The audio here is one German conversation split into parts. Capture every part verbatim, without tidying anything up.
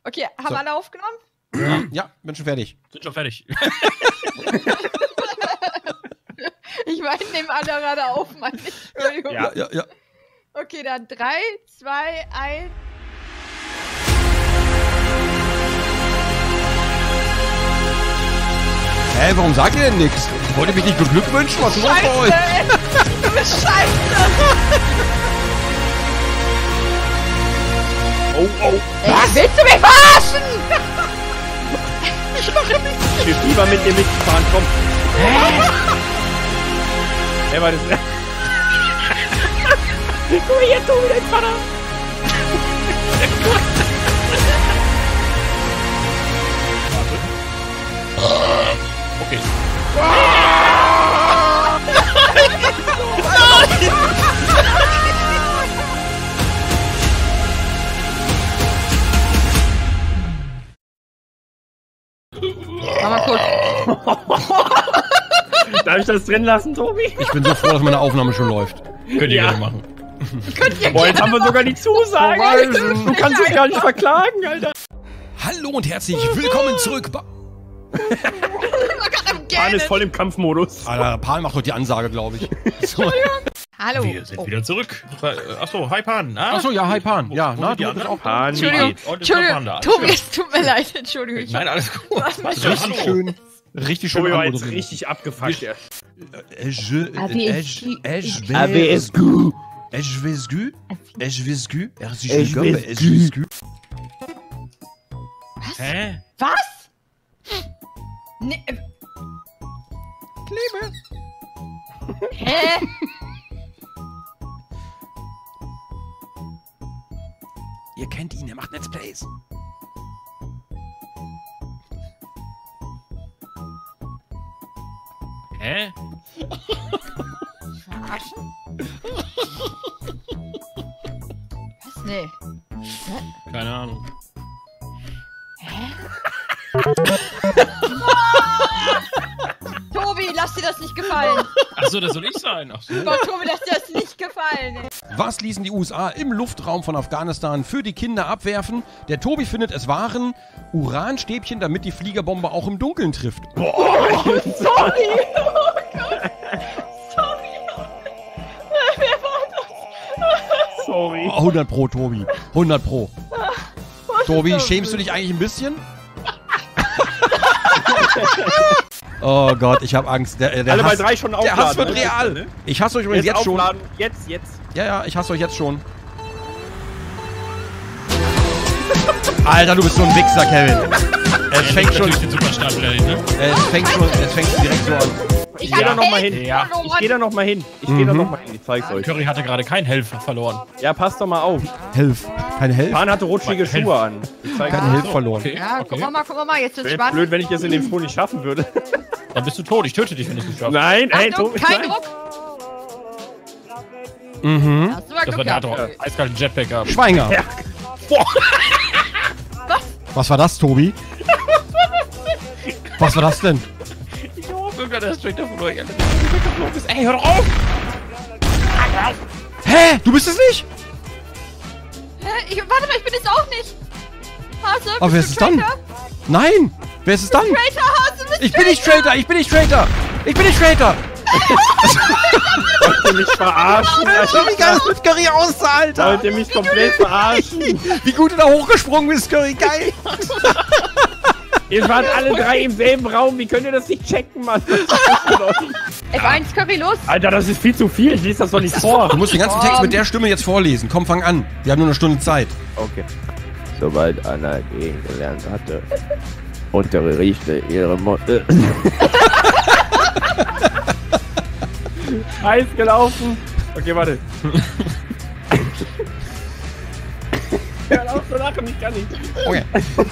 Okay, haben So. alle aufgenommen? Ja, ja, bin schon fertig. Sind schon fertig. Ich meine, nehmen alle gerade auf, meine ich. Entschuldigung. Ja, ja, ja. Okay, dann drei, zwei, eins. Hä, warum sagt ihr denn nichts? Wollt ihr mich nicht beglückwünschen? Was ist los bei euch? Scheiße! Du bist scheiße! Oh, oh. Was? Willst du mich verarschen? Ich will lieber mit dir mitfahren, komm. Hä? Wer war das? Guck mal jetzt, Tobi, dein Vater. Okay. Mach mal kurz. Darf ich das drin lassen, Tobi? Ich bin so froh, dass meine Aufnahme schon läuft. Könnt ihr Ja. gerne machen. Könnt ihr Boah, jetzt haben wir sogar die Zusage. Verweisen. Du kannst dich gar nicht verklagen, Alter. Hallo und herzlich willkommen zurück. Ba Pan ist voll im Kampfmodus. Alter, Pan macht doch die Ansage, glaube ich. So. Hallo. Wir sind Oh. wieder zurück. Achso, hi Pan. Ah? Achso, ja, hi Pan. Ja, Wo na, sind die du bist anderen? auch Pan, wie Entschuldigung, geht's? Oh, das ist noch Entschuldigung, Panda. Tobi, es tut mir leid, Entschuldigung. Ich Nein, alles gut. Was? Was? richtig schön. Richtig schön. Tobi war jetzt anmoderiert. richtig abgefuckt. Ja. Äh, je, Ah, äh, wie äh, ist- je- äh, je Ah, wie vais- ist gut? äh, je vais gut. Äh, je vais gut. Herzlich Ich willkommen. weiß Äh, je vais gut. Hä? Was? Nee. äh, Klebe. Hä? Ihr kennt ihn, er macht Let's Plays. Hä? Verarschen? Was? Nee. Keine Ahnung. Tobi, lass dir das nicht gefallen. Achso, das soll ich sein. Achso. Gott, Tobi, lass dir das nicht gefallen. Ey. Was ließen die U S A im Luftraum von Afghanistan für die Kinder abwerfen? Der Tobi findet, es waren Uranstäbchen, damit die Fliegerbombe auch im Dunkeln trifft. Sorry. Sorry. Oh, hundert Pro, Tobi. hundert Pro. Tobi, schämst du dich eigentlich ein bisschen? Oh Gott, ich habe Angst. Der, der Alle bei Hass, drei schon der aufladen. Hass wird ne? real. Ne? Ich hasse euch übrigens Jetzt, jetzt schon. aufladen. Jetzt, jetzt. Ja, ja, ich hasse euch jetzt schon. Alter, du bist so ein Wichser, Kevin. Es fängt schon, den Superstar wieder hin, ne? es fängt schon, es fängt direkt so an. Ich hab geh da noch mal Hate hin. verloren. Ich geh da noch mal hin. Ich geh da noch mal hin. Ich zeig's euch. Curry hatte gerade keinen Helfer verloren. Ja, passt doch mal auf. Helf. Keine Helf? Pan hatte rutschige Helf. Schuhe an. Ich zeig's Keine euch. Hilfe verloren. Okay, Ja, okay. guck mal, guck mal, jetzt wird's Wäre spannend. blöd, wenn ich das in dem Floh nicht schaffen würde. Dann bist du tot. Ich töte dich, wenn du es nicht schaffst. Nein, hey, Achtung, Tobi. kein nein. Druck. Mhm. Hast du mal Das war Glück der hat gehabt. doch eiskalten Jetpack gehabt. Schweinger. Ja. Was war das, Tobi? Was war das denn? Ich hoffe, irgendwann der straight davon durch. Alter, der weggeflogen ist. Ey, hör doch auf! Hä? Du bist es nicht? Hä? Ich, warte mal, ich bin es auch nicht. Hase, Aber wer ist bist es du dann? Traitor? Nein. Wer ist es dann? Traitor, Hase, bist Ich bin nicht Traitor. Ich bin nicht Traitor. Ich bin nicht Traitor. Wollt ihr mich verarschen? Wie geil das mit Curry aussah, Alter. Wollt ihr mich komplett verarschen? Wie gut du da hochgesprungen bist, Curry. Geil. Ihr wart alle drei im selben Raum. Wie könnt ihr das nicht checken, Mann? F eins, Curry, los. Alter, das ist viel zu viel. Ich lese das doch nicht vor. Du musst den ganzen Text mit der Stimme jetzt vorlesen. Komm, fang an. Wir haben nur eine Stunde Zeit. Okay. Sobald Anna gehen gelernt hatte, unterrichtete ihre Mutter. Heiß gelaufen. Okay, warte. Hör auf zu lachen, ich kann nicht. Okay.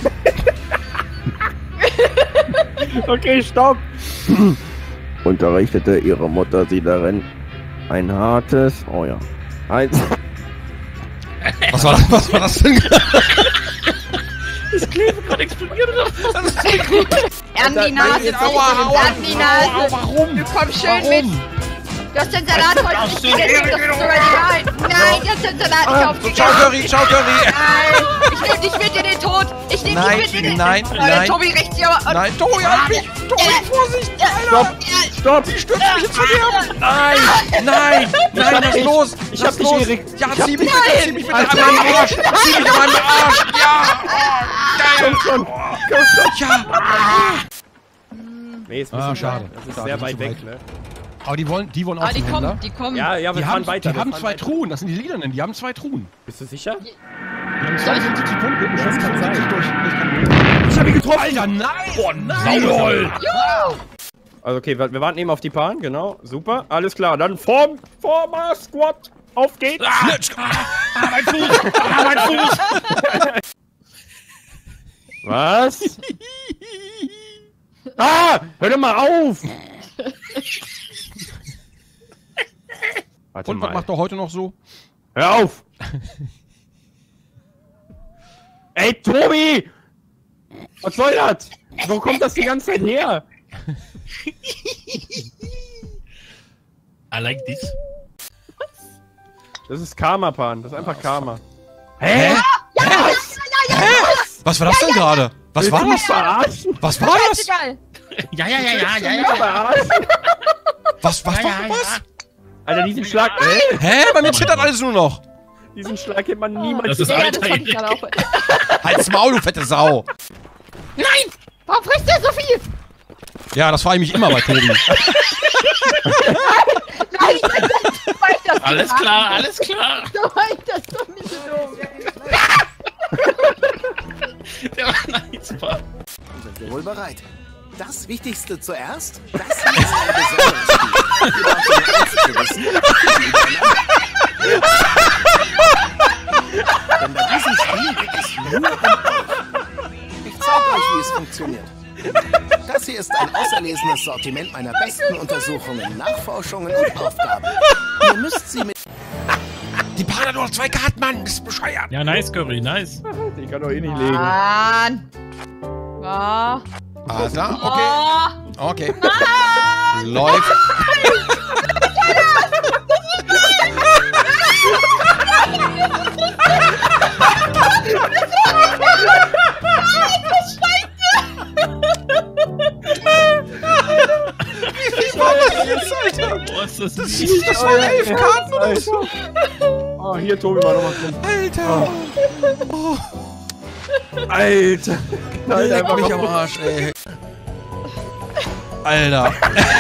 Okay, stopp. Unterrichtete ihre Mutter sie darin, ein hartes, oh ja, eins. Was war das, was war das denn? Das Kleben gerade explodiert oder was? An die Nase, Aua, aua, an die Nase. Warum? Du kommst schön Warum? mit. Du hast den Salat heute nicht gegessen, das ist sogar die Wahrheit. Nein, du hast den Salat nicht aufgegessen. Ciao, Curry, ciao, Curry. Nein, ich nehme dich mit in den Tod. Ich nehme dich Nein, mit in den Tod. nein, Oh, nein. Tobi rächt sich aber... Nein, Tobi, halt mich. Tobi, Vorsicht. Stopp! Stopp! Die stürzt mich ins Verderben. Nein, nein, nein, was ist los? Ich Was hab ist dich, los? Erik. Ja, Ich hab zieh mich dich. bitte, zieh mich bitte an meinen Arsch. Zieh mich an meinen Arsch. Ja, oh, geil. Komm schon! Komm schon! Ja. Nee, ist Ah, ein bisschen schade. weit. Das ist Schade, sehr das weit ist weg, zu ne? Aber die wollen, die wollen auch Ah, die zum kommen, Händler. die kommen. Ja, ja, wir Die fahren haben, weiter. die wir haben fahren zwei weiter. Truhen, das sind die Liedernen, die haben zwei Truhen. Bist du sicher? Die haben zweiundsiebzig Punkte. Das kann sein. Durch, durch Ich hab ihn getroffen! Alter, nein! Oh nein! Jawohl! Also okay, wir, wir warten eben auf die Paaren, genau. Super, alles klar. Dann Form, Forma, Squad. Auf geht's! Ah, ah, mein Fuß! Ah, mein Fuß! Was? Ah! Hör doch mal auf! Warte Und was mal. macht er heute noch so? Hör auf! Ey, Tobi! Was soll das? Wo kommt das die ganze Zeit her? I like this. Das ist Karma-Pan. Das ist einfach Karma. Hä? Hä? Was war das denn gerade? Was Willst war du mich das? verarschen? Was war das? Egal. Ja, ja, ja, ja, ja, ja. Verarschen? Was, was, Ja, was, ja, was? Alter, diesen Schlag, äh, Hä? Bei mir chittert alles nur noch. diesen Schlag hätte man niemals Das ist Ja, Alter, das fand ich Erik. gerade auch. Halt's Maul, du fette Sau. Warum frisst der so viel? Ja, das frage ich mich immer bei Tobi. Nein, ich weiß das Alles nicht. klar, alles klar. Du meinst das doch nicht so dumm. Der war nice, Mann. Sind wir wohl bereit? Das Wichtigste zuerst? Das hier ist ein besonderes Spiel. Wir brauchen eins zu wissen, übereinander. Denn bei diesem Spiel geht es nur um euch. Ich zeige euch, wie es funktioniert. Das hier ist ein auserlesenes Sortiment meiner besten Untersuchungen, Nachforschungen und Aufgaben. Ihr müsst sie mit... Die Paare hat nur noch zwei Karten, Mann. Das ist bescheuert. Ja, nice, Curry, nice. Ich kann doch eh nicht legen. Mann. Ja. Alles klar, okay. Oh. Okay. Läuft. Wie viel war das jetzt, Alter? Boah, ist das Das, mies. das waren elf Karten oder so. Oh, hier, Tobi, mal nochmal drin. Alter. Oh, Alter. Knallt leck einfach mich mal. am Arsch, ey. Alter.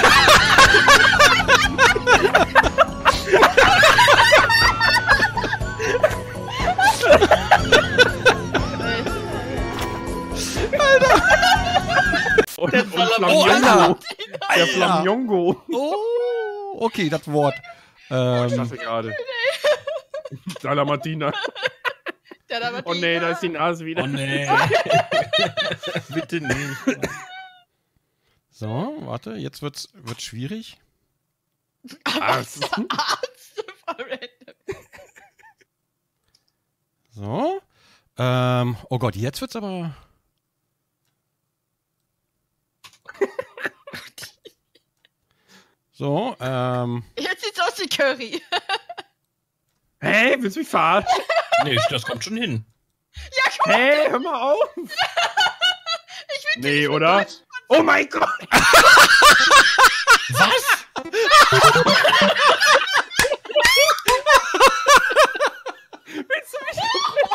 Und, und Oh, Alter. Der Flamingo. Oh, okay, das Wort. Ich Ähm, dachte gerade. Salamartina. Der da Oh nee, da ist die Nase wieder. Oh nee. Bitte nicht. so, warte, jetzt wird's, wird's schwierig. Was? So. Ähm, oh Gott, jetzt wird's aber. So, ähm. Jetzt sieht's aus wie Curry. Hä? Willst du mich verarschen? Nee, das kommt schon hin. Hä? Hör mal auf. Ich will Nee, oder? Oh mein Gott. Was? Willst du mich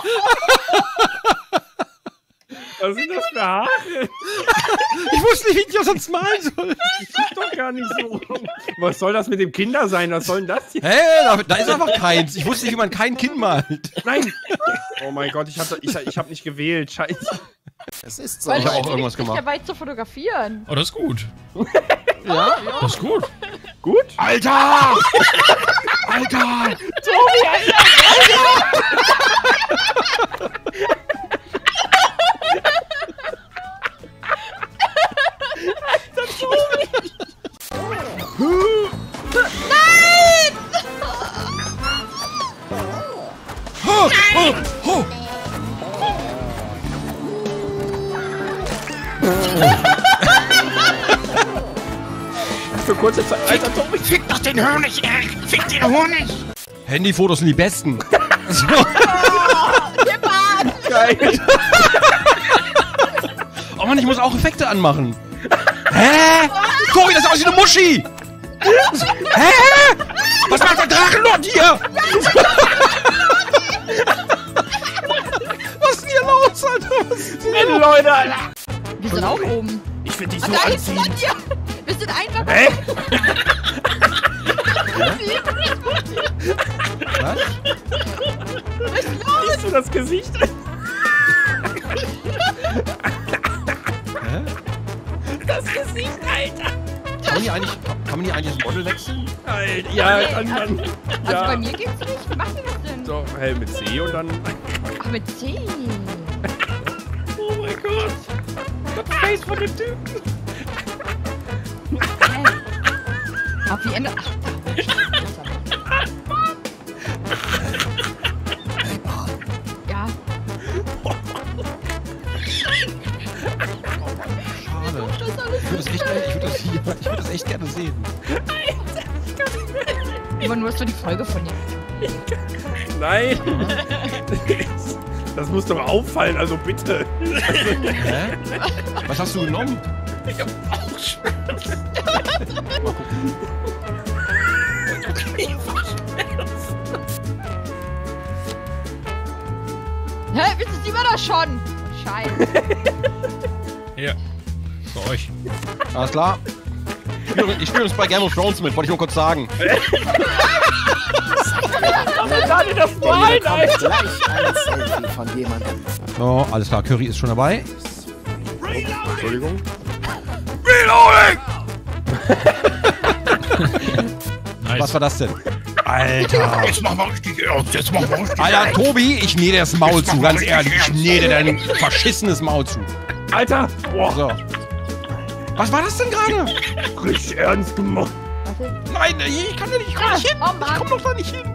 Was sind das für Haare? Ich wusste nicht, wie ich das sonst malen soll. Ist doch gar nicht so. Was soll das mit dem Kinder sein? Was soll denn das hier? Hä? Da, da ist einfach keins. Ich wusste nicht, wie man kein Kind malt. Nein. Oh mein Gott, ich hab, ich, ich hab nicht gewählt. Scheiße. Es ist so. Weil Ich hab du auch irgendwas nicht gemacht. dabei zu fotografieren. Oh, das ist gut. Ja? Das ist gut. Gut? Alter! Alter! Ho, ho, ho. Für kurze Zeit. Alter, Tobi. den Honig, Erik! Fick den Honig! Handyfotos sind die besten. So. Geil. Oh Mann, ich muss auch Effekte anmachen. Hä? Tobi, das ist aus wie eine Muschi! Hä? Was macht der Drachenlord hier? Was ist denn hier los, Alter? Was ist denn Hey, Leute, Alter. Wir sind auch oben. Ich finde dich Ah, so da hinten anziehend. seid ihr. Wir sind einfach... Hä? Was? Siehst du das Gesicht? Das Gesicht, Alter. Kann man hier eigentlich, kann man hier eigentlich das Model wechseln? Alter. Ja, Nee, dann, dann. Also Ja. bei mir geht's nicht. Wie macht ihr das denn? So, hey, mit C und dann. Ach, mit C. Oh mein Gott. Das Face von dem Typen. Hä? Ach, wie ändert... Ach, ja. Schade. Ich würde das echt, ich würde das, hier- ich würde das echt gerne sehen. Aber nur hast du die Folge von dir. Nein. Das muss doch auffallen, also bitte. Hä? Was hast du genommen? Ich hab Bauchschmerzen. Mal gucken. Okay, Hä? Wieso sieht man das schon? Scheiße. Hier. Für euch. Alles klar. Ich spiele, ich spiele uns bei Game of Thrones mit, wollte ich nur kurz sagen. Gerade das Hier Wein, bekommt Alter. gleich ein Selfie von jemandem. So, alles klar, Curry ist schon dabei. Entschuldigung. Nice. Was war das denn? Alter. Jetzt machen wir richtig ernst. Jetzt machen wir richtig Alter, Tobi, ich nähe dir das Maul zu, ganz ehrlich. Ich nähe dir dein verschissenes Maul zu. Alter. Boah. So. Was war das denn gerade? Richtig ernst gemacht. Nein, ich kann da nicht, ich komm nicht hin. Oh Mann. Ich komm doch da nicht hin.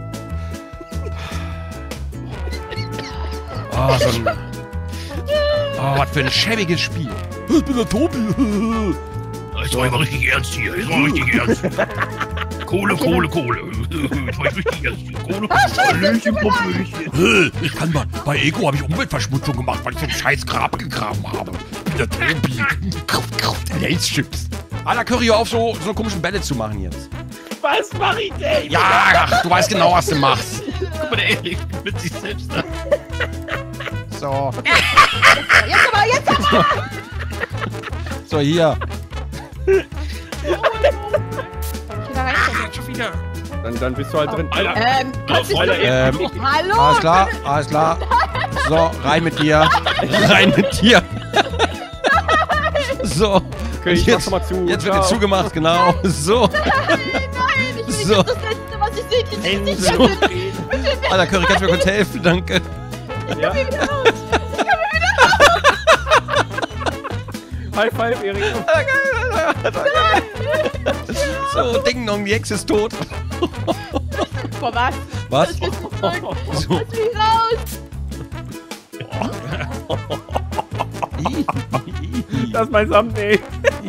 Oh, so ein... Oh, was für ein schäbiges Spiel. Ich bin der Tobi. Jetzt mach ich mal richtig ernst hier. Jetzt mach ich richtig ernst. Kohle, Kohle, Kohle. Jetzt mach ich richtig ernst hier. Kohle, Kohle. Hallöchen, Popöchen. Ich kann mal, bei Eco habe ich Umweltverschmutzung gemacht, weil ich so ein scheiß Grab gegraben habe. Der Tobi. Lace-Chips. Alter, Curry, hör auf, so, so komischen Bälle zu machen jetzt. Was mach ich denn? Ja, ach, du weißt genau, was du machst. Guck mal, der Erik mit sich selbst da. So, Jetzt aber, jetzt aber! so hier. Ich da rein. Schon wieder. Dann, dann bist du halt drin. Alter. Ähm, kannst du... Alter, Ähm, Hallo? alles klar, alles klar. So, rein mit dir. Rein mit dir. So. Okay, ich jetzt, mach schon mal zu. Jetzt wird dir Ciao. zugemacht, genau. So. Nein, ich will So. so. Das Letzte, was ich sehe, dieses Ende. Gesicht. So. Alter, Curry, kannst du mir kurz helfen? Danke. Ja. High five, Erik. So, Ding Dong, die Hexe ist tot. Boah, was? Was? Das ist so verrückt. So. Lass mich raus. Das ist mein Thumbnail.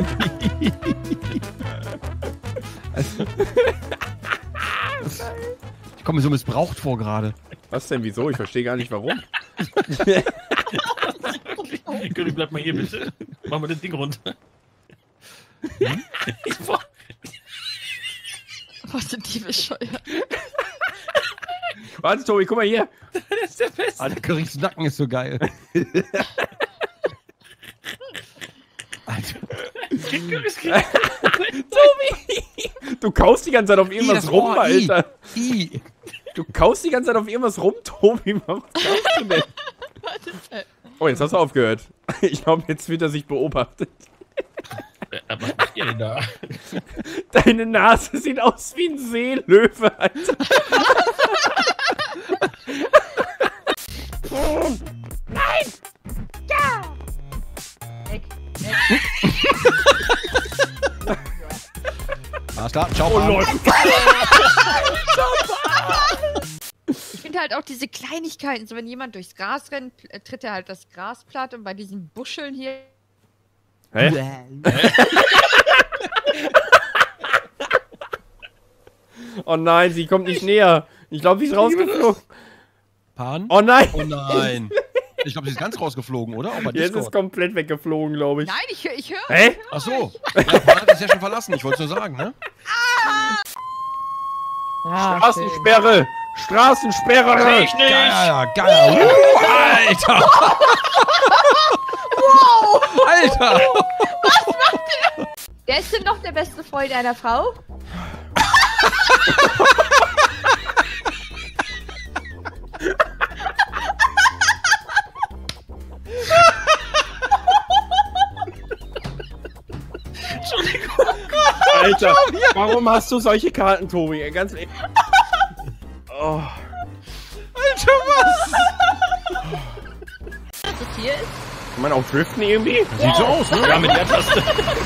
Ich komme mir so missbraucht vor gerade. Was denn, wieso? Ich verstehe gar nicht, warum. Curry, bleib mal hier, bitte. Mach mal das Ding runter. Ich brauch... Was sind die bescheuert? Warte, Tobi, guck mal hier. Das ist der Beste. Alter, Currys Nacken ist so geil. Alter. Du kaust die ganze Zeit auf irgendwas das rum, Ohr, Alter. I. Du kaust die ganze Zeit auf irgendwas rum, Tobi. Was kaust du denn? Oh, jetzt hast du aufgehört. Ich glaube, jetzt wird er sich beobachtet. Was macht ihr denn da? Deine Nase sieht aus wie ein Seelöwe, Alter. Weg. Alles klar, ciao. Oh, Mann. Leute. Ich finde halt auch diese Kleinigkeiten, so wenn jemand durchs Gras rennt, äh, tritt er halt das Gras platt und bei diesen Buscheln hier. Hä? Oh nein, sie kommt nicht näher. Ich glaube, sie ist rausgeflogen. Pan? Oh nein. Oh nein. Ich glaube, sie ist ganz rausgeflogen, oder? Auch bei Jetzt Discord. ist komplett weggeflogen, glaube ich. Nein, ich höre. Ich hör, Hä? Ach so. Ja, Pan hat es ja schon verlassen. Ich wollte es nur sagen, ne? Ja, Straßensperre! Straßensperre! Geil, geil. Uh, Alter! wow! Alter! Was macht der? Wer ist denn noch der beste Freund einer Frau? Alter, warum hast du solche Karten, Tobi? Ganz ehrlich. Oh. Alter, was? Was das hier ist? Kann man auch driften irgendwie? Sieht so aus, ne? Ja, mit der Taste.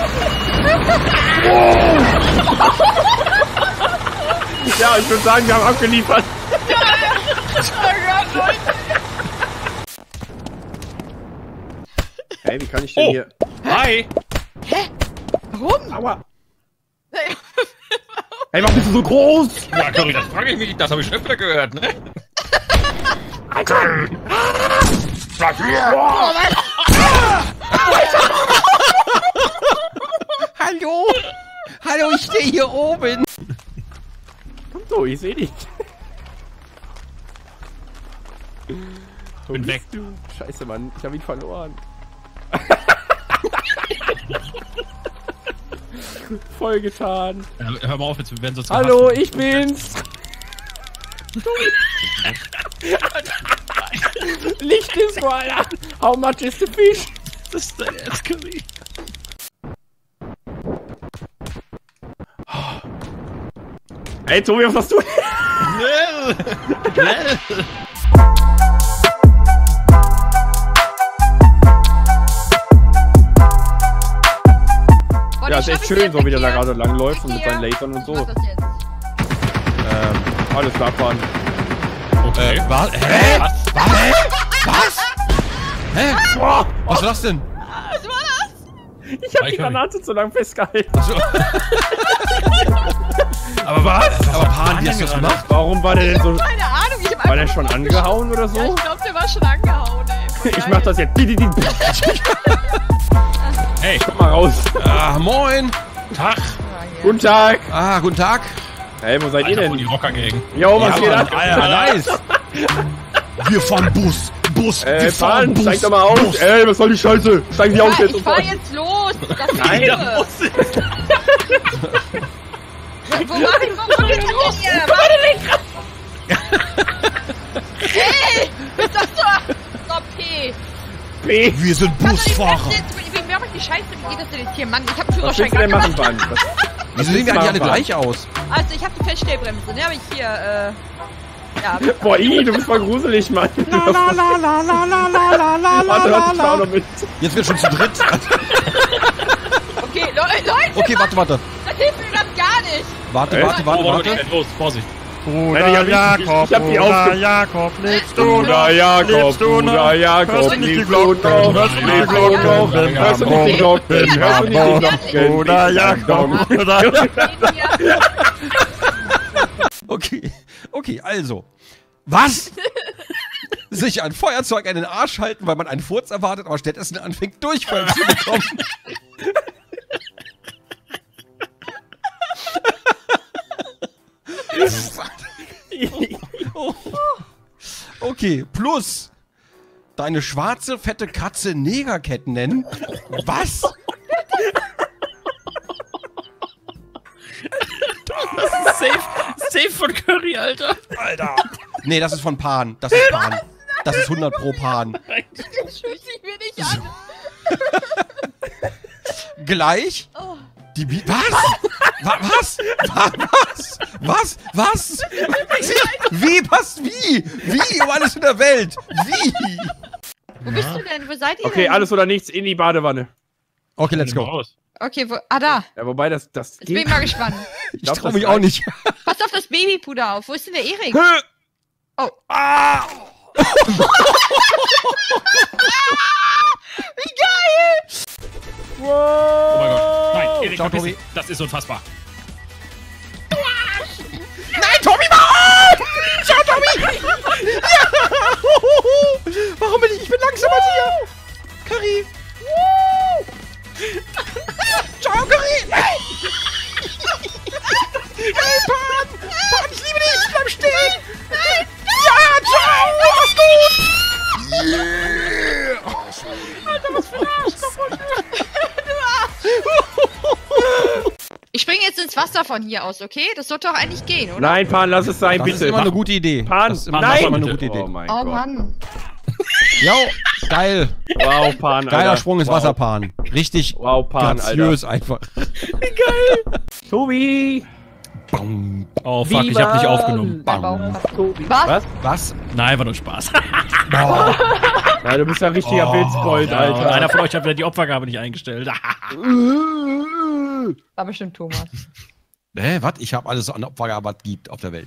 Ja, ich würde sagen, wir haben abgeliefert. Hey, wie kann ich denn Oh. hier... Hi! Warum? Aua. Hey, warum bist du so groß? Ja, Curry, das frage ich mich. Das habe ich schon öfter gehört, ne? Alter! Hallo! Hallo, ich stehe hier oben! Komm so, ich seh dich. Wo Bin bist weg. Du? Scheiße, Mann, ich hab ihn verloren. Voll getan. Ja, hör mal auf, jetzt wir werden sonst Hallo, gehasst. ich bin's. Licht ist vor, Alter. How much is the fish? Das ist dein Ernst, Curry. Ey, Tobi, was machst du? Boah, Ja, die ist echt Schaufel schön, so wie der da weg gerade lang läuft und hier. mit seinen Lasern und so. Ich mach das jetzt. Ähm, alles klar, fahren. Okay. Äh, was? Hä? Was? Was? Hä? Was? Hä? Boah, Was war das denn? Was war das? ich hab Hi, die Curry. Granate zu lang festgehalten. Achso. Aber was? Aber Pan, wie hast du das gemacht? Warum war der denn so... Keine Ahnung, ich hab War der einfach... schon angehauen oder Ja, so? ich glaub, der war schon angehauen, ey. Voll Ich geil. mach das jetzt. Hey, Komm mal raus. Ah, moin! Tag! Guten Tag. Ah, guten Tag! Hey, wo seid ihr Alter, von denn? die Rocker-Gang. Jo, was Ja, geht Mann, ab? Alter, nice! Wir fahren Bus! Bus! Äh, wir fahren fahren, Bus! steig doch mal aus. Bus. Ey, was soll die Scheiße? Steigen Sie Ja, aus jetzt. ich fahr jetzt los. Das ist Nein, Ruhe. Wo mach ich, wo mach ich denn hier? Warte, Ey, was ist das so? So, P. P. Wir sind Warte, Busfahrer! ich jetzt, wie, wie mach ich die Scheiße? Wie geht das denn jetzt hier? Mann, ich hab Was Führerschein willst du denn gar machen, gemacht. Mann? Was- Wieso sehen wir eigentlich alle machen? gleich aus? Also, ich hab die Feststellbremse, ne? Aber ich hier, äh... Ja, Boah, I, du bist voll gruselig, Mann. La, la, la, la, la, la, la, la, la, warte, warte, ich fahr noch mit. Jetzt wird schon zu dritt. okay, Le Leute, Okay, warte, warte. das hilft mir grad gar nicht. Warte, Äh? warte, warte, Oh, warte. warte. Los, Vorsicht. Bruder Jakob, ich hab die aufge... Jakob, lebst du Bruder Jakob, Lebst du noch? Bruder Jakob, Hörst du nicht die lebst du Glocken? noch? Hörst du nicht die Lebst du Glocken? noch? Im Hörst du nicht die Glocken? Hörst du nicht die Hamburg. Glocken? Bruder Jakob, Bruder Hier. Okay, okay, also. Was? Sich ein Feuerzeug an den Arsch halten, weil man einen Furz erwartet, aber stattdessen anfängt, Durchfall zu bekommen. Oh. Okay, plus deine schwarze, fette Katze Negercat nennen. Was? Safe, safe von Curry, Alter. Alter. Nee, das ist von Pan. Das ist Pan. Das ist hundert pro Pan. Das schließe ich mir nicht an. Gleich Oh. die Bi Was? Wa was? Wa was? Was? Was? Wie? Was? Wie? Wie um alles in der Welt? Wie? Wo bist du denn? Wo seid ihr Okay, denn? alles oder nichts in die Badewanne. Okay, let's go. Raus. Okay, wo, ah, da. Ja, wobei das, das Jetzt bin ich mal gespannt. Ich glaub, trau das mich auch reicht. nicht. Pass auf das Babypuder auf. Wo ist denn der Erik? Oh. Ah! Wie geil! Wow. Oh mein Gott. Nein, Erik, Ciao, verpiss Tobi. dich. Das ist unfassbar. Warum bin ich? Ich bin langsamer als ihr. Curry. Ciao, Curry. Nein. Hey, Pan. Pan, ich liebe dich. Bleib stehen. Nein. Ja, ciao. Mach's gut. Yeah. Alter, was für ein Arschloch. Ich springe jetzt ins Wasser von hier aus, okay? Das sollte doch eigentlich gehen, oder? Nein, Pan, lass es sein, Das bitte. ist immer eine gute Idee. Pan, das ist immer, nein. immer eine gute Idee. Oh mein Oh Gott. Mann. Jo, geil. Wow, Pan, Geiler Alter. Sprung ins wow. Wasser, Pan. Richtig Wow, Pan, graziös einfach. Tobi. Bam. Oh fuck, ich hab nicht aufgenommen. Bam. Was? Was? Was? Nein, war nur Spaß. Boah. Ja, du bist ja ein richtiger Oh, Wildsbold, Ja, und Alter. einer von euch hat wieder die Opfergabe nicht eingestellt. War bestimmt Thomas. Hä, was? Ich habe alles an Opfergabe, was gibt auf der Welt.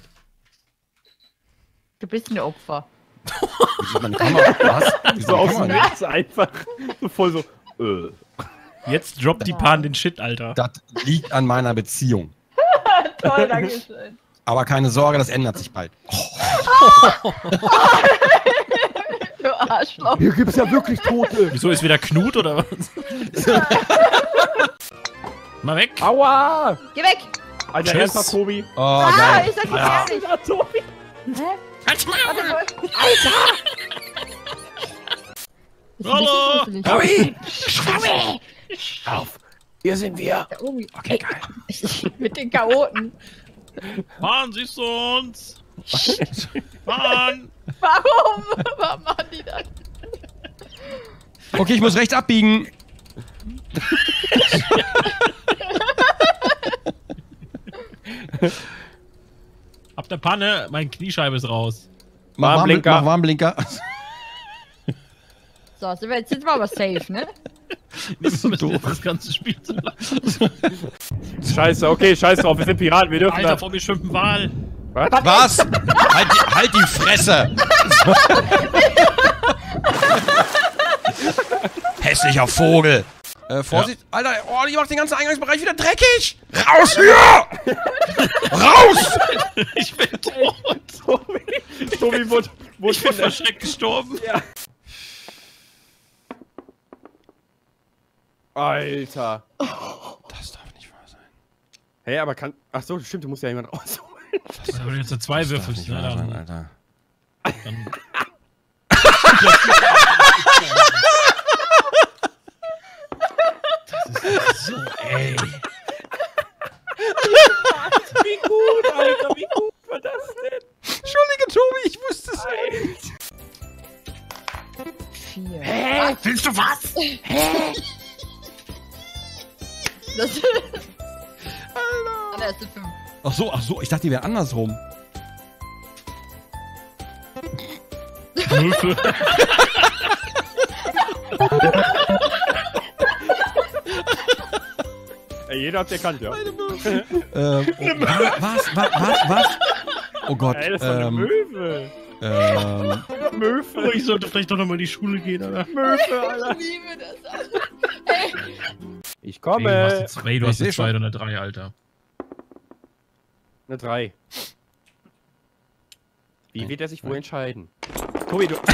Du bist ein Opfer. Wieso meine Kamera? Was? Wieso So aus kann dem man- Nichts einfach. So voll so. Äh. Jetzt droppt die Pan den Shit, Alter. Das liegt an meiner Beziehung. Toll, danke schön. Aber keine Sorge, das ändert sich bald. Du Arschloch. Hier gibt's ja wirklich Tote. Wieso ist wieder Knut oder was? Mal weg. Aua! Geh weg! Alter, Tschüss. ernsthaft, Tobi. Oh, Ah, geil. ich sag dir Ja. ehrlich. Ja, Tobi. Hä? Halt's mal. Warte mal. Hallo. Curry! Auf. Hier sind wir. Der Omi. Okay, geil. Mit den Chaoten. Pan, siehst du uns? Pan. Warum? Warum machen die das? Okay, ich muss rechts abbiegen. Ab der Panne, mein Kniescheibe ist raus. Mach Warnblinker. Warnblinker. Mach Warnblinker. So, sind wir jetzt sind wir aber safe, ne? Nicht so doof. das ganze Spiel zu lassen. Scheiße, okay, scheiß drauf. Wir sind Piraten, wir dürfen Alter, das. vor mir schwimmt ein Wal. Was? halt, die, halt die Fresse! Hässlicher Vogel! Äh, Vorsicht, Alter, oh, die macht den ganzen Eingangsbereich wieder dreckig! Raus hier! Raus! Ich bin tot. Tobi, Tobi wurde, wurde Ich bin von der verschreckt gestorben. Alter. Das darf nicht wahr sein. Hey, aber kann. Ach so, stimmt, du musst ja jemand rausholen. Aber jetzt so zwei Würfel. Nicht wahr sein, Alter. Dann das ist so, ey. Wie gut, Alter, wie gut war das denn? Entschuldige, Tobi, ich wusste es nicht. Vier. Hä? Willst du was? Das Alter, es sind fünf. Ach so, ach so, ich dachte, die wären andersrum. Würfel. Ey, jeder hat's erkannt, ja. ähm, oh, was, was, was, was? Oh Gott, Ey, das ist doch eine ähm, Möwe. ähm, Möwe. Ich sollte vielleicht doch nochmal in die Schule gehen, Alter. Möwe, Alter. Ich liebe das alles. Ich Ey, du hast komme. eine zwei, du Ich hast eine seh zwei schon. und eine drei, Alter. Eine drei. Wie wird er sich wohl entscheiden? Tobi, du.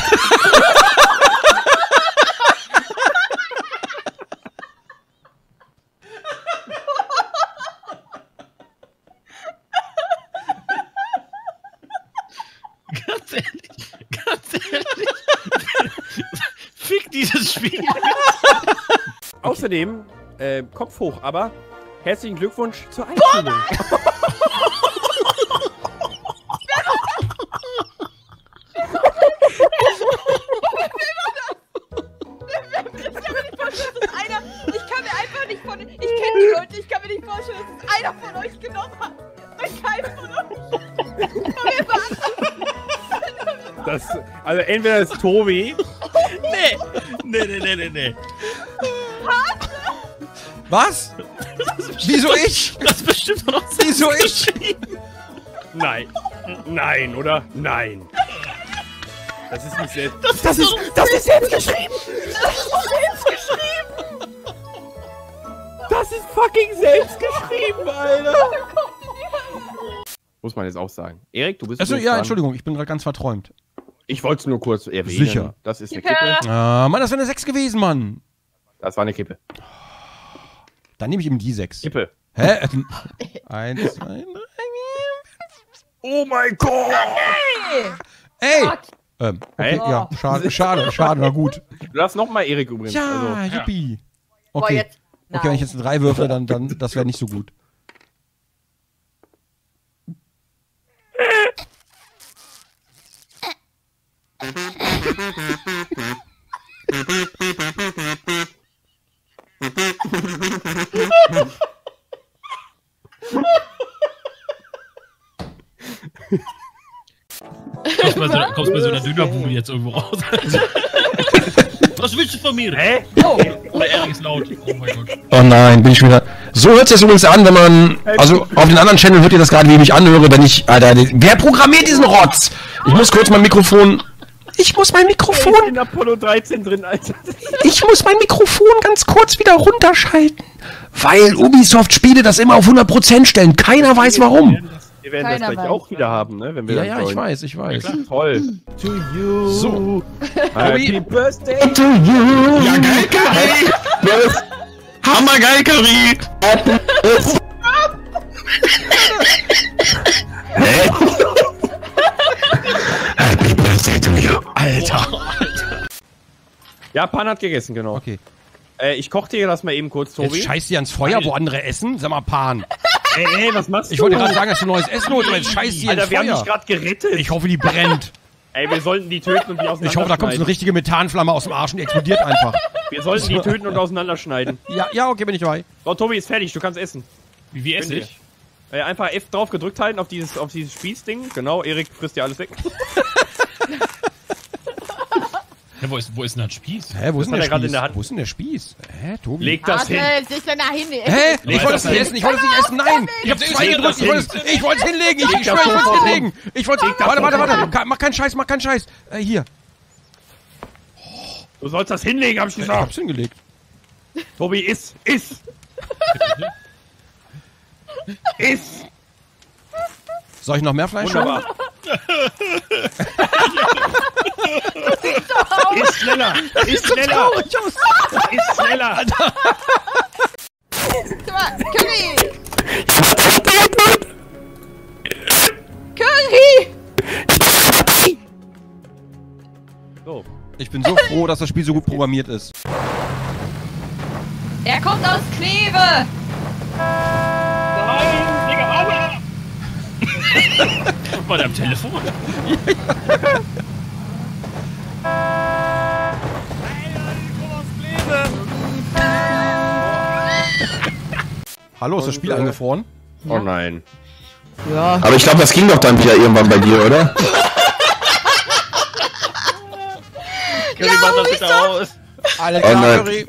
Ganz ehrlich, ganz ehrlich. Fick dieses Spiel. Außerdem, äh, Kopf hoch, aber herzlichen Glückwunsch zur Einschulung. Einer, ich kann mir einfach nicht von. Ich kenne die Leute, ich kann mir nicht vorstellen, dass es einer von euch genommen hat. Und kein von euch. Das, also entweder ist Tobi. Nee. Nee, nee, nee, nee, nee. was? Wieso ich? Das ist bestimmt noch Wieso ich? Nein. Nein, oder? Nein. Das ist nicht selbst. Das, das ist, Das ist selbst geschrieben! Das ist selbst geschrieben! Das ist fucking selbst geschrieben, Alter! Muss man jetzt auch sagen. Erik, du bist Achso, übrigens ja, dran. Entschuldigung, ich bin gerade ganz verträumt. Ich wollte es nur kurz erwähnen. Sicher. Das ist eine Kippe. Ah, Mann, das wäre eine sechs gewesen, Mann. Das war eine Kippe. Dann nehme ich eben die sechs. Kippe. Hä? Eins, zwei, drei. Oh mein Gott! Ey! Ähm, okay, Hä? ja, schade, schade, schade, na gut. Du darfst nochmal Erik übrigens. Ja, Also, yippie. Boah, Okay, jetzt. okay, wenn ich jetzt eine drei würfle, dann, dann das wäre nicht so gut. Kommst bei so, kommst bei so einer Dönerbude jetzt irgendwo raus. Was willst du von mir? Hä? Oh. Oder Erik ist laut. Oh mein Gott. Oh nein, bin ich wieder. So hört es übrigens an, wenn man. Also auf den anderen Channel hört ihr das gerade, wie ich mich anhöre, wenn ich. Alter, wer programmiert diesen Rotz? Ich muss kurz mein Mikrofon. Ich muss mein Ich Mikrofon. bin in Apollo dreizehn drin, Alter. Ich muss mein Mikrofon ganz kurz wieder runterschalten. Weil Ubisoft-Spiele das immer auf hundert Prozent stellen. Keiner weiß warum. Wir werden Keiner das gleich weiß. auch wieder haben, ne? Wenn wir Ja, dann ja, ich joinen. weiß, ich weiß. Toll. To you. So. Happy Birthday. Ja, geil, Curry! Hammergeil, Curry! Hä? Happy Birthday to you. Alter. Ja, Pan hat gegessen, genau. Okay. Äh, ich koche dir das mal eben kurz, Tobi. Jetzt scheiß dir ans Feuer, wo andere essen? Sag mal, Pan. Ey, ey, was machst du? Ich wollte gerade sagen, dass du neues Essen holst, aber jetzt scheiß dir Alter, ins wir haben dich Feuer. gerade gerettet. Ich hoffe, die brennt. Ey, wir sollten die töten und die auseinanderschneiden. Ich hoffe, da kommt so eine richtige Methanflamme aus dem Arsch und die explodiert einfach. Wir sollten die töten und auseinanderschneiden. Ja, ja, okay, bin ich dabei. So, Tobi ist fertig, du kannst essen. Wie, wie esse Finde ich? Äh, einfach F drauf gedrückt halten auf dieses, auf dieses Spießding. Genau, Erik frisst dir alles weg. Ja, wo, ist, wo ist denn das Spieß? Hä, wo ist denn hat der er gerade Spieß? in der Hand. Wo ist denn der Spieß? Hä, Tobi? Leg das hin. Warte, sich danach hin. Hä? Ich wollte es das nicht hin. essen, ich wollte es nicht essen, nein! Ich hab's zwei Leg gedrückt, das ich wollte es, ich wollte es hinlegen, ich, ich schwör, ich wollte es hinlegen! Ich wollte, das warte, warte, sofort warte, Ka- mach keinen Scheiß, mach keinen Scheiß! Äh, hier. Du sollst das hinlegen, hab ich Ich gesagt. hab's hingelegt. Tobi, iss, iss. Iss. Soll ich noch mehr Fleisch holen? Wunderbar. Iss schneller. Iss schneller. Iss schneller. Guck mal, Curry! Curry! So. Ich bin so froh, dass das Spiel so gut programmiert ist. Er kommt aus Kleve! Nein, Digga, Aua! War der am Telefon? Hallo, ist das Spiel eingefroren? Oh nein. Aber ich glaube, das ging doch dann wieder irgendwann bei dir, oder? Curry, mach das bitte aus. Alles Oh klar, nein. Curry.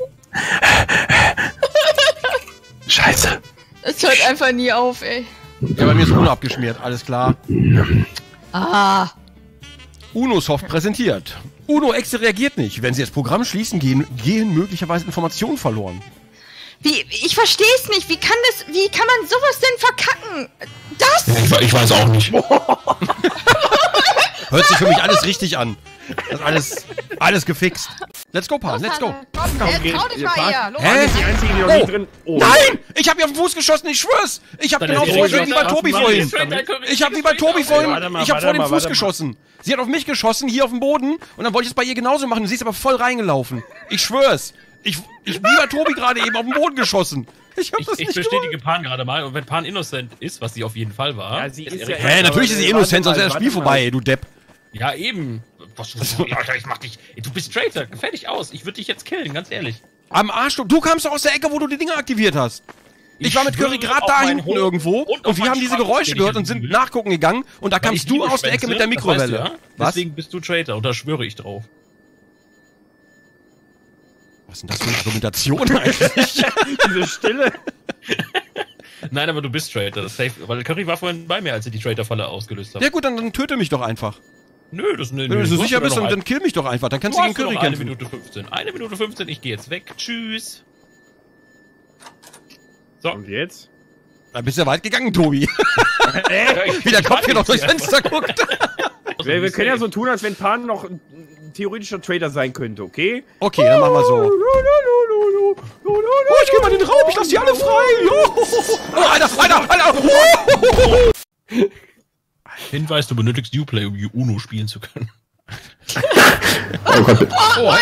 Scheiße. Es hört einfach nie auf, ey. Ja, bei mir ist Uno abgeschmiert, alles klar. Ah. Unosoft präsentiert. Uno Exe reagiert nicht. Wenn sie das Programm schließen, gehen, gehen möglicherweise Informationen verloren. Wie, ich versteh's nicht. Wie kann das, wie kann man sowas denn verkacken? Das? Ich, we- ich weiß auch nicht. Hört sich für mich alles richtig an. Das ist alles, alles gefixt. Let's go, Pan, let's go. Komm, jetzt trau dich mal hier. Los. Hä? Die einzige, die noch Oh. nicht drin. Oh. Nein! Ich hab ihr auf den Fuß geschossen, ich schwör's! Ich hab Dann genau ist vor, Erik wie bei was Tobi machen vorhin. wir? Ich hab wie bei Tobi vorhin, Warte mal, ich hab warte vor dem mal, Fuß warte mal. geschossen. Sie hat auf mich geschossen, hier auf dem Boden, und dann wollte ich es bei ihr genauso machen. Sie ist aber voll reingelaufen. Ich schwör's. Ich, ich wie bei Tobi gerade eben auf den Boden geschossen. Ich hab Ich, das ich nicht bestätige Pan gerade mal, und wenn Pan innocent ist, was sie auf jeden Fall war. Ja, sie ist Erik- ja- Hä, natürlich ist sie Warte innocent, sonst mal, wäre das Spiel warte mal. vorbei, du Depp. Ja, eben. Was, Alter, ich mach dich. Du bist Traitor, fertig aus. Ich würde dich jetzt killen, ganz ehrlich. Am Arsch, du, du kamst doch aus der Ecke, wo du die Dinger aktiviert hast. Ich, Ich war mit Curry schwöre gerade auf da meinen hinten Hund irgendwo und und, auf wir meinen haben diese Schwanz, Geräusche den gehört ich und sind liebe. nachgucken gegangen und da Weil kamst ich du liebe aus der Ecke mit der Schwänze, das weißt Mikrowelle. du, ja? Was? Deswegen bist du Traitor, und da schwöre ich drauf. Was ist denn das für eine Argumentation eigentlich? Diese Stille. Nein, aber du bist Traitor, das ist safe. Weil Curry war vorhin bei mir, als sie die Traitor-Falle ausgelöst hat. Ja gut, dann, dann töte mich doch einfach. Nö, das ist ne, Wenn du so sicher bist, dann, dann dann kill mich doch einfach. Dann kannst du du hast gegen noch Curry eine kämpfen. Minute fünfzehn. Eine Minute fünfzehn, ich gehe jetzt weg. Tschüss. So, Und jetzt? Da bist du ja weit gegangen, Tobi. Wie der Kopf hier noch durchs Fenster guckt. Wir, wir können ja so tun, als wenn Pan noch ein theoretischer Trader sein könnte, okay? Okay, dann machen wir so. Oh, ich geh mal in den Raum, ich lass die alle frei. Oh, Alter, Alter, Alter. Hinweis, du benötigst Uplay, um Uno spielen zu können. Oh Gott. Oh,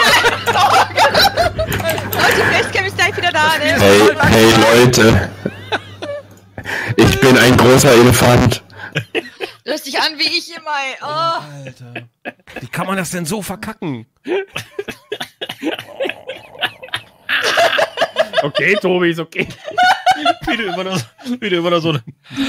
die Facecam ist gleich wieder da, ne? Hey, hey Leute. Ich bin ein großer Elefant. Du hörst dich an wie ich immer, ey. Oh. Alter. Wie kann man das denn so verkacken? Okay, Tobi, ist okay. Wie du immer noch, wie du immer noch so eine...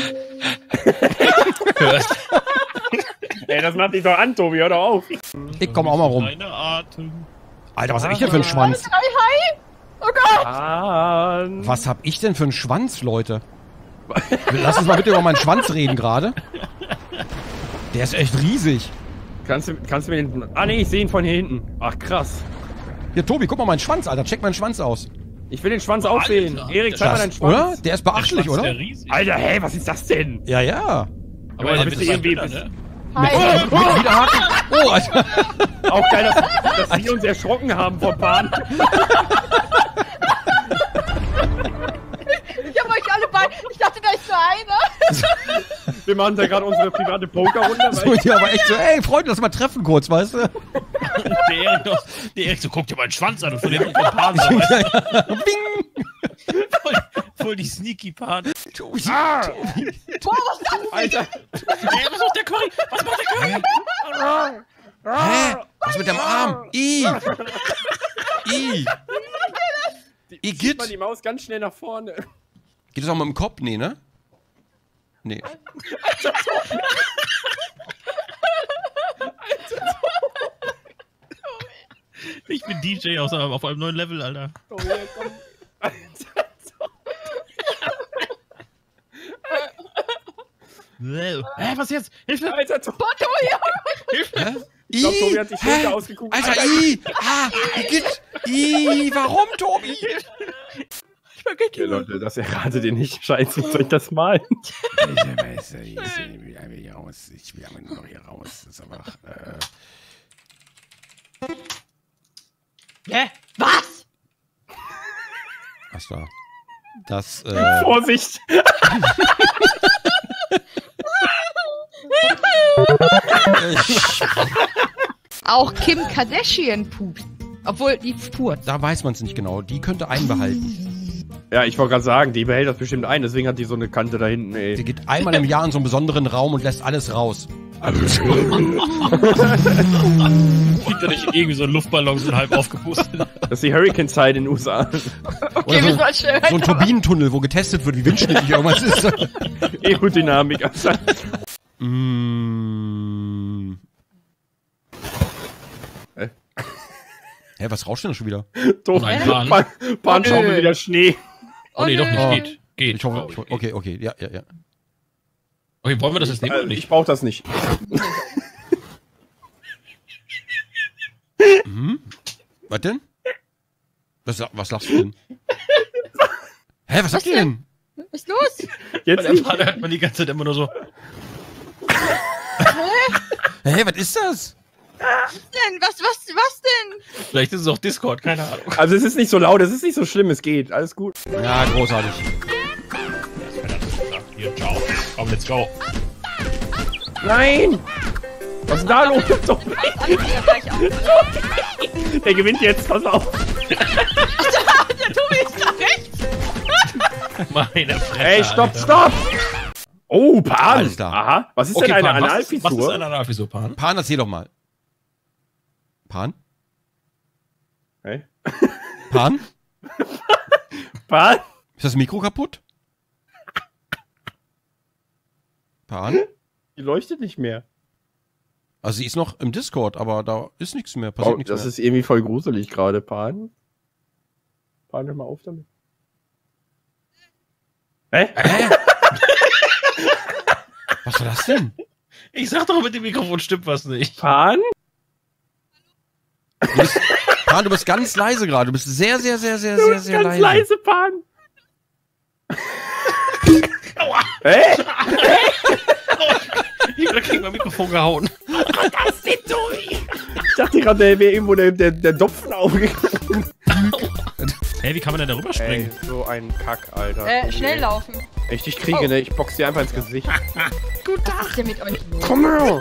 hörst. Ey, das macht dich doch an, Tobi, hör doch auf. Ich komm auch mal rum. Alter, was hab ich denn für einen Schwanz? Hi, hi. Oh Gott. Pan. Was hab ich denn für einen Schwanz, Leute? Lass uns mal bitte über meinen Schwanz reden gerade. Der ist echt riesig. Kannst du, kannst du mir den... Ah, nee, ich sehe ihn von hier hinten. Ach, krass. Hier, Tobi, guck mal meinen Schwanz, Alter. Check meinen Schwanz aus. Ich will den Schwanz auch sehen. Erik, zeig mal deinen Das, Schwanz. oder? Der ist beachtlich, oder? Alter, hey, was ist das denn? Ja, ja. Aber da er bist ist du irgendwie... dünner, ne? Mit, mit, mit Widerhaken. Oh, Alter. Auch geil, dass, dass wir uns erschrocken haben vom Pan. Ich hab euch alle beide. Ich dachte, da ist nur einer. Wir machen da gerade unsere private Pokerrunde. So, ja, aber echt so, ey, Freunde, lass mal treffen kurz, weißt du? Der Erik, doch, der Erik so, guck dir meinen Schwanz an und von dem vom Pan. Bing! Voll, voll die sneaky Pan. Tobi, Ah. Tobi. Boah, was ist das? Alter. Ey, was macht der Curry? Was macht der Curry? Hä? Was mit dem Arm? I. I. Zieht Igitt. man die Maus ganz schnell nach vorne. Geht das auch mit dem Kopf? Nee, ne? Nee. Ich bin D J auf, auf einem neuen Level, Alter. Oh, ja, komm. Alter. Hä, was jetzt? Hilfe! Alter, Tobi. Hä? Ich glaube, Tobi hat die Hä? Schulter ausgeguckt. Alter, I. Ah, Igitt. I. Warum, Tobi? Okay, Leute, das erratet ihr nicht. Scheiße, soll ich das malen? Ich weiß, ich will hier raus. Ich will aber nur hier raus. Das ist aber. Äh. Hä? Was? Was da? Das, äh. Vorsicht! Auch Kim Kardashian pupt. Obwohl, die furzt. Da weiß man es nicht genau. Die könnte einen behalten. Ja, ich wollte gerade sagen, die behält das bestimmt ein, deswegen hat die so eine Kante da hinten, ey. Die geht einmal im Jahr in so einen besonderen Raum und lässt alles raus. Liegt da nicht irgendwie so ein Luftballon so halb aufgepustet? Das ist die Hurricane-Zeit in den U S A. Okay, so, wir sollen schnell so ein Turbinentunnel, wo getestet wird, wie windschnittig irgendwas ist. Aerodynamik. mm. Hä? Hä, was rauscht denn da schon wieder? Doch, Nein, Pan. Pan, Pan Oh, schauen nö. wir wieder Schnee. Oh nee, doch nicht. Oh. Geht. Geht. Ich hoffe, ich hoffe, okay, okay, ja, ja, ja. Okay, wollen wir das jetzt nehmen oder Äh, nicht? ich brauch das nicht. Mhm. Was denn? Was, was lachst du denn? Hä, was sagt ihr denn? Was ist los? Jetzt Bei der nicht. Pan hört man die ganze Zeit immer nur so. Hä, was ist das? Was denn? Was, was, was denn? Vielleicht ist es auch Discord, keine Ahnung. Also es ist nicht so laut, es ist nicht so schlimm, es geht. Alles gut. Ja, großartig. Hier, ciao. Komm, let's go. Nein! Was ist denn da los? Doch, der gewinnt jetzt, pass auf. Der Tobi ist da rechts. Meine Fresse. Ey, stopp, Alter. stopp! Oh, Pan! Alles klar. Aha, was ist Okay, denn eine Pan, was, ist- Analfissur? was ist eine Analfissur, Pan? Pan, erzähl doch mal. Pan? Hey? Pan? Pan? Ist das Mikro kaputt? Pan? Die leuchtet nicht mehr. Also sie ist noch im Discord, aber da ist nichts mehr, passiert Oh, nichts das mehr. ist irgendwie voll gruselig gerade, Pan. Pan, hör mal auf damit. Hä? Hä? Was war das denn? Ich sag doch, mit dem Mikrofon stimmt was nicht. Pan? Du bist, Pan, du bist ganz leise gerade. Du bist sehr, sehr, sehr, sehr, Du sehr, bist sehr ganz leise. leise, Pan. Aua! Hä? Ich hab gegen mein Mikrofon gehauen. Ich dachte gerade, der wäre irgendwo der, der, der Dopfen aufgegangen. Hey, wie kann man denn da rüberspringen? Ey, so ein Kack, Alter. Äh, schnell laufen. Wenn ich dich kriege, ne? Ich box dir einfach ins Gesicht. Gut, was ist denn mit euch los? Komm her!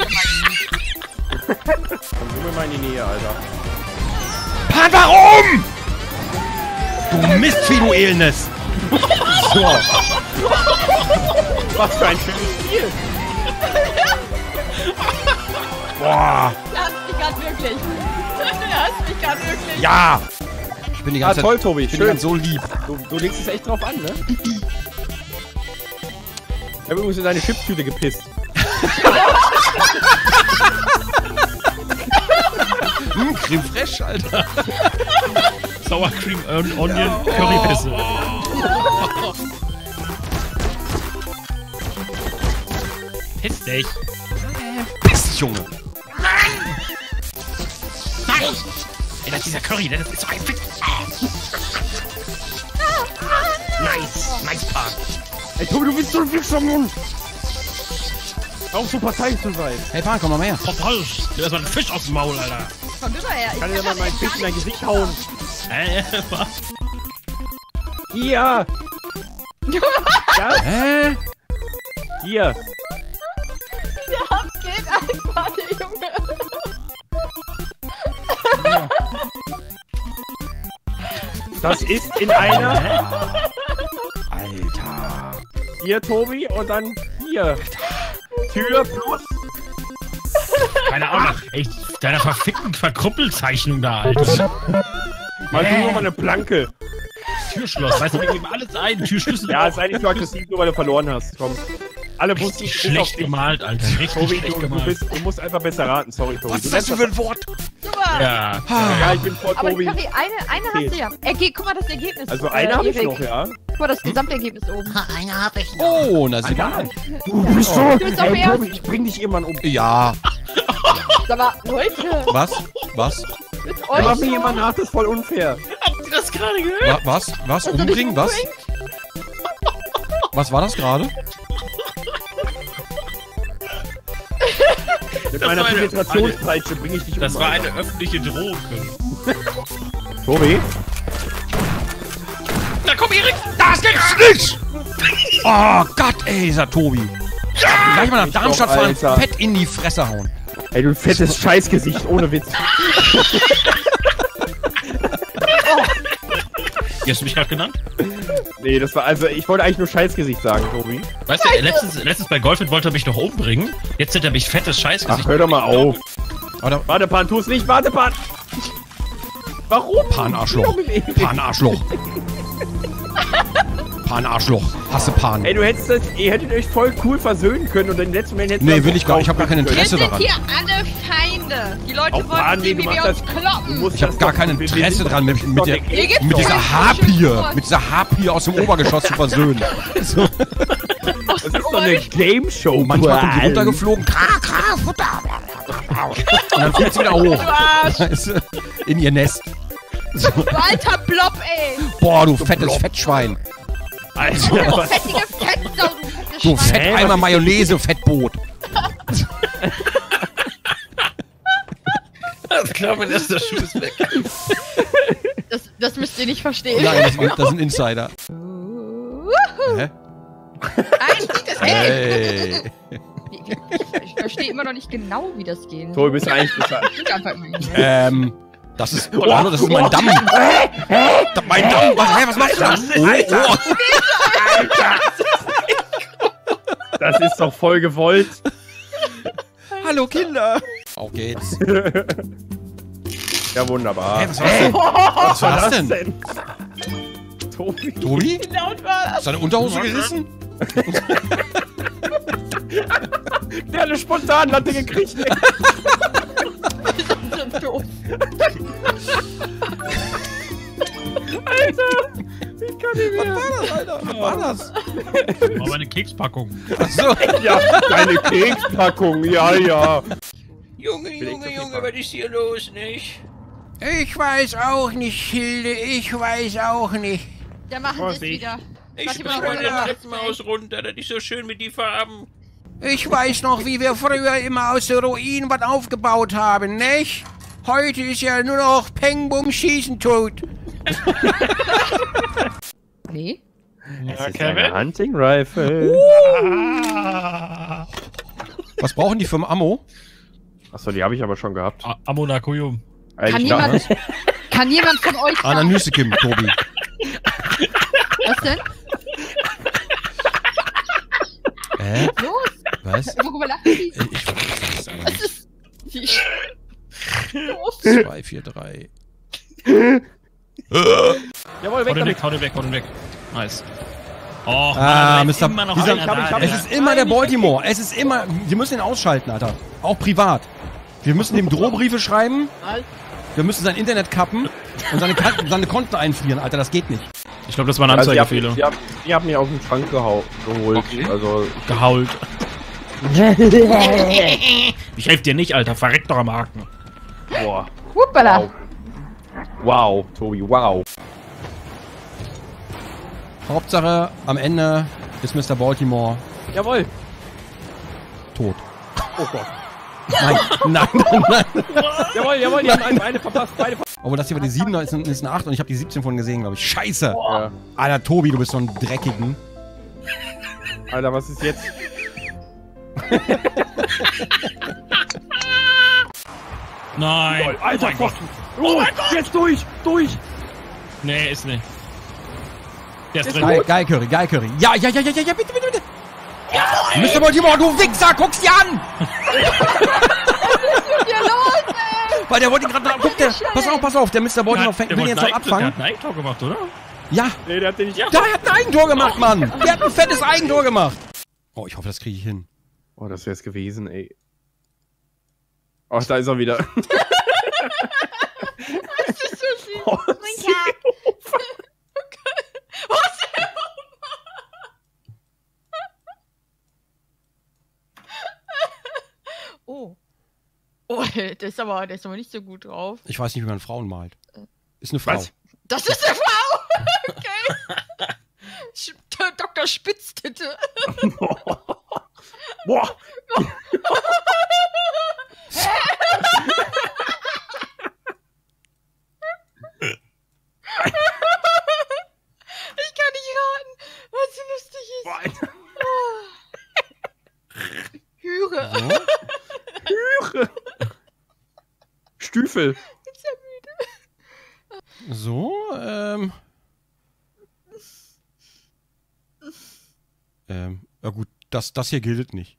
Komm du mir mal in die Nähe, Alter. Pan, warum? Du Mistvieh, du Elnes. So. Was für ein schönes Spiel. Boah. Du hast mich gerade wirklich. Du hast mich gerade wirklich. Ja. Ich bin die ganze Ah, toll, Zeit, Tobi. ich bin Schön. ganz so lieb. Du, du legst es echt drauf an, ne? Ich hab übrigens in deine Chipstüte gepisst. Hm, Creme Fraiche, Alter. Sour Cream on Onion Currypisse. Piss dich. Piss dich, Junge. Nein! Ey, das ist dieser Curry, das ist so ein Fick. Nice, nice Part. Ey, Tobi, du bist so ein Wichser, Mann! Auch so Partei zu sein. Hey, Pan, komm mal her. Verbrauch. Du hast mal einen Fisch aus dem Maul, Alter. Komm rüber her. Ich Kann dir mal das meinen echt Fisch gar in dein nicht. Gesicht hauen. Äh, was? Hier! Ja, Hä? hier. Ja, geht einfach, der Junge. Das ist in einer. Alter. Hier, Tobi, und dann hier. Tür plus. Keine Ahnung. Ey, deiner verfickten Verkrüppelzeichnung da, Alter. Mal du nur mal eine Planke. Türschloss, weißt du, wir geben alles ein. Türschlüssel. Ja, ist eigentlich so aggressiv, nur weil du verloren hast. Komm. Alle Bussen Richtig schlecht gemalt, Alter. Richtig Tobi, schlecht du, du, gemalt. bist, du musst einfach besser raten. Sorry, Tobi. Was Du ist das lernst für ein Wort? Super. Ja. Ja, ich bin vor Aber Tobi. Curry, eine, eine hast du ja. Äh, geh, guck mal das Ergebnis. Also äh, eine habe ich Erik. noch, ja. Guck mal das Gesamtergebnis oben. Eine habe ich noch. Oh, na sieh mal. Du bist so. Du bist doch Ey, erst. Tobi, ich bring dich irgendwann um. Ja. Sag mal, Leute, Was? Was? mit Da macht euch mir jemand nach, das ist voll unfair. Habt ihr das gerade gehört? Wa was? Was? Umbringen? Was? Was war das gerade? Mit Das meiner war eine- Penetrationspeitsche bringe ich dich um. Das war Alter. eine öffentliche Drohung. Tobi? Da komm, Erik! Das gibt's nicht! Oh Gott, ey, dieser Tobi. Gleich mal nach Darmstadt doch, fahren, Alter. fett in die Fresse hauen. Ey, du fettes Scheißgesicht, ohne Witz. Wie hast du mich gerade genannt? Nee, das war also, ich wollte eigentlich nur Scheißgesicht sagen, Tobi. Weißt du, letztens, letztens bei Golfit wollte er mich noch umbringen. Jetzt hat er mich fettes Scheißgesicht. Ach, hör doch mal auf. Warte, Warte, Pan, tu es nicht, warte, Pan. Warum? Pan-Arschloch. Pan-Arschloch. Pan-Arschloch. Hasse Pan. Ey, du hättest das, ihr hättet euch voll cool versöhnen können und den letzten Moment hättest Nee, du will ich gar nicht. Ich hab gar kein Wir Interesse sind daran. hier alle Feinde. Die Leute Auch wollen Pan, nee, sehen, du wie wir machst uns das. Du kloppen. musst Ich habe das gar doch- kein wir- wir Interesse sind dran, mit, doch mit, der, der- Hier gibt's mit doch dieser einen Harpie, schönen mit dieser Harpie aus dem Obergeschoss zu versöhnen. So. Das ist doch eine Game Show. Manchmal kommt die Mann. runtergeflogen, kra, kra, Futter. Und dann fliegt sie wieder hoch. Weißt du, in ihr Nest. So. Du alter Blob, ey. Boah, du fettes Fettschwein. Alter, Du was? fettige Fettsau, du fettes Du Schwein. Fetteimer Mayonnaise, Fettboot. Ich glaube, der erste Schuh ist weg. Das, das müsst ihr nicht verstehen. Nein, das, das ist ein Insider. Hä? Nein, das geht. Hey. Ich verstehe immer noch nicht genau, wie das geht. Tobi, bist du eigentlich besser? Ich denk einfach immer nicht. Ähm, das ist, oh, das ist mein Damm. Da- Mein Damm, was, hä, was machst du da? Oh, oh. Das ist doch voll gewollt. Hallo Kinder. Auf geht's. Ja, wunderbar. Hä, was war das denn? Was war das denn? denn? Tobi. Tobi? Wie laut war das? Ist deine Unterhose gerissen? Der hat eine Spontanlatte gekriegt. ey. Wir sind so doof. Alter. Ich kann nicht mehr. Was war das? War meine Kekspackung. Achso. Ja, deine Kekspackung. Ja, ja. Junge, Junge, Junge, was ist hier los, nicht? Ich weiß auch nicht, Hilde. Ich weiß auch nicht. Da machen sie es Vorsicht. wieder. Ich Warte springe mal, mal den warte mal. Treppenhaus runter, das ist so schön mit die Farben. Ich weiß noch, wie wir früher immer aus der Ruinen was aufgebaut haben, nicht? Heute ist ja nur noch Peng, Bum, Schießen tot. Nee. Es ist eine Hunting Rifle. Ah. Was brauchen die für ein Ammo? Achso, die habe ich aber schon gehabt. A- Ammoniakium. Äh, Kann ich dachte- jemand, kann jemand von euch sagen, Ananusikim, Tobi. was denn? Hä? Los, Was? worüber lachen die? Ich weiß es Was ist... Die... Doof. zwei, vier, drei. Jawohl, Hau weg den damit. weg, hau den weg, hau den weg. Nice. Oh, Ah, Mann, da ist Mister immer noch dieser, einer da, es der- ist immer der Baltimore. Es ist immer. Wir müssen ihn ausschalten, Alter. Auch privat. Wir müssen ihm Drohbriefe schreiben. Wir müssen sein Internet kappen und seine, Kan- seine Konten einfrieren, Alter. Das geht nicht. Ich glaube, das waren Also, die haben, Anzeigefehler. die, haben, die haben mir aus dem Schrank gehau geholt. Okay. Also, Gehault. Ich helfe dir nicht, Alter. Verreck doch am Haken. boah. Huppala. Wow. Wow, Tobi, wow. Hauptsache, am Ende ist Mister Baltimore Jawohl. tot. Oh Gott. Nein, nein, nein, nein. Jawohl, jawohl, die haben eine, eine verpasst, beide verpasst. Obwohl das hier war die sieben, ist, ein- ist eine acht und ich habe die siebzehn von gesehen, glaube ich. Scheiße. Ja. Alter, Tobi, du bist so ein Dreckigen. Alter, was ist jetzt? Nein. Alter, oh mein Gott. Pfosten. Oh, jetzt durch, durch. Nee, ist nicht. Der ist Ist drin. Geil, geil, Curry, geil, Curry. Ja, ja, ja, ja, ja, ja, bitte, bitte, bitte. Mister Baltimore, du Wichser, guck's dir an! Hier los, ey. Weil der wollte gerade nach. Guck, der. Pass auf, pass auf, der Mister Baltimore fängt, Der will wollte jetzt noch ein- Der abfangen. hat ein Eigentor gemacht, oder? Ja, Nee, der hat den nicht. der hat ein Eigentor gemacht, Mann! Der hat ein fettes Eigentor gemacht! Oh, ich hoffe, das kriege ich hin. Oh, das wär's gewesen, ey. Oh, da ist er wieder. Das ist so süß. Oh, Mein Tag. Was? Oh. Oh, der ist aber, der ist aber nicht so gut drauf. Ich weiß nicht, wie man Frauen malt. Ist eine Frau. Was? Das ist eine Frau! Okay. Sch- Doktor Spitztitte. Boah. Ich kann nicht raten, was so lustig ist. Boah, Alter. Hüre. Hüre. Stüffel. Ist er müde? So, ähm. Ähm, ja gut, das, das hier gilt nicht.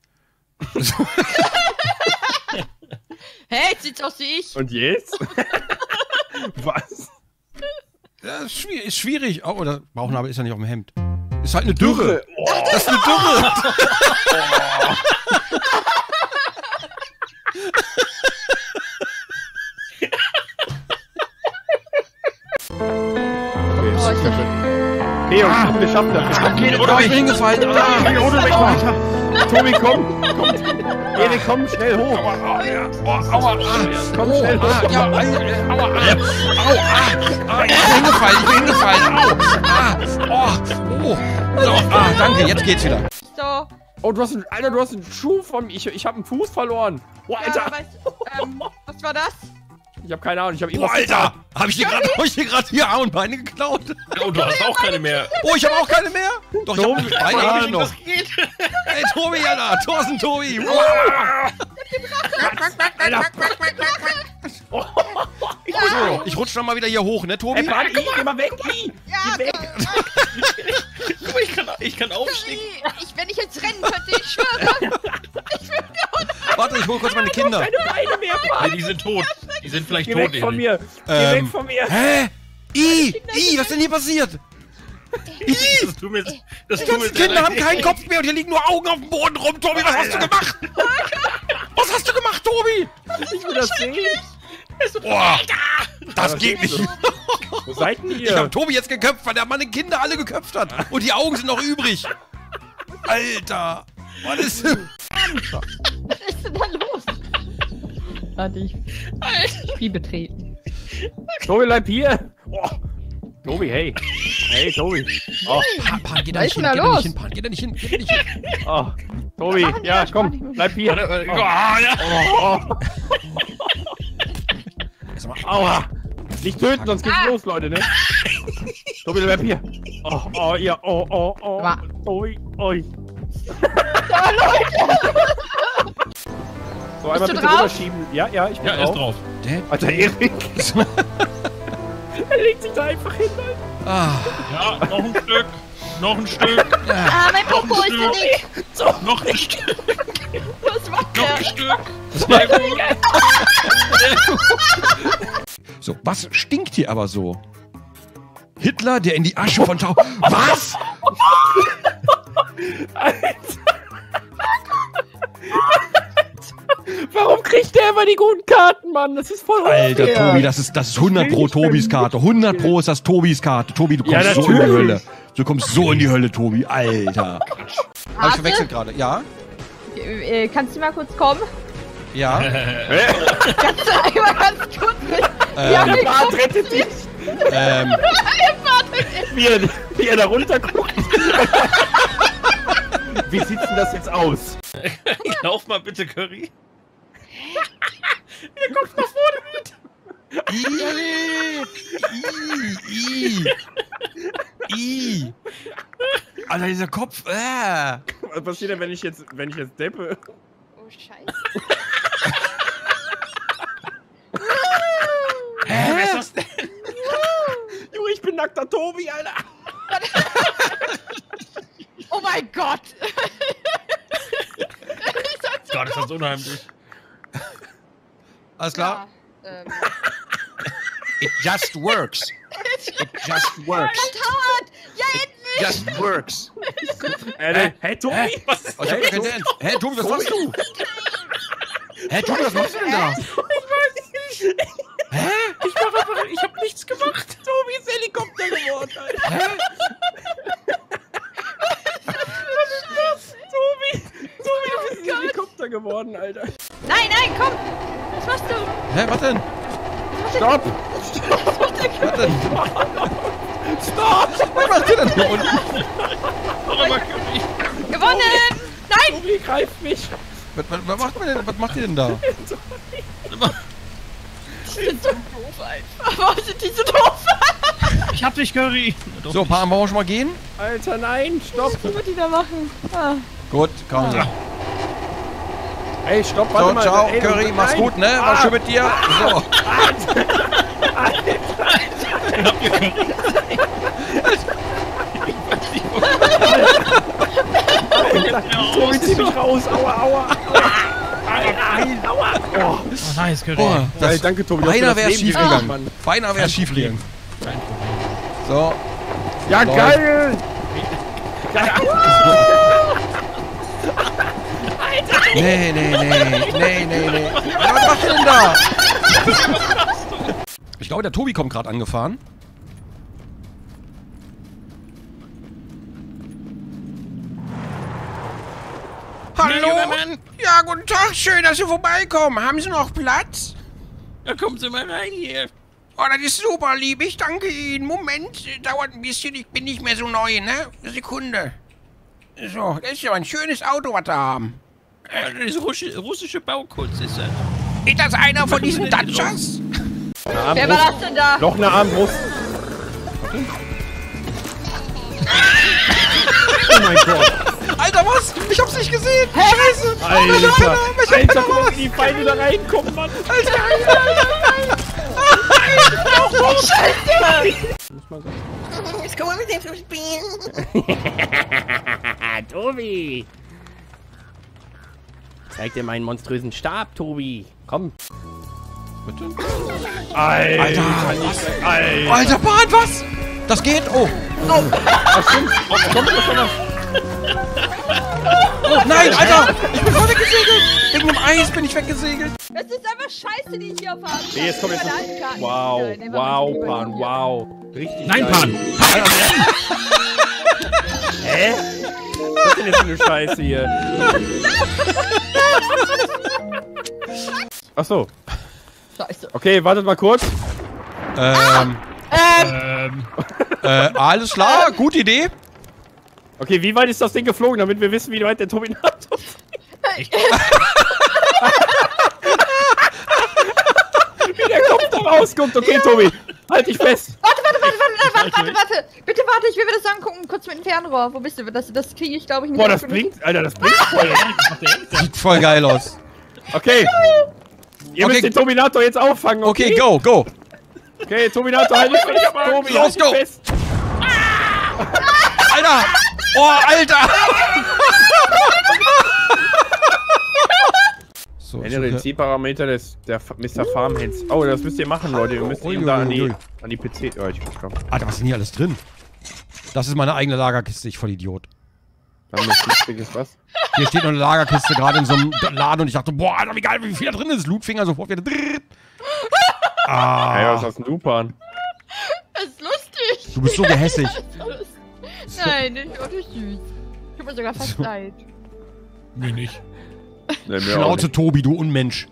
Hä, jetzt sieht's aus wie ich. Und jetzt? Was? Ja, ist schwierig. Ist schwierig. Oh, der Bauchnabel ist ja nicht auf dem Hemd. Ist halt eine Dürre. Oh. Das ist eine Dürre. Oh, ist das Okay, Jungs, ah, geschafft das. Geht, oder bin ich hingefallen? Ah, Geh ohne weg weiter. Tobi, komm. komm. Erik, komm schnell hoch. Aua, ja. Aua, aua, Komm oh, schnell hoch. ah, ja, äh, aua, ah, au, ah, ah, ich bin hingefallen, ich bin hingefallen, au, ah, oh, oh, so, ah, danke, jetzt geht's wieder. so. Oh, du hast einen, Alter, du hast einen Schuh von mir. Ich, ich habe einen Fuß verloren. Boah, Ja, Alter. weißt, ähm, was war das? Ich habe keine Ahnung. Ich habe Boah, Alter! Hab ich dir gerade hab ich dir gerade hier Arm und Beine geklaut? Oh, du hast auch keine mehr. Oh, ich habe auch keine mehr? Doch, ich Tobi, habe eine Arme noch. Das geht. Ey, Tobi, Alter! Thorsten, Tobi! So, ich rutsch noch mal wieder hier hoch, ne, Tobi? Ey, warte, ich geh mal weg. I. Ja, Geh weg. Guck mal, ich kann, ich kann aufstehen. ich, wenn ich jetzt rennen könnte, ich schwöre. Warte, ich hol kurz meine Kinder. Keine Beine mehr, Mann. Nee, die sind tot. Die sind vielleicht Geh tot. weg von Erik. mir. Geh Ähm, weg von mir. Hä? I! I, was ist denn hier passiert? I! Das tut mir, das Die tut mir ganzen Kinder sehr haben leid. keinen Kopf mehr und hier liegen nur Augen auf dem Boden rum. Tobi, was hast du gemacht? Was hast du gemacht, Tobi? Ich will das sehen. Boah, das was geht ist nicht. Wo seid denn Ich hab ihr? Tobi jetzt geköpft, weil der meine Kinder alle geköpft hat. Und die Augen sind noch übrig. Alter. Was ist denn? Was ist denn da los? Warte, ich. Spiel betreten. Tobi, bleib hier. Oh. Tobi, hey. Hey, Tobi. Oh, Pan, Pan, geh da Was nicht ist hin, denn geh da da los? nicht hin, Pan, geh da nicht hin, geh da nicht hin. oh. Tobi, ja, komm, bleib hier. Oh, ja. Oh, oh. Aua. Nicht töten, sonst geht's Ah. los, Leute, ne? Tobi, bleib hier. Oh, oh, ja, oh, oh, oh. Aber- Tobi, oi. Ja, Leute! So, einmal du bitte drauf? rüberschieben. Ja, ja, ich bin Ja, er ist drauf. drauf. Alter, Erik. Er legt sich da einfach hin, Alter. Ah, Ja, noch ein Stück. Noch ein Stück. Ah, mein Popo ist so dick. Noch ein Stück. Was macht Noch der? ein Stück. Sehr gut. so, was stinkt hier aber so? Hitler, der in die Asche von Tau... Was? Warum kriegt der immer die guten Karten, Mann? Das ist voll Alter, unfair. Tobi, das ist, das ist hundert pro Tobis Karte. hundert pro ist das Tobis Karte. Tobi, du Ja, kommst so in die natürlich. Hölle. Du kommst so in die Hölle, Tobi. Alter. Hab ich Hase? verwechselt gerade. Ja? Äh, Kannst du mal kurz kommen? Ja? Kannst du einmal ganz kurz mit? Ja, Ähm, wir Bart gucken rettet dich. ähm, Wie er, wie er da runter guckt. Wie sieht denn das jetzt aus? Lauf mal bitte, Curry. I, I, I. Alter, dieser Kopf, äh. Was passiert denn, wenn ich jetzt, wenn ich jetzt deppe? Oh, scheiße. Hä? Wer ist das denn? Junge, ich bin nackter Tobi, Alter. Oh mein Gott! Gott, ist das unheimlich. Alles klar? Ja, ähm. It just works. It just works. Howard! Ja, endlich! Just works. Äh, hey, hey, Tobi, Hä? was ist Oh, ich hab hey, keinen Tobi? Dance. Hä, Tobi, was machst du? Hä, Tobi, was machst du denn da? Ich weiß nicht. Hä? Ich mach einfach, ich hab nichts gemacht. Tobi ist Helikopter geworden, Alter. Hä? Tobi, Tobi, du bist ein Helikopter geworden, Alter. Nein, nein, komm! Was machst du? Hä, was denn? Stopp! Was denn? Stopp! Was macht ihr denn hier unten? Warum mal Curry? Gewonnen! Nein! Tobi greift mich. Was, was, was, macht man denn, was macht ihr denn da? Die sind so doof einfach. Warum sind die so doof? Ich hab dich, Curry. So, Pan, wollen wir schon mal gehen? Alter, nein, stopp. Was wird die da machen? Ah. Gut, komm. So, Ey, stopp, warte mal. ciao, Ey, Curry, nein. mach's gut, ne? War Ah. schön mit dir. So. Tobi, zieh mich raus. Aua, aua. Nein, aua. Oh. Oh, nice, Curry. Boah, Geil, danke, Tobi. du hast mir beinahe das wär's Leben schief gerettet, gegangen. Mann. Beinahe wär's schief gegangen. Kein Problem. So. Ja, Läuft. geil. Nee, nee, nee, nee, nee, nee. Was macht ihr denn da? Ich glaube, der Tobi kommt gerade angefahren. Hallo? Ja, guten Tag, schön, dass Sie vorbeikommen. Haben Sie noch Platz? Ja, kommen Sie mal rein hier. Oh, das ist super, lieb. Ich danke Ihnen. Moment, dauert ein bisschen. Ich bin nicht mehr so neu, ne? Sekunde. So, das ist ja ein schönes Auto, was wir haben. Das ist russische, russische Baukunst, ist das. Ist das einer von diesen Datschas? Wer war das denn da? Noch eine Armbrust. Oh mein Gott. Alter, was? Ich hab's nicht gesehen. Scheiße. Alter. Welcher Alter, Penner guck mal, war's? wie die Feinde da reinkommen, Mann. Alter, Alter, Alter, Jetzt kommen wir mit dem zum Spielen. Tobi. Zeig dir meinen monströsen Stab, Tobi. Komm. Bitte? Alter. Alter, was? Alter. Alter, Bart, was? Das geht? Oh. Was stimmt? Oh, komm, das noch. Oh, nein, Alter. Ich bin voll weggesegelt. Wegen dem Eis bin ich weggesegelt. Das ist einfach scheiße, die ich hier fahre. Nee, jetzt kommt jetzt noch. Wow, wow, Pan, wow. Richtig Nein, geil. Pan. Hä? Was ist denn jetzt für eine Scheiße hier? Ach so. Scheiße. Okay, wartet mal kurz. Ähm. Ähm, Äh, Ähm. Äh, alles klar, gute Idee. Okay, wie weit ist das Ding geflogen, damit wir wissen, wie weit der Turbinator ist? Wie der Kopf da rausguckt. Okay, Tobi, halt dich fest. Warte, warte, warte, warte, warte, warte, warte. Bitte warte, ich will mir das angucken, kurz mit dem Fernrohr. Wo bist du? Das, das kriege ich, glaube ich, nicht. Boah, das blinkt, Alter, das blinkt voll. Sieht voll geil aus. Okay. Ihr Okay. müsst den Turbinator jetzt auffangen, okay? Okay, go, go. Okay, Turbinator, halt dich fest. Tobi, Los, halt dich go. fest. Alter! Oh, Alter! So, ich Ändere den suche- Zielparameter des der F- Mister Farmhands. Oh, das müsst ihr machen, Leute. Ihr müsst Ui, ihm da an die, ui, ui. an die P C. Oh, ich komm. Alter, was ist denn hier alles drin? Das ist meine eigene Lagerkiste, ich voll Idiot. Dann ist lustiges was. Hier steht noch eine Lagerkiste gerade in so einem Laden und ich dachte, boah, Alter, wie geil, wie viel da drin ist. Lootfinger sofort wieder. Ah, Hey, was hast denn du, Pan? Das ist lustig. du bist so gehässig. Nein, nicht oh, das ist süß. Tut mir sogar fast leid. Mir nicht. Nee, mir auch Schnauze nicht. Tobi, du Unmensch.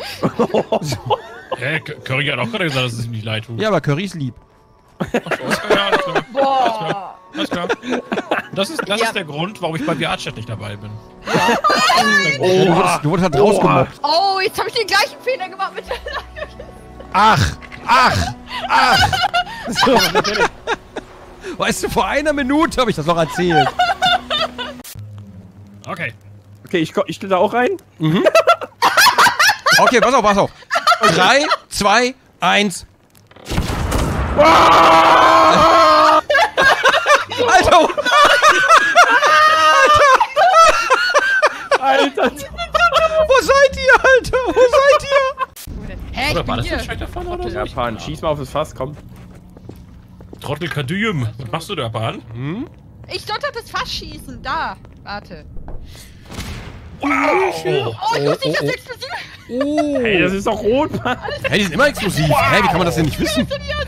Hä? K- Curry hat auch gerade gesagt, dass es ihm nicht leid tut. Ja, aber Curry ist lieb. Ja, alles klar. Boah. Alles klar. Das ist, das ist der Grund, warum ich bei V R-Chat nicht dabei bin. Ja, du, wurdest, du wurdest halt rausgemobbt. Oh, jetzt habe ich den gleichen Fehler gemacht mit der Lagerkiste. Ach, ach, ach. So. Weißt du, vor einer Minute habe ich das noch erzählt. Okay. Okay, ich, ko- ich stelle da auch rein. Mhm. Okay, pass auf, pass auf. Drei, zwei, eins. Alter! Alter! Wo seid ihr, Alter? Wo seid ihr? Hä, ich Oder war bin das hier. ein Scheiß davon oder so? Ja, Pan, schieß mal auf das Fass, komm. Trottel Kadüum. Was machst du da, Bahn? Hm? Ich sollte das Fass schießen. Da. Warte. Wow. Oh, ich wusste nicht, dass explosiv. Oh. Ey, das ist doch rot, Mann. Hey, die sind immer explosiv. Hä, wie kann man das denn nicht wissen?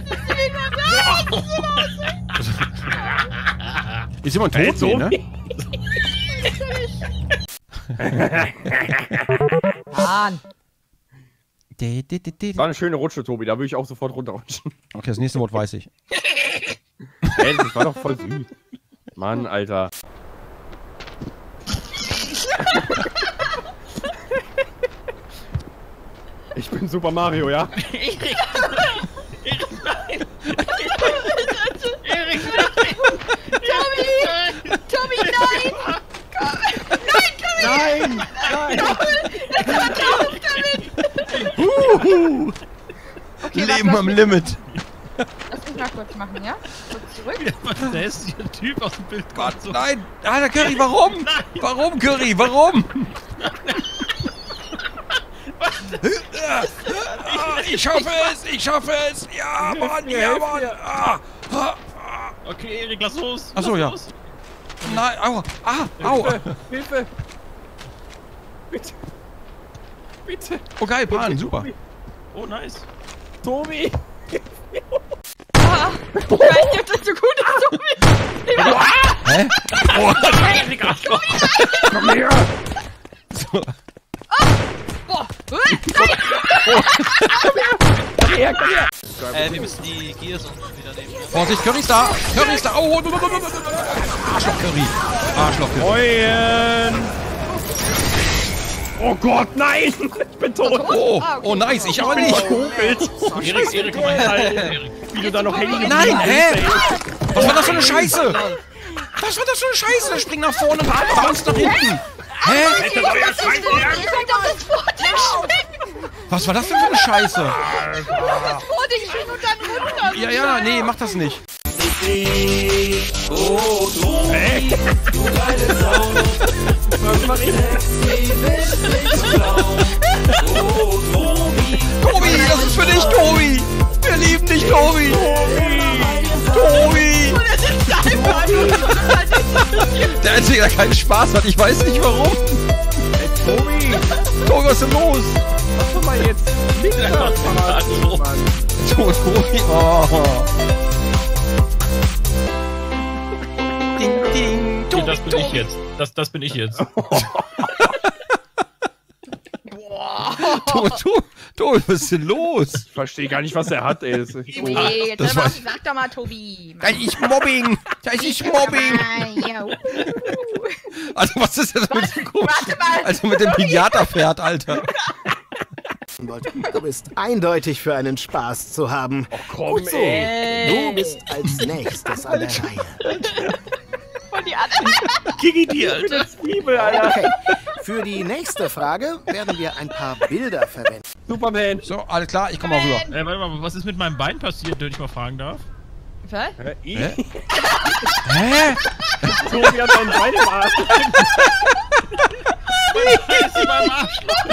Ist jemand tot? Nee, ne? Mann. War eine schöne Rutsche, Tobi. Da würde ich auch sofort runterrutschen. Okay, das nächste Wort weiß ich. Ey, das war doch voll süß. Mann, Alter. Ich bin Super Mario, ja? Erik! Erik, nein! Erik, Tobi! Tobi, nein! Nein! Nein! Huhu. Okay, Leben warte, am lass Limit. mich- Lass mich mal kurz machen, ja? Kurz zurück. Was ist der hässliche Typ aus dem Bild? Gott, nein! Alter, Curry, warum? Warum, Curry, warum? Ich schaffe es, ich schaffe es! Ja, Mann, ja, Mann! Ah, ah, Okay, Erik, lass los! Ach so, lass ja. los. nein, aua, ah, aua! Hilfe! Hilfe! Bitte! Bitte! Oh geil, Pan, super. Oh, nice. Tobi! Ah, ich weiß nicht, ob das so gut ist, Tobi. Hä? Oh, Erik, Arschloch! Komm her! So. Boah. Komm her, komm her! Äh, wir müssen die Gears unten wieder nehmen. Vorsicht, Curry ist da! Curry ist da! Oh, Arschloch, Curry! Arschloch, Curry! Moin! Oh Gott, nein! Ich bin tot! Oh, oh, nice, ich aber nicht! Erik, Erik, komm mal her, Erik. Wie du da noch hängen Nein, hä? Was war das für eine Scheiße? Was war das für eine Scheiße? Der springt nach vorne und bounced nach hinten! Hä? Ich wollte auf das Vording springen. Was war das denn für eine Scheiße? Das Vording springen und dann runter. Ja, ja, nee, mach das nicht. Tobi, das ist für dich, Tobi! Wir lieben dich, Tobi! Tobi! Und er sitzt da einfach nur. Der Einzige, der keinen Spaß hat, ich weiß nicht warum. Tobi! Tobi, was ist denn los? Was soll mal jetzt? Tobi, oh. Ding, ding, Okay, das bin ich jetzt. Das, das bin ich jetzt. Boah. Du, du, du, was ist denn los? Ich verstehe gar nicht, was er hat, ey. Das ist echt Tobi, so. jetzt das sag, war- mal, sag doch mal, Tobi. Das ist Mobbing! Das ist Mobbing! Ah, ja, uh. Also, was ist das mit dem Warte mal. Also mit dem Pinata-Pferd, Alter. Du bist eindeutig für einen Spaß zu haben. Oh, komm, Gut so. ey. Du bist als nächstes an der Reihe. Und die anderen. Kiki dir, Alter. Zwiebel, Alter. Okay. Für die nächste Frage werden wir ein paar Bilder verwenden. Superman. So, alles klar, ich komme mal rüber. Äh, warte mal, was ist mit meinem Bein passiert, wenn ich mal fragen darf? Was? Hä? Hä? Hä? Tobi hat seinen Bein im Arsch. ist in meinem Arschloch.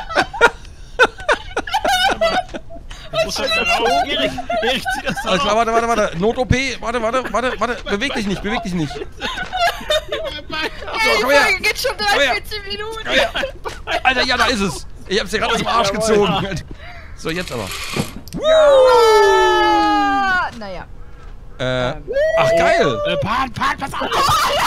Das muss halt da raus. Erik, Erik, zieh das da Alles klar, raus. warte, warte, warte. Not-O P. Warte, warte, warte, warte. Beweg dich nicht, beweg dich nicht. Ey, komm die her. Folge geht schon Komm her. dreiundvierzig Minuten. Komm her. Alter, ja, da ist es. Ich hab's dir gerade aus dem Arsch gezogen. So, jetzt aber. Ah, naja. Äh, ach, geil. Äh, Pan, Pan, pass auf.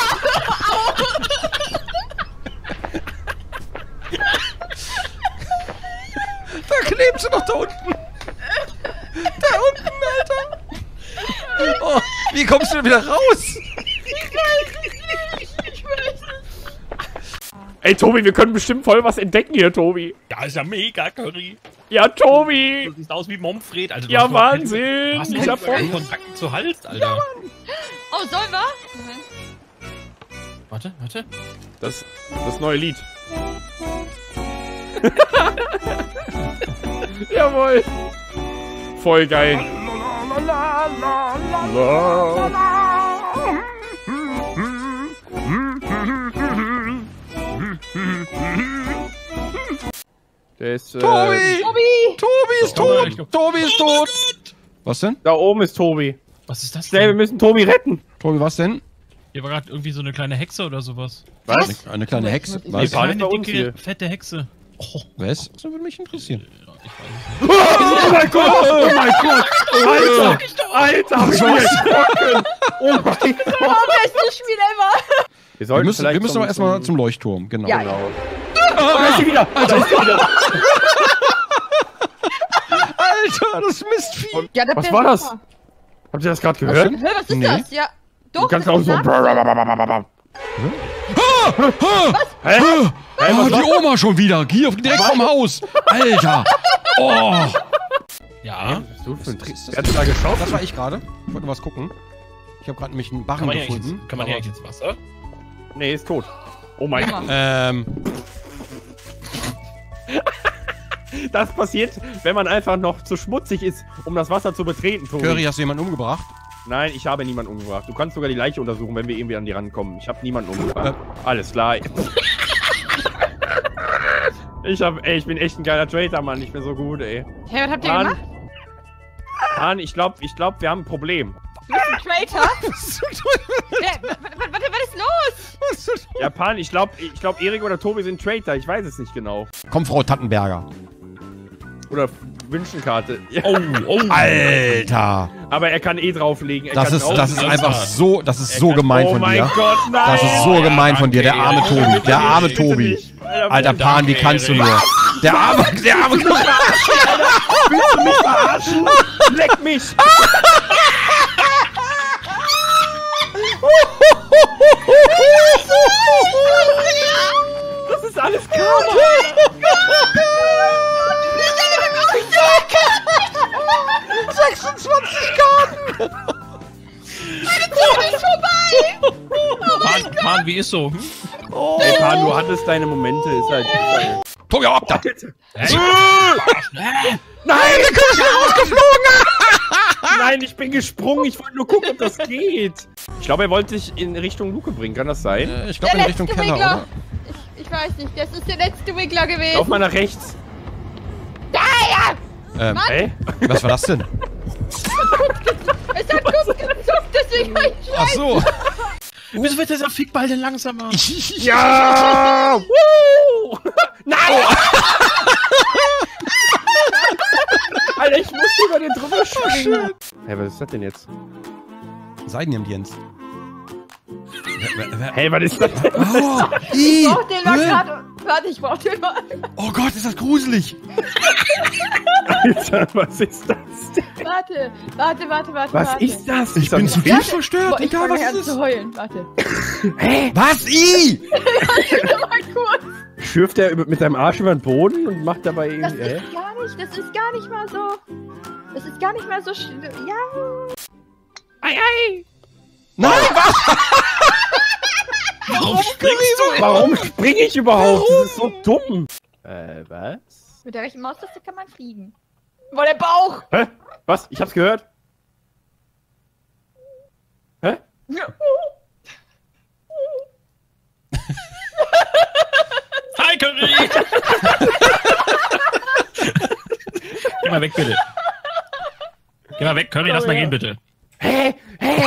Da klebst du doch da unten. Da unten, Alter. Oh, wie kommst du denn wieder raus? Ey, Tobi, wir können bestimmt voll was entdecken hier, Tobi. Ja, ist ja mega Curry. Ja, Tobi. Du siehst aus wie Momfred, Alter. Du Ja, hast überhaupt keinen- Wahnsinn. Du hast Ich hab keinen voll- Kontakt zu Hals, Alter. Oh, sollen wir? Warte, warte. Das, das neue Lied. Jawohl. Voll geil. Der ist, äh, Tobi! Tobi! Tobi ist tot! Tobi ist tot! Was denn? Da oben ist Tobi. Was ist das Schnell, wir denn? müssen Tobi retten. Tobi, was denn? Hier war gerade irgendwie so eine kleine Hexe oder sowas. Eine, eine kleine Hexe. Nee, Was? Pan ist Kleine, bei uns dicke, hier. fette Hexe. Oh, Was? Das würde mich interessieren. Oh mein Gott! Oh mein Gott! Alter! Alter! Hab ich mich erschrocken! Oh mein Gott! Oh, bestes Spiel ever! Wir, Wir müssen, wir müssen aber erstmal zum Leuchtturm, genau. Ja, Genau. Oh, da ist sie wieder! Da ist sie wieder! Alter, das Mistvieh! Ja, das Was wär war das? super. Habt ihr das gerade gehört? Hä, was ist Nee. das? Ja. Doch, Du kannst das auch ist so. das. Hä? Hä? Ah, Was die war- Oma schon wieder. Hier direkt vom Haus. Alter. Oh. ja. Was du für ein Trick? Wer hat denn da geschaut? Das war ich gerade. Ich wollte was gucken. Ich habe gerade nämlich einen Barren Kann man hier eigentlich gefunden. ins, kann man hier eigentlich ins Wasser? Nee, ist tot. Oh mein Gott. Ähm, Das passiert, wenn man einfach noch zu schmutzig ist, um das Wasser zu betreten, Tobi. Curry, hast du jemanden umgebracht? Nein, ich habe niemanden umgebracht. Du kannst sogar die Leiche untersuchen, wenn wir irgendwie an die rankommen. Ich habe niemanden umgebracht. Alles klar. Ich hab, ey, ich bin echt ein geiler Traitor, Mann. Ich bin so gut, ey. Hä, was habt ihr Pan, gemacht? Pan, ich glaube, ich glaub, wir haben ein Problem. Du bist ein Traitor? Hä, wa- wa- wa- was ist los? Ja, Pan, ich glaube, ich glaub, Erik oder Tobi sind Traitor. Ich weiß es nicht genau. Komm, Frau Tattenberger. Oder Wünschenkarte. Ja, Oh, oh. Alter. aber er kann eh drauflegen. Er Das kann ist, das ist drauflegen. einfach so, das ist Er so kann- gemein oh von mein dir. Gott, nein! Das ist so gemein von dir, der arme Tobi. Der arme Bitte Tobi. nicht. Alter, Alter, bitte. Pan, wie kannst du nur? Der arme, der arme. Willst du mich verarschen? Leck mich! Das ist alles Karma! sechsundzwanzig Karten! Pan, Pan, wie ist so? Hm? Ey, Pan, du hattest deine Momente, ist halt. Tobi, hau ab da! Hey. Nein, Der König ist rausgeflogen! nein, ich bin gesprungen. Ich wollte nur gucken, ob das geht. Ich glaube, er wollte dich in Richtung Luke bringen. Kann das sein? Äh, Ich Der glaube in letzte Richtung Keller, Wiggler. oder? Ich, ich weiß nicht, das ist der letzte Wiggler Lauf gewesen. mal nach rechts. Ähm, Ey? was war das denn? Es hat kurz gezuckt, deswegen war ich Ach so. Wieso wird dieser Fickball denn langsamer? Ja! Woo! Nein! Alter, ich musste über den drüber springen. Hä, was ist das denn jetzt? Seidenhemd, Jens. Hey, was ist das denn? Oh, i, Oh, den war hä? gerade. warte, ich brauch den mal. Oh Gott, ist das gruselig. Alter, was ist das denn? Warte, warte, warte, warte. Was warte. ist das? Ich bin zu viel verstört. Boah, ich Egal, fange was an ist zu es? heulen. Warte. Hä? Was? I? Warte mal kurz. Schürft er über- mit seinem Arsch über den Boden und macht dabei Das irgendwie... Äh? ist gar nicht, das ist gar nicht mal so. Das ist gar nicht mal so schlimm. Ja. Ei, ei! Nein, was? Warum springst du? Warum springe ich überhaupt? Das ist so dumm. Äh, was? Mit der rechten Maustaste kann man fliegen. Boah, der Bauch. Hä? Was? Ich hab's gehört. Hä? Hi, Curry! Geh mal weg, bitte. Geh mal weg, Curry, lass mal gehen, bitte. Hä? Hä?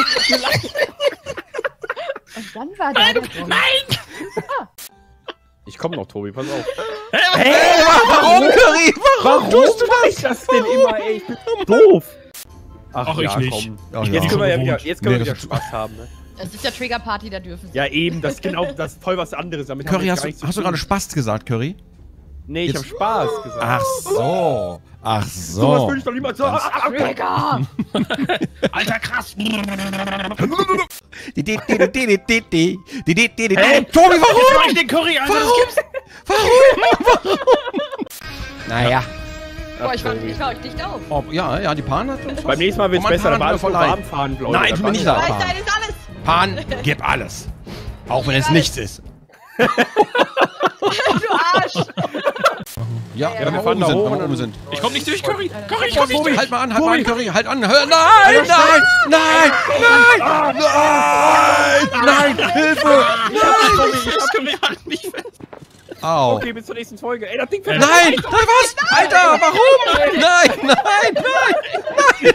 Und dann war der. Nein! Nein! Ich komm noch, Tobi, pass auf. Hey, warum, Curry? Warum, Warum tust du mach ich das denn immer, ey? Ich bin doof. Ach, Ach, ich ja, nicht. komm. Ach, Jetzt ja. können wir ja wieder, Gewohnt. jetzt können wir Nee, wieder das- Spaß haben, ne? Das ist ja Trigger Party, da dürfen sie. Ja, eben, das ist genau, das ist voll was anderes. Damit haben Curry, wir hast, gar du, nichts zu hast du tun. gerade Spaß gesagt, Curry? Nee, ich Jetzt- hab Spaß gesagt. Ach so. Ach Sowas so. würde ich doch niemals sagen. Ah, ah, ah, Trigger! Alter, krass! Di- di- di- di- di- di- di- di- di- di- di- Hey, Tobi, Jetzt mach warum? ich den Curry, Alter, das Warum? gibt's Warum? Warum? Naja. Boah, ich war, ich war euch dicht auf. Oh, ja, ja, die Pan hat uns Beim nächsten Mal wird's Oh, mein besser, da Pan war tut alles mir nur voll warm leid. fahren, Leute. Nein, Da tu mir war nicht nur- leid. Weiß, Pan. Zeit ist alles. Pan, gib alles. Auch wenn es nichts ist. Du Arsch! Ja, Ja, wenn wir wir fahren oben da sind, hoch wenn wir und oben sind. Ich komm nicht durch, Curry! Curry, ich Oh, komm nicht Tobi, durch! halt mal an, halt mal an, Curry, halt an. Hör, nein, nein, nein, nein, nein, nein, Hilfe. Das können wir halt nicht fest. Au. Okay, bis zur nächsten Folge. Ey, das Ding fällt Nein, nein, was? Alter, warum? Nein, nein, nein.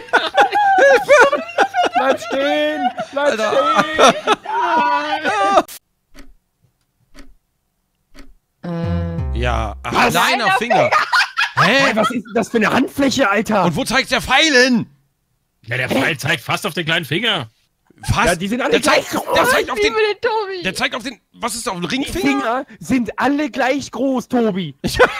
Bleib stehen! Bleib Alter. stehen! Ja, ach, kleiner Finger. Hey, Hä? was ist denn das für eine Handfläche, Alter? Und wo zeigt der Pfeil hin? Ja, der Pfeil zeigt fast auf den kleinen Finger. Fast. Ja, die sind alle der zeigt, gleich der zeigt auf Ich den, liebe den Tobi! der zeigt auf den, was ist da, auf den Die Ringfinger? Finger sind alle gleich groß, Tobi.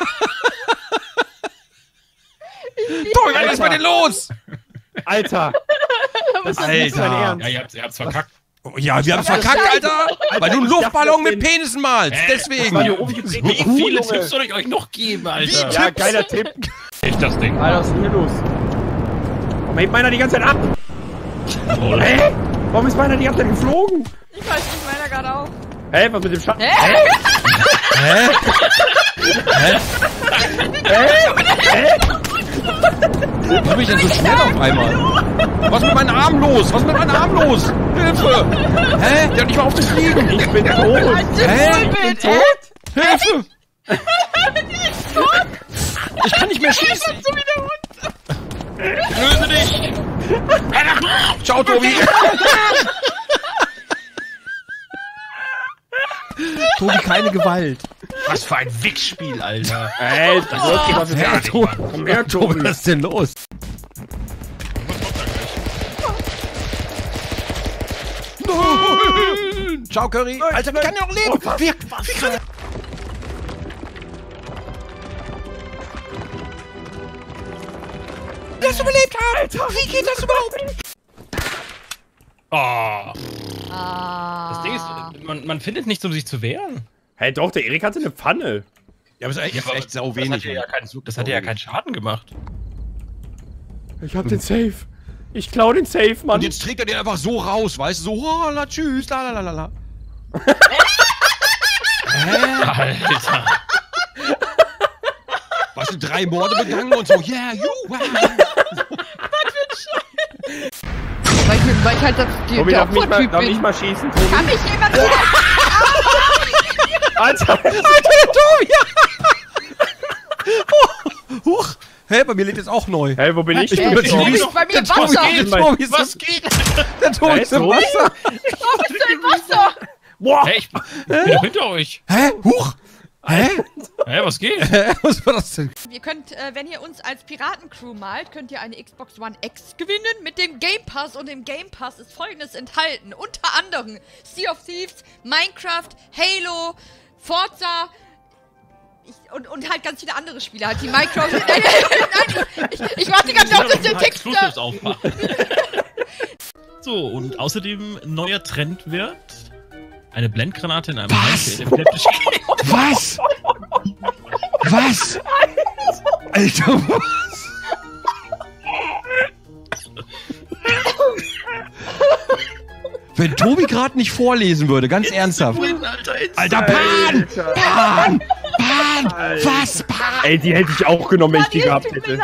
Tobi, was ist bei dir los? Alter. Das ist nicht dein Alter. Ernst. Ja, ihr habt's, ihr habt's verkackt. Ja, wir haben verkackt, Alter. Weil du einen Luftballon mit Penissen malst. Äh, Deswegen. Das war eine umgedrehte Wie Kuh, viele Junge. Tipps soll ich euch noch geben, Alter? Ja, geiler Tipp. Echt das Ding. Alter, was ist denn hier los? Warum hebt meiner die ganze Zeit ab? Hä? Warum ist meiner die ganze Zeit geflogen? Ich weiß nicht, meiner gerade auch. Hä, was mit dem Schatten? Hä? Hä? Wie bin ich denn so schnell auf einmal? Was ist mit meinem Arm los? Was ist mit meinem Arm los? Hilfe! Hä? Der hat nicht mal auf das Fliegen. Ich bin tot. Hä? Ich bin tot? Hilfe! Ich kann nicht mehr schießen. Löse dich! Ciao, Tobi. Tobi, keine Gewalt. Was für ein Wichsspiel, Alter. Ey, das läuft doch gar nicht, Mann. Komm her, Tobi, Tobi. was ist denn los? Nein! Ciao, Curry. Alter, wie kann der noch leben? Wie, wie kann der... Das überlebt hat! Alter, wie geht das überhaupt? Oh. Ah. Das Ding ist, man, man findet nichts, um sich zu wehren. Hey, doch, der Erik hatte eine Pfanne. Ja, aber es ist echt, ist echt sau Das wenig. hat dir ja keinen, das hat dir ja keinen Schaden gemacht. Ich hab den Safe. Ich klau den Safe, Mann. Und jetzt trägt er den einfach so raus, weißt du? So, oh, la, tschüss, la, la, la, la. Hä? Alter. Was du drei Morde begangen und so, yeah, you, wow. Weil ich, weil ich halt das, die, Tobi, der darf nicht, mal, Opfertyp darf bin. nicht mal schießen, Tobi. Kann mich jemand wieder... Alter. Alter, der Tobi! Oh, huch. Hä, bei mir lebt jetzt auch neu. Hey, wo bin ich? Ich Äh, bin Tobi Tobi. ist bei mir Der im Tobi Wasser. geht, der Tobi ist Was im- geht? Der Tobi Hä, ist im Tobi? Wasser. Warum bist du im Wasser? Boah. Hey, ich bin doch hinter euch. Hä? Huch. Hä? Hä, was geht? Hä? Was war das denn? Ihr könnt, äh, wenn ihr uns als Piratencrew malt, könnt ihr eine Xbox One X gewinnen mit dem Game Pass. Und im Game Pass ist Folgendes enthalten. Unter anderem Sea of Thieves, Minecraft, Halo, Forza, ich, und, und halt ganz viele andere Spiele. Halt die Minecraft. Nein, nein, ich, ich warte ganz auf den Text. So, und außerdem neuer Trend wird eine Blendgranate in einem Was? Minecraft epileptisch. Was? Was? Alter, was? Wenn Tobi gerade nicht vorlesen würde, ganz ernsthaft. Alter, Pan! Pan! Pan! Was? Pan! Ey, die hätte ich auch genommen, wenn ich die gehabt hätte.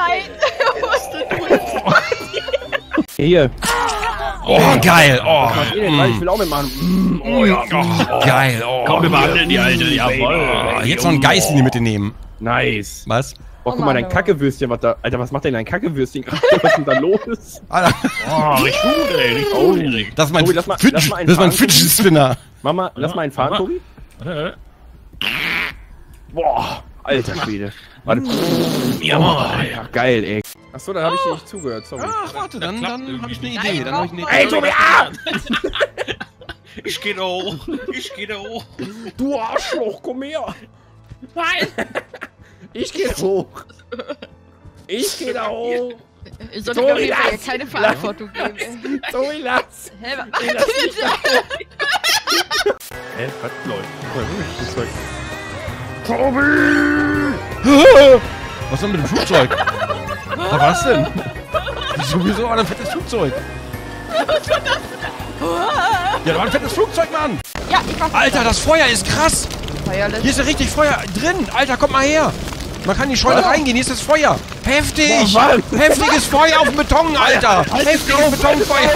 Hier. Oh, geil! Oh, Ich will auch mitmachen. Mm, oh, ja. Oh, geil! Oh, Komm, wir behandeln die Alte. Jawohl. oh, jetzt noch einen Geist in die Mitte nehmen. Nice. Was? Oh, guck mal, dein Kackewürstchen, was da. Alter, was macht denn dein Kackewürstchen gerade? Was ist denn da los? Alter. Oh, richtig gut, ey. Richtig gut, Erik. Das ist mein Tobi, lass mal- Fidget- lass mal einen das ist mein fahren, Fidget Spinner. Mama, lass mal einen fahren, Tobi. Warte, warte. Boah, alter Schwede. Warte. Ja, Oh, ja, geil, ey. Achso, da habe ich dir nicht zugehört, sorry. Ach, warte, dann, dann hab ich eine Nein, Idee. Dann hab ich eine Idee. Ey, Tobi, ah! Ich geh da hoch. Ich geh da hoch. Du Arschloch, komm her! Nein! Ich geh hoch! Ich geh da hoch! Ich sollte Tobi, auf jeden Fall lass! keine Verantwortung geben. Tobi, lass! Hä, wa- Hä, was läuft? Was ist denn mit dem Flugzeug? Was war's denn? Wieso, wieso war da ein fettes Flugzeug? Was war das? Ja, da war ein fettes Flugzeug, Mann! Ja, ich mach Alter, das Feuer ist krass! Feuerlöscher. Hier ist ja richtig Feuer drin! Alter, kommt mal her! Man kann in die Scheune reingehen, hier ist das Feuer! Heftig! Boah, Heftiges Feuer auf dem Beton, Alter! Heftiges Betonfeuer!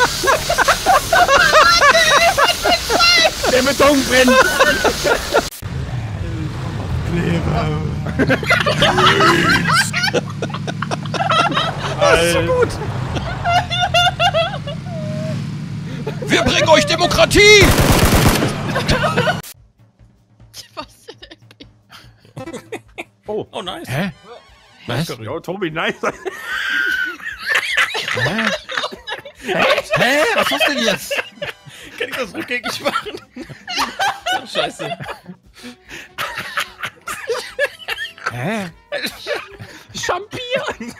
Der Beton brennt! Das ist so gut! Wir bringen euch Demokratie! Was denn? Oh, Oh, nice. Hä? Was? ja, Tobi, nice! Hä? Was hast du denn jetzt? Kann ich das rückgängig machen? Oh, scheiße. Hä? Champion!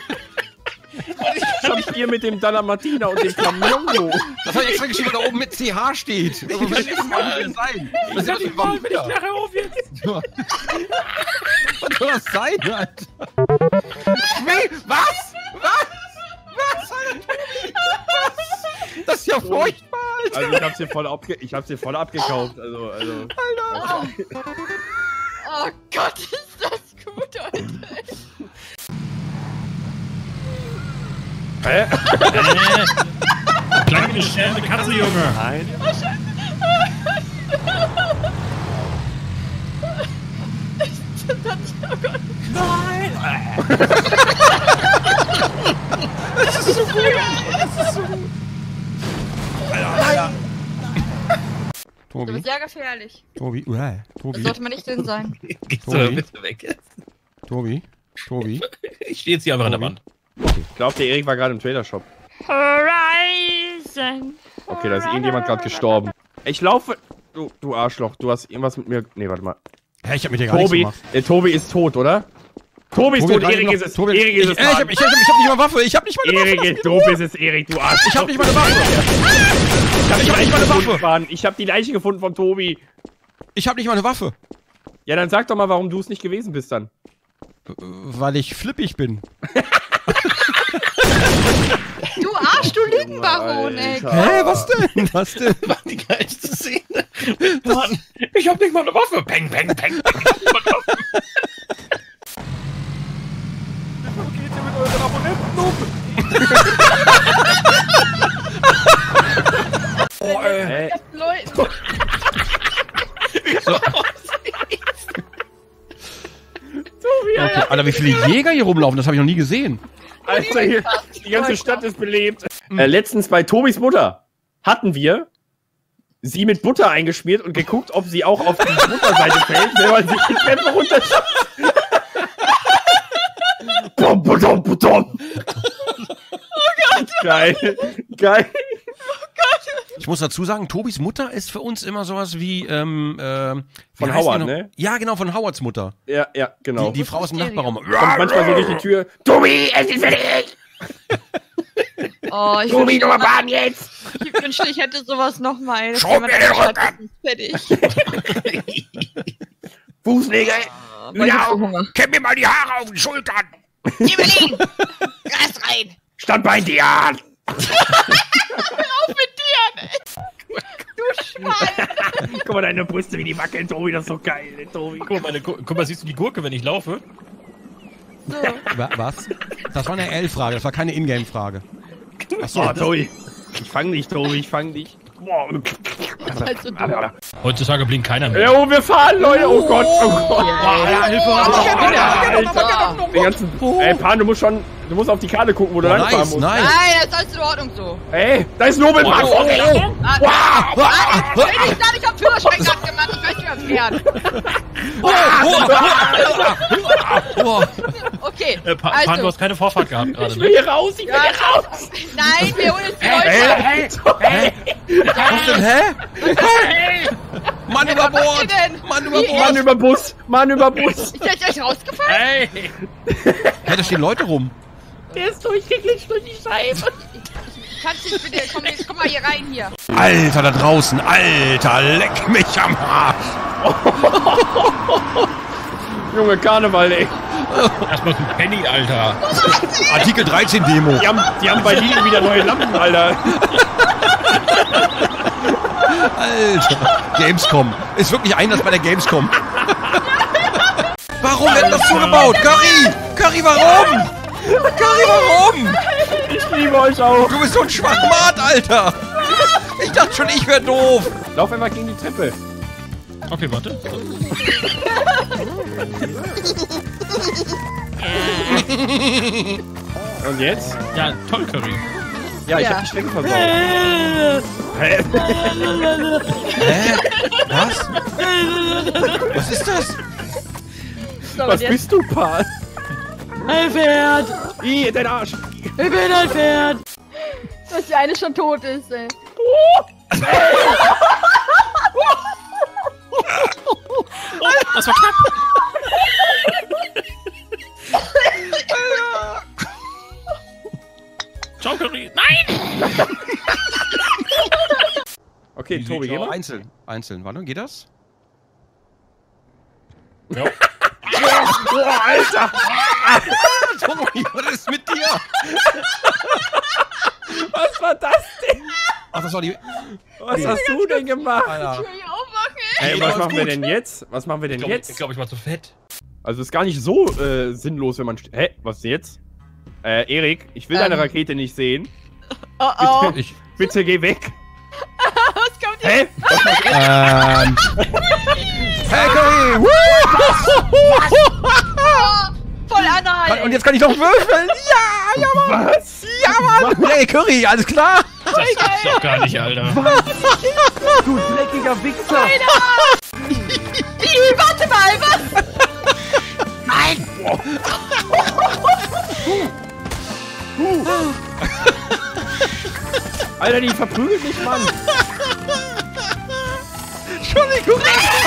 Champion mit dem Dalmatiner und dem Flamingo. Das hat ich extra geschrieben, da oben mit C H steht. Das muss nicht sein. Ich sag nicht mal, wenn ich nachher auf jetzt. Was soll das sein, Alter? Nee, was? Was? Was? Was? Das ist ja furchtbar, Alter. Also ich hab's hier voll, abge ich hab's hier voll abgekauft. Also, also. Alter. Oh Gott, ist das gut, Alter. Hä? Äh, Klang wie eine schnelle Katze, Junge. Nein. Das ist so gut. Das ist so gut. Alter. Du Tobi, bist sehr gefährlich. Tobi, uah, Das Tobi, sollte man nicht drin sein. Gehst du Tobi? da bitte weg? Tobi, Tobi. Ich stehe jetzt hier einfach an der Wand. Ich glaube, der Erik war gerade im Trader-Shop. Horizon. Okay, da ist irgendjemand gerade gestorben. Ich laufe... Du, du Arschloch, du hast irgendwas mit mir... Nee, warte mal. Hä, ich hab mit dir gar nichts Tobi, gemacht. der Tobi ist tot, oder? Tobi ist Tobi tot, hat Erik noch- ist es. Tobi- Erik ist es. ich, äh, ich, hab, ich, hab, ich hab nicht mal Waffe, ich hab nicht mal eine Waffe. Erik ist, du bist es, Erik, du Arschloch. Ich hab nicht mal eine Waffe. Ich hab Ich hab nicht mal eine Waffe. gefunden. Ich hab die Leiche gefunden von Tobi. Ich hab nicht mal eine Waffe. Ja, dann sag doch mal, warum du es nicht gewesen bist dann. Weil ich flippig bin. Du Arsch, du Lügenbaron, ey. Hä, was denn? Was denn? War die geilste Szene. Mann, ich hab nicht mal eine Waffe. Peng, peng, peng, peng. Oh, ey. Leute. Okay, Alter, wie viele Jäger hier rumlaufen, das habe ich noch nie gesehen. Alter, hier, die ganze Stadt ist belebt. Äh, letztens bei Tobis Mutter hatten wir sie mit Butter eingeschmiert und geguckt, ob sie auch auf die Butterseite fällt, wenn man sich die Treppe runterschafft. Bom, bom, bom. Oh Gott. Geil. Geil. Oh Gott. Ich muss dazu sagen, Tobis Mutter ist für uns immer sowas wie, ähm, äh, Von wie heißt Howard, die noch? ne? Ja, genau, von Howards Mutter. Ja, ja, genau. Die, die Frau aus dem Nachbarraum. Kommt manchmal so durch die Tür. Tobi, es ist fertig! Oh, ich Tobi, wünschte, nochmal baden jetzt! ich wünschte, ich hätte sowas nochmal. Schraub mir den Rücken! Fertig. Fußnägel! Wieder auf Hunger. Kämm mir mal die Haare auf den Schultern! Evelyn! Gas rein! Standbein, Dian! Auf mit dir, ey. Du Schwein. Guck mal, deine Brüste, wie die wackeln, Tobi, das ist so geil, ey, Tobi. Guck mal, meine, Gu- guck mal, siehst du die Gurke, wenn ich laufe? So. Wa- Was? Das war eine L-Frage, das war keine Ingame-Frage. Achso, oh, Tobi. Ich fang dich, Tobi, ich fang dich. Boah. Also du. Heutzutage blinkt keiner mehr. Jo, wir fahren, Leute. Oh Gott, oh Gott. Ja, ja, Hilfe! Alter. Den ganzen, ey, Pan, du musst schon, du musst auf die Karte gucken, wo du Oh, langfahren nice, musst. nice. Nein, das ist alles in Ordnung so. Ey, da ist Nobelpark. Oh, oh, oh. Ah, Wow. Ich will nicht sagen, ich hab Führerschein gerade gemacht, ich weiß nicht, was fährt. Oh. Okay, Äh, Pa- Pan, du also. hast keine Vorfahrt gehabt gerade, Ich will ne? hier raus, ich will Ja, hier raus. Nein, wir holen jetzt die Leute. Hey, hey, Was denn, hä? Mann über Was macht Bord! ihr denn? Mann über Wie? Bord! Mann über Bus, Mann über Bus. Ist der euch rausgefallen? Hey! Hä, da stehen Leute rum. Der ist durchgeglitscht durch die Scheibe. Kannst du nicht bitte, komm, jetzt, komm mal hier rein hier. Alter, da draußen, Alter, leck mich am Arsch. Junge, Karneval, ey. Erstmal zum Penny, Alter. Artikel dreizehn Demo. Die haben, die haben bei Lidl wieder neue Lampen, Alter. Alter, Gamescom. Ist wirklich Einlass bei der Gamescom. Warum wird das zugebaut? Curry! Curry, warum? Curry, warum? Ich liebe euch auch. Du bist so ein Schwachmat, Alter. Ich dachte schon, ich wär doof. Lauf einfach gegen die Treppe. Okay, warte. Und jetzt? Ja, toll, Curry. Ja, ich Ja. hab die Strecke versaut. Hä? Hä? Was? Was ist das? So, Was jetzt- bist du, Pan? Ein Pferd! Ih, dein Arsch. Ich bin ein Pferd! Dass die eine schon tot ist, ey. Das war knapp. Ciao, Curry. Nein! Okay, Tobi, geh mal. Einzeln. Einzeln. Warte, geht das? Ja. Boah, Alter. Tobi, was ist mit dir? Was war das denn? Ach, das war die... Was hast du denn gemacht? Alter. Ich will hier aufwachen. Ey, Ey, was läuft machen wir gut. denn jetzt? Was machen wir denn Ich glaube, jetzt? ich, glaub, ich war zu fett. Also ist gar nicht so äh, sinnlos, wenn man... st- Hä? Was jetzt? Äh, Erik, ich will Ähm. deine Rakete nicht sehen. Oh oh. Bitte, Ich... bitte geh weg. Was kommt jetzt? Hä? Ähm... Hey, Curry! Woo! Voll Anhalt. Und jetzt kann ich noch würfeln! Ja, ja, Mann! Was? Ja, Mann! Hey, Curry, alles klar! Das gibt's doch gar nicht, Alter. Du dreckiger Wichser. Wie, warte mal, was? Nein! Alter, die verprügelt mich, Mann. Entschuldigung!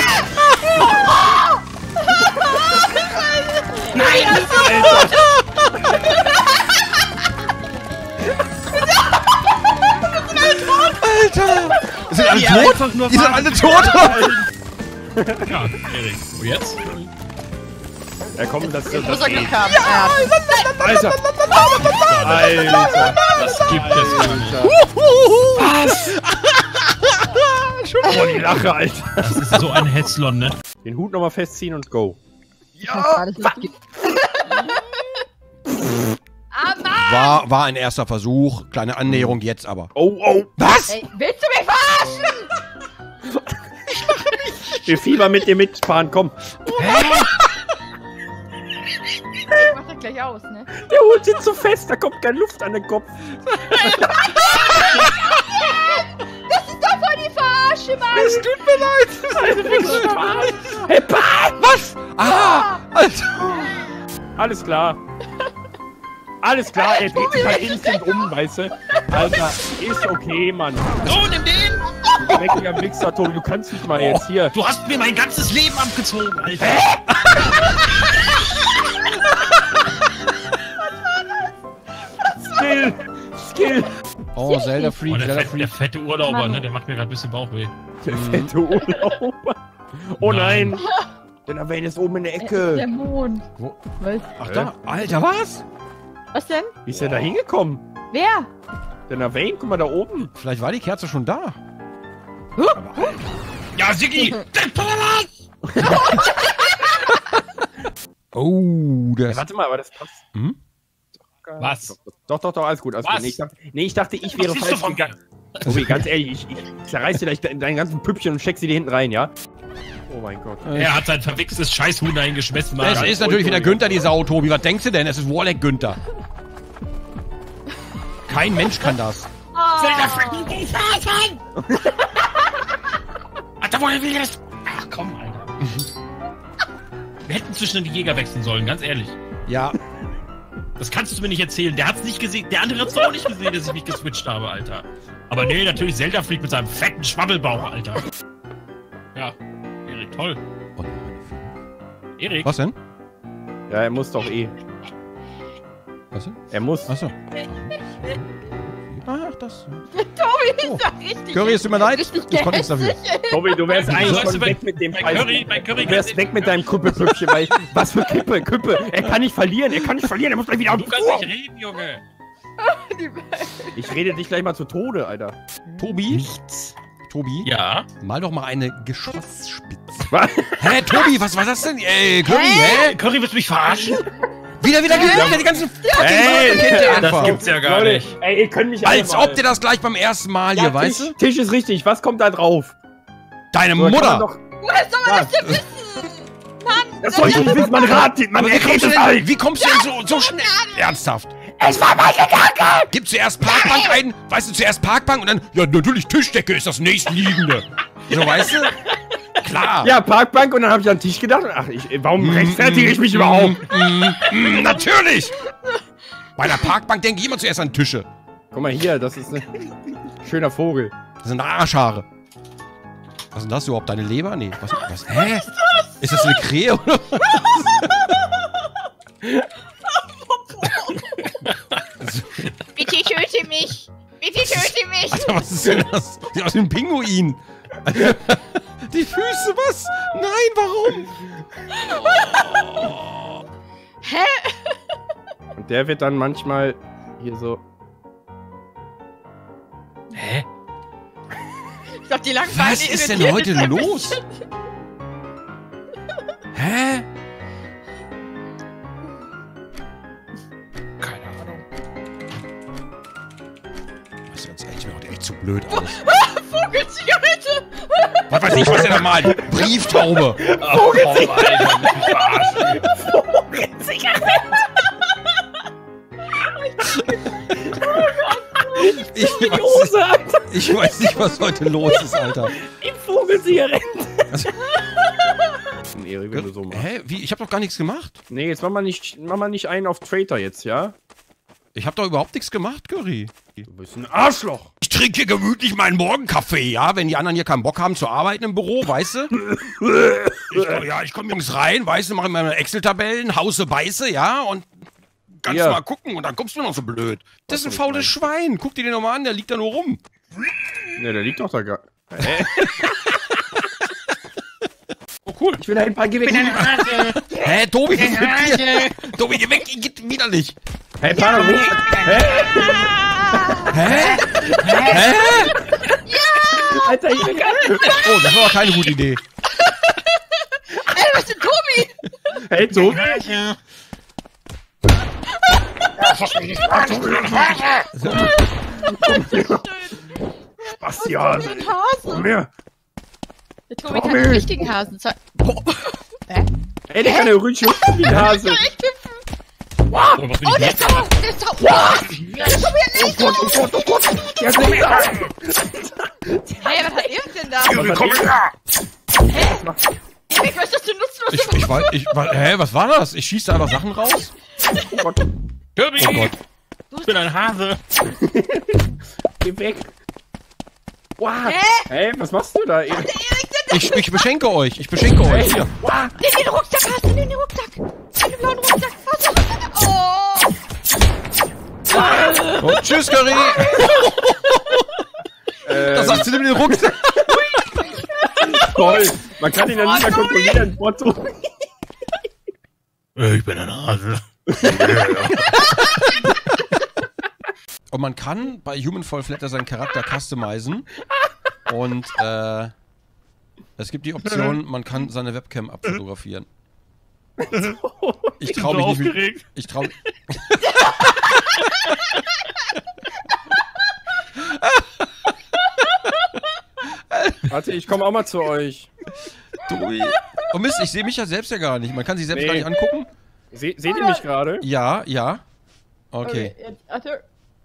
Nein! Alter! Sind alle Die tot? einfach nur Die sind fahren. alle tot! Ja, Erik. Und jetzt? Ja, komm, das ist Muss das er geht. Glück haben. Ja. Alter. Alter. Das gibt es gar nicht. Oh, die Lache, Alter. Das ist so ein Hetzlon, ne? Den Hut nochmal festziehen und go. Ah, Mann! War, war ein erster Versuch. Kleine Annäherung jetzt aber. Oh, oh. Was? Ey, willst du mich verarschen? Wir fiebern mit dir mit, Pan, komm. Ich mach das gleich aus, ne? Der Hut sitzt so fest, da kommt keine Luft an den Kopf. Das ist doch voll die Verarsche, Mann! Es tut mir leid. Hey, Pan! Was? Ah! Alter! Alles klar. Alles klar, er dreht sich halt instant um, weißt du? Alter, ist okay, Mann. So, nimm den! dreckiger Wichser, Tobi, du kannst nicht mal jetzt hier. Du hast mir mein ganzes Leben abgezogen, Alter. Skill! Skill! Oh, Zelda Freak, Oh, der, Zelda fette, der Freak. fette Urlauber, ne? Der macht mir gerade ein bisschen Bauchweh. Der fette Urlauber. Oh nein! Der Navane ist oben in der Ecke. Der Mond. Wo? Was? Ach da, Alter, was? Was denn? Wie ist der da hingekommen? Wer? Der Navane, guck mal da oben. Vielleicht war die Kerze schon da. Ja, Siggi! Oh, Ja, das... warte mal, aber das passt. Hm? Was? Doch, doch, doch, alles gut. Alles Was? gut. Nee, ich dachte, nee, ich dachte, ich wäre Was siehst du falsch von mir? gegangen. Tobi, ganz ehrlich, ich, ich zerreiß dir gleich de deinen ganzen Püppchen und steck sie dir hinten rein, ja? Oh mein Gott. Er hat sein verwichstes Scheißhuhn dahin geschmissen, Mann. Es ist natürlich wieder Günther, die Sau, Tobi. Was denkst du denn? Es ist Warlock Günther. Kein Mensch kann das. Alter, woher will das? Ach komm, Alter. Wir hätten zwischen die Jäger wechseln sollen, ganz ehrlich. Ja. Das kannst du mir nicht erzählen. Der hat's nicht gesehen. Der andere hat's auch nicht gesehen, dass ich mich geswitcht habe, Alter. Aber nee, natürlich Zelda Freak mit seinem fetten Schwabbelbauch, Alter. Ja, Erik, toll. Erik. Was denn? Ja, er muss doch eh. Was denn? Er muss. Achso. Ach, das. Tobi ist Oh. doch richtig. Curry, es tut mir leid. Richtig Ich konnte nichts dafür. Tobi, du wärst eigentlich Weißt du, schon bei- weg mit dem bei Preis. Curry, bei Curry Du wärst weg mit deinem Kuppelpüppchen, weil. Was für Kippe, Küppe. Er kann nicht verlieren, er kann nicht verlieren, er muss gleich wieder Du auf. kannst nicht reden, Junge. Ich rede dich gleich mal zu Tode, Alter. Tobi? Nichts. Tobi? Ja. Mal doch mal eine Geschossspitze. Was? Hä, Tobi, was war das denn? Ey, Curry, hä? Curry, willst du mich verarschen? Wieder, wieder, wieder, die ganzen Ey, fucking Leute Das einfach. gibt's ja gar Leute, nicht. ey, ihr könnt mich Als alle mal- ob dir das gleich beim ersten Mal Ja, hier, Tisch, weißt du? Tisch ist richtig, was kommt da drauf? Deine So, da kann man Mutter. doch- Woher soll man Ja. das denn wissen? Mann, Das soll ich nicht wissen, man ratet, man Aber wie kommst, erklärt du es denn, halt. wie kommst du denn so, so schnell? Ernsthaft? Es war mein Gedanke! Gib zuerst Parkbank ein, weißt du, zuerst Parkbank und dann, ja, natürlich Tischdecke ist das nächstliegende. So, weißt du? Klar. Ja, Parkbank und dann habe ich an den Tisch gedacht und ach, ich, warum rechtfertige ich mich überhaupt? Mm, natürlich. Bei der Parkbank denke ich immer zuerst an Tische. Guck mal hier, das ist ein schöner Vogel. Das sind Arschhaare. Was ist denn das überhaupt? Deine Leber? Nee. Was? was hä? Ist das eine Krähe oder was? bitte töte mich. Bitte töte mich. Alter, was ist denn das? Sieht aus wie ein Pinguin. Alter, die Füße, was? Nein, warum? Hä? Und der wird dann manchmal hier so. Hä? Ich glaub, die Langbeine Was ist denn irritiert heute jetzt ein los? bisschen. Hä? Keine Ahnung. Das sieht jetzt echt, mir heute echt zu blöd aus. Vogelzigarette. Was weiß ich, was denn nochmal? Brieftaube. Oh, komm, Alter, mich verarschen. Ich weiß, nicht, ich weiß nicht, was heute los ist, Alter. Die Vogelzigaretten. Erik, wenn du so machst. Hä? Wie? Ich hab doch gar nichts gemacht. Nee, jetzt mach mal nicht, mach mal nicht einen auf Traitor jetzt, ja? Ich hab doch überhaupt nichts gemacht, Curry. Du bist ein Arschloch. Ich trinke hier gemütlich meinen Morgenkaffee, ja? Wenn die anderen hier keinen Bock haben zu arbeiten im Büro, weißt du? Ich, komm- ja, ich komme morgens rein, weißt du, mache meine Excel-Tabellen, hause, beiße, ja? Und kannst Ja. mal gucken und dann kommst du noch so blöd. Das ist ein faules Schwein. Guck dir den nochmal an, der liegt da nur rum. Ne, der liegt doch da gar. Oh, cool. Ich will ein paar Geh weg. Hä, Tobi, was ist mit dir? Tobi, geh weg, geht wieder nicht. Hey, Pano, wo? Hä? Hä? Hä? Alter, ich bin geil. Oh, das war aber keine gute Idee. Ey, was ist denn Tobi? Hey, so. Bastian. Ein Hase. Komm her. Der Tobi kann Tommy. den richtigen Hasen zeigen. Ey, der kann ja Rütchen wie ein Hase. Echt hüpfen. Oder was bin Oh, ich der jetzt? ist sauer. Der ist sauer. Der Tobi hat nicht. Oh Gott, oh Gott. Der ist nicht da. Hey, was hat er denn da? Junge, komm her! Erik, was ist das denn nutzlos? Ich, ich weiß, ich, wa- hä, was war das? Ich schieße einfach Sachen raus? Oh Gott. Kirby! Oh Gott. Ich bin ein Hase. Geh weg. Wow. Hä? Hey, was machst du da? Der Erik, Ich, ich beschenke euch. Ich beschenke euch. Hier. nimm den Rucksack, hast du den Rucksack? Nimm den blauen Rucksack. Oh. Und tschüss, Curry. Da sagt sie, nimm den Rucksack. Toll. Man kann ihn ja nicht mehr kontrollieren. Motto. Ich bin ein Hase. Und man kann bei Human Fall Flatter seinen Charakter customizen. Und äh, es gibt die Option, man kann seine Webcam abfotografieren. Ich trau mich so nicht. aufgeregt. Ich trau mich. Warte, ich komme auch mal zu euch. Tobi. Oh Mist, ich sehe mich ja selbst ja gar nicht. Man kann sich selbst Nee. gar nicht angucken. Se seht ihr mich gerade? Ja, ja. Okay. Jetzt, Arthur.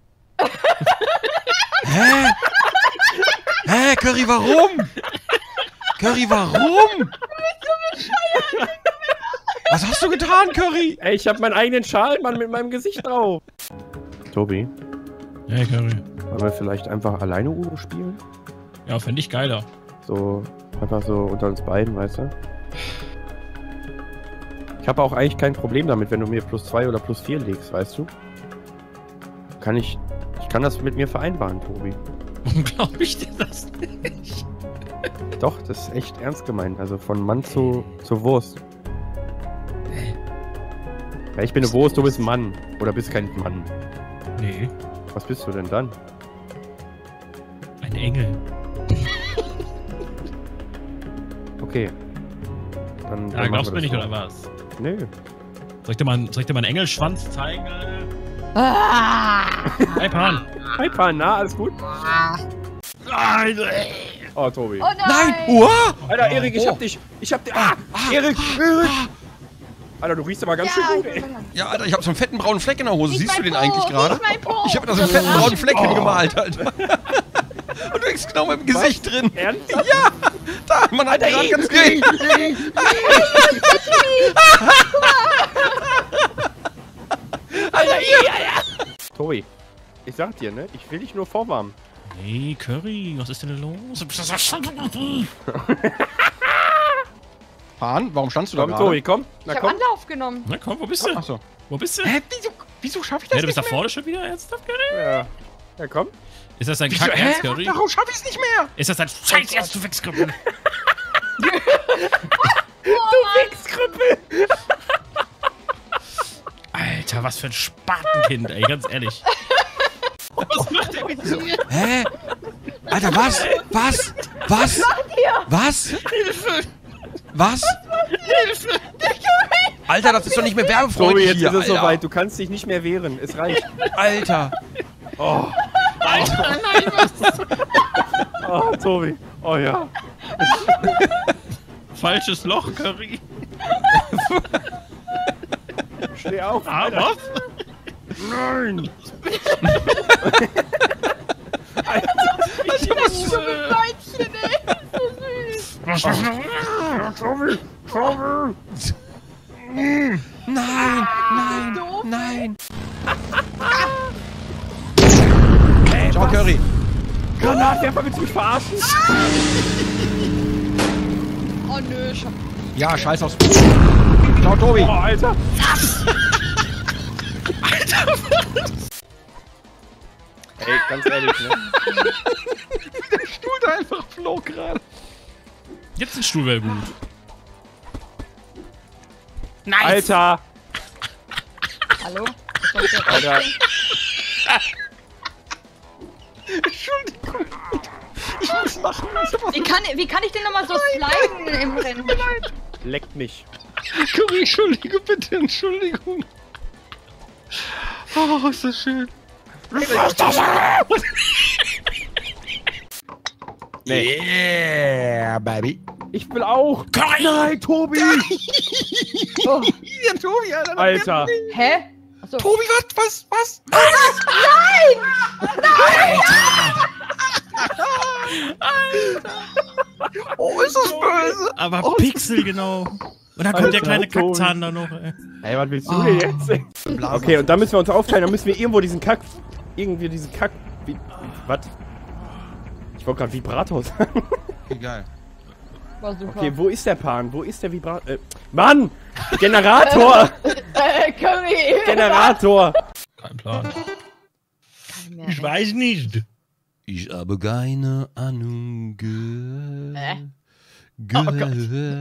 Hä? Hä, Curry, warum? Curry, warum? Was hast du getan, Curry? Ey, ich habe meinen eigenen Schalmann mit meinem Gesicht drauf. Tobi, Hey, Curry. wollen wir vielleicht einfach alleine Uno spielen? Ja, fände ich geiler. So, einfach so unter uns beiden, weißt du? Ich habe auch eigentlich kein Problem damit, wenn du mir plus zwei oder plus vier legst, weißt du? Kann ich, ich kann das mit mir vereinbaren, Tobi. Warum glaube ich dir das nicht? Doch, das ist echt ernst gemeint. Also von Mann zu, zu Wurst. Ja, ich bin eine Wurst, du bist ein Mann. Oder bist kein Mann. Nee, Was bist du denn dann? ein Engel. Okay. Dann, Ja, glaubst du mir nicht, oder was? Nö. Soll ich dir mal, soll ich dir mal einen Engelschwanz zeigen? Alter? Ah. Hey, Pan. Hi, Pan, na, alles gut? Oh, Tobi. Oh nein! Nein! Uah! Alter, Erik, ich Oh. hab dich. Ich hab dich. Ah! Erik! Erik! Alter, du riechst aber ganz schön gut, ey. Ja, Alter, ich hab so einen fetten braunen Fleck in der Hose. Nicht Siehst du mein den Po, eigentlich gerade? nicht mein Po. Ich hab da so einen fetten braunen Fleck hingemalt, Alter. Und du hängst genau im Gesicht drin. Ernsthaft? Ja! Da, man hat gerade ganz gegen. Alter, ja, Tobi, ich sag dir, ne? Ich will dich nur vorwarnen. Hey, Curry, was ist denn los? Hahn, warum standst du da Komm, gerade? Tobi, komm. Na Ich hab komm. Anlauf genommen. Na komm, wo bist du? Achso. Wo bist du? Hä, wieso, wieso schaff ich das Hey, du bist da nicht vorne schon wieder ernsthaft, Curry? Ja. Ja, komm. Ist das dein mehr? Kack Hä? Ernst, Curry? Warum schaff ich es nicht mehr? Ist das dein Scheiß Ernst, du Wichskrüppel? Wichskrüppel! Alter, was für ein Spatenkind, ey, ganz ehrlich. Was macht der mit dir? Hä? Alter, was? Was? Was? Was? Hilfe! Was? Hilfe! Alter, das ist doch nicht mehr Tobi, werbefreundlich jetzt hier, ist es Alter. soweit. Du kannst dich nicht mehr wehren. Es reicht. Alter. Oh. Alter, nein, was? Oh, Tobi. Oh ja. Falsches Loch, Curry. Steh auf. Ah, Alter. was? Nein. Alter, was ist so ein Weibchen, ey. So süß. Tobi. Tobi. Nein, nein, nein. Ciao, Curry. Granatwerfer, willst du mich verarschen? Oh nö, schon. Ja, scheiß aufs... Ciao, Tobi. Oh, Alter. Ey, ganz ehrlich, ne? Der Stuhl da einfach flog gerade. Jetzt ein Stuhl wäre gut. Nice. Alter. Hallo? Was soll ich jetzt Alter. aufstehen? Entschuldigung. Ich muss machen. Ich hab was Wie kann, wie kann ich denn nochmal so sliden im Rennen? Leckt mich. Curry, entschuldige bitte, Entschuldigung. Oh, ist das schön. Nee. Yeah, baby. Ich will auch. Curry! Nein, Tobi. Oh. Ja, Tobi, Alter. Alter. Hä? Achso. Tobi, was, was, was? Oh, ist das böse. Aber Oh, Pixel, genau. Und dann kommt der Alter, kleine Tobi. Kackzahn da noch, ey. Ey, was willst du denn jetzt? Okay, und dann müssen wir uns aufteilen. Dann müssen wir irgendwo diesen Kack... Irgendwie diesen Kack... Wie, was? Ich wollte gerade Vibrator sagen. Egal. War super. Okay, wo ist der Pan? Wo ist der Vibrator? Äh, Mann! Generator! äh, Curry! Generator! Kein Plan. Kein mehr, Ich ne? weiß nicht. Ich habe keine Ahnung. Ge Äh? Ge Oh Gott.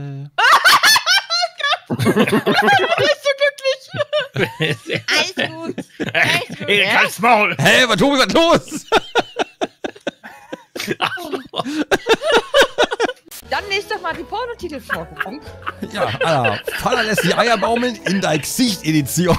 Ich bin so glücklich. Alles gut. Alles gut. Ey, ja? kannst Maul. Hä, hey, was Tobi, was los? Dann lest doch mal die Pornotitel vor. Ja, Alter. Vater lässt die Eier baumeln in dein Gesicht Edition.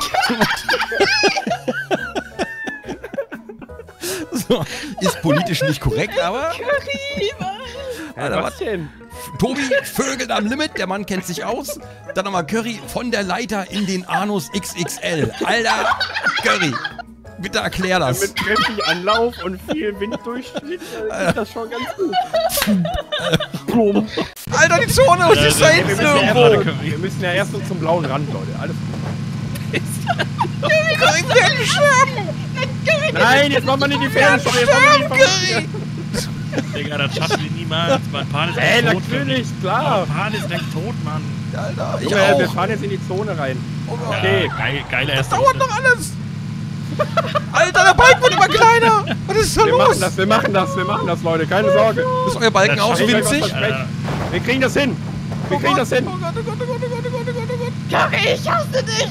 So, ist politisch nicht korrekt, aber... Alter, was denn? Tobi, Vögel am Limit, der Mann kennt sich aus. Dann nochmal Curry von der Leiter in den Anus X X L. Alter, Curry, bitte erklär das. Mit kräftig Anlauf und viel Winddurchschnitt äh, ist das schon ganz gut. Boom. Alter, die Zone und die ist da Wir hinten müssen, ja irgendwo. erst, wir müssen ja erst so zum blauen Rand, Leute. Alles gut. Curry, wir werden sterben. Nein, jetzt machen wir nicht die Pferde schon. Jetzt machen wir Curry. Digga, das schaffen wir niemals. Mein Pan ist Ey, gleich tot. natürlich, klar. Mein Pan ist gleich tot, Mann. Alter, ich Junge, wir auch. fahren jetzt in die Zone rein. Ja, Okay. geil, geile erste Dauert Runde. noch alles. Alter, der Balken wird immer kleiner. Was ist da Wir los? machen das, wir machen das, wir machen das, Leute. Keine Sorge. Ist euer Balken auch so Ey, ich winzig? was versprechen. Wir kriegen das hin. Wir kriegen das hin. Oh Gott, oh Gott, oh Gott, oh Gott, oh Gott, oh Gott, oh Gott. Curry, ich hasse dich.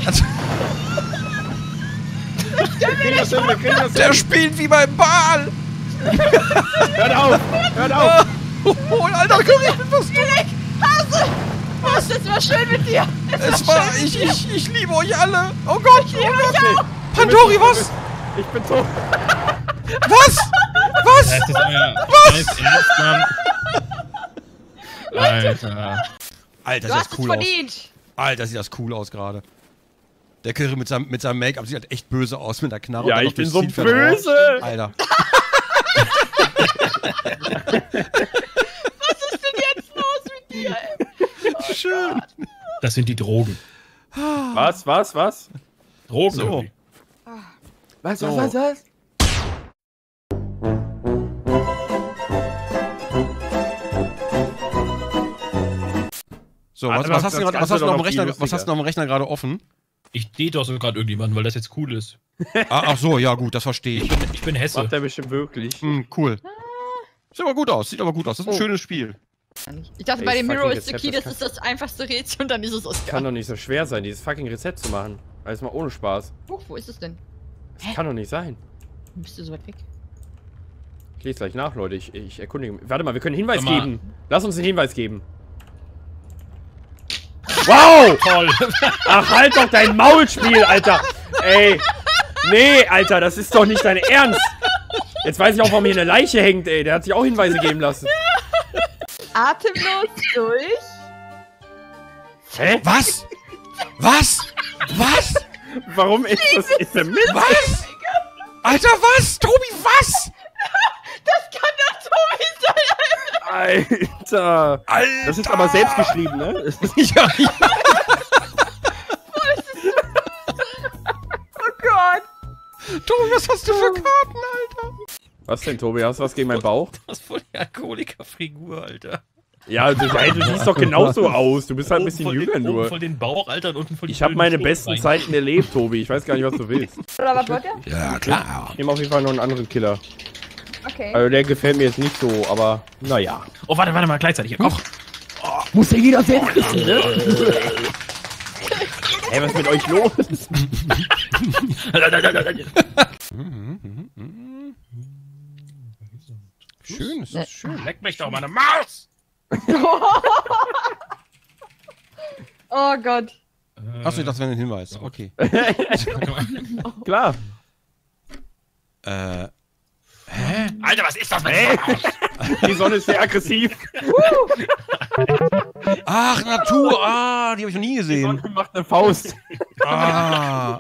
Wir kriegen das hin, wir kriegen das Der hin. spielt wie beim Ball. Hört auf, hört auf. Oh, Alter, Curry, ich bin fast Direkt, hasse. Was, das war schön mit dir. Es war, ich, ich, ich liebe euch alle. Oh Gott, oh Gott. auch. Pandori, was? Ich bin tot. Was? Was? Das ist euer Was? Ernst, Mann. Alter. Alter, Du sieht hast das es cool aus. verdient. Alter, sieht das cool aus gerade. Der Curry mit seinem, mit seinem Make-up sieht halt echt böse aus mit der Knarre. Ja, und dann ich noch bin das so Zielfeld drauf. böse. Alter. Was ist denn jetzt los mit dir? Ey? Schön. Das sind die Drogen. Was, was, was? Drogen. So. irgendwie. Was, So. was, was, was? So, Ah, was, das- was, hast du das grad, was, Ganze hast du doch noch am noch viel Rechner, was lustiger. hast du noch am Rechner gerade offen? Ich date doch so gerade irgendjemanden, weil das jetzt cool ist. Ah, ach so, ja gut, das verstehe ich. Ich bin Hesse. Macht er bestimmt wirklich. Hm, cool. Sieht aber gut aus, sieht aber gut aus. Das ist ein Oh. schönes Spiel. Ich dachte, Ey, bei dem fucking Mirror is the Rezept, Key, das das ist das einfachste Rätsel und dann ist es Oscar. Kann doch nicht so schwer sein, dieses fucking Rezept zu machen. Alles mal ohne Spaß. Oh, wo ist es denn? Das kann doch nicht sein. Warum bist du so weit weg? Ich lese gleich nach, Leute. Ich, ich erkundige mich. Warte mal, wir können einen Hinweis Warte mal. geben. Lass uns einen Hinweis geben. Wow! Toll. Ach, halt doch dein Maulspiel, Alter! Ey! Nee, Alter, das ist doch nicht dein Ernst! Jetzt weiß ich auch, warum hier eine Leiche hängt, ey. Der hat sich auch Hinweise geben lassen. Atemlos durch. Hä? Was? Was? Was? Warum ist das in der Mitte? Was? Alter, was? Tobi, was? Das kann doch Tobi sein. Alter! Alter! Das ist aber selbst geschrieben, ne? Ja, ja. Oh Gott. Tobi, was hast du für Karten, Alter? Was denn, Tobi? Hast du was gegen meinen Bauch? Das ist voll die Alkoholikerfigur, Alter. Ja, du, ey, du siehst doch genauso aus. Du bist halt ein bisschen Oben voll jünger den, nur. Oben voll den Bauch, Alter, und unten voll die Ich habe blöden meine Schultern besten rein. Zeiten erlebt, Tobi. Ich weiß gar nicht, was du willst. Oder was wollt ihr? Ja, klar. Ich nehme auf jeden Fall noch einen anderen Killer. Okay. Also der gefällt mir jetzt nicht so, aber naja. Oh, warte, warte mal, gleichzeitig. Och. Muss ja jeder selbst wissen, ne? Ey, was ist mit euch los? Schön, ist das schön. Leck mich doch, meine Maus! Oh Gott. Achso, ich dachte, das wäre ein Hinweis. Okay. Klar. Äh. Alter, was ist das? Hey. Die Sonne ist sehr aggressiv. Ach, Natur. Ah, die habe ich noch nie Die gesehen. Sonne macht eine Faust. Ah.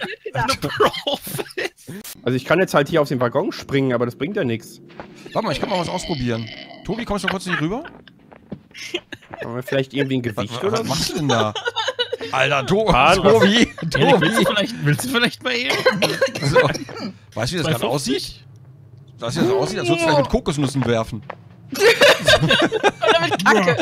Also ich kann jetzt halt hier auf den Waggon springen, aber das bringt ja nichts. Warte mal, ich kann mal was ausprobieren. Tobi, kommst du kurz hier rüber? Haben wir vielleicht irgendwie ein Gewicht Was, oder was so? machst du denn da? Alter, to Mann, Tobi. Willst du Tobi. vielleicht, willst du vielleicht mal eben? So. Weißt du, wie das zwei gerade aussieht? fünfzig? Das ja so aussieht, als würdest du gleich mit Kokosnüssen werfen. Oder mit Kacke.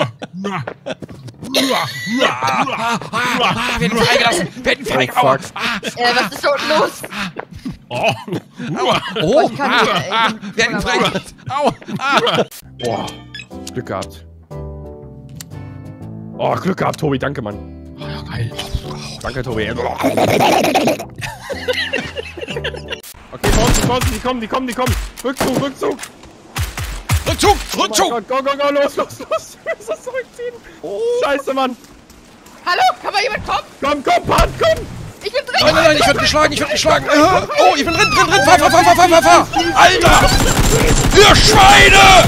Wir werden freigelassen. Wir werden freigelassen. Äh, was ist da unten los? Oh. Oh, Ich kann nicht, äh, ah, ich bin wir werden voller freigelassen. Au, ah. Boah, Glück gehabt. Oh, Glück gehabt, Tobi, danke, Mann. Oh, ja, geil. Danke, Tobi. Okay, Bautzen, Bautzen, die kommen, die kommen, die kommen. Rückzug, Rückzug. Rückzug, Oh Rückzug. mein Gott, go, go, go, los, los, los. Wir müssen das zurückziehen. Oh. Scheiße, Mann. Hallo, kann mal jemand kommen? Komm, komm, Pan, komm. Ich bin drin. Nein, nein, nein, ich werd geschlagen, ich werd geschlagen. Äh, Oh, ich bin drin, drin, drin. Fahr, fahr, fahr, fahr, fahr, fahr, fahr. Alter! Ihr Schweine!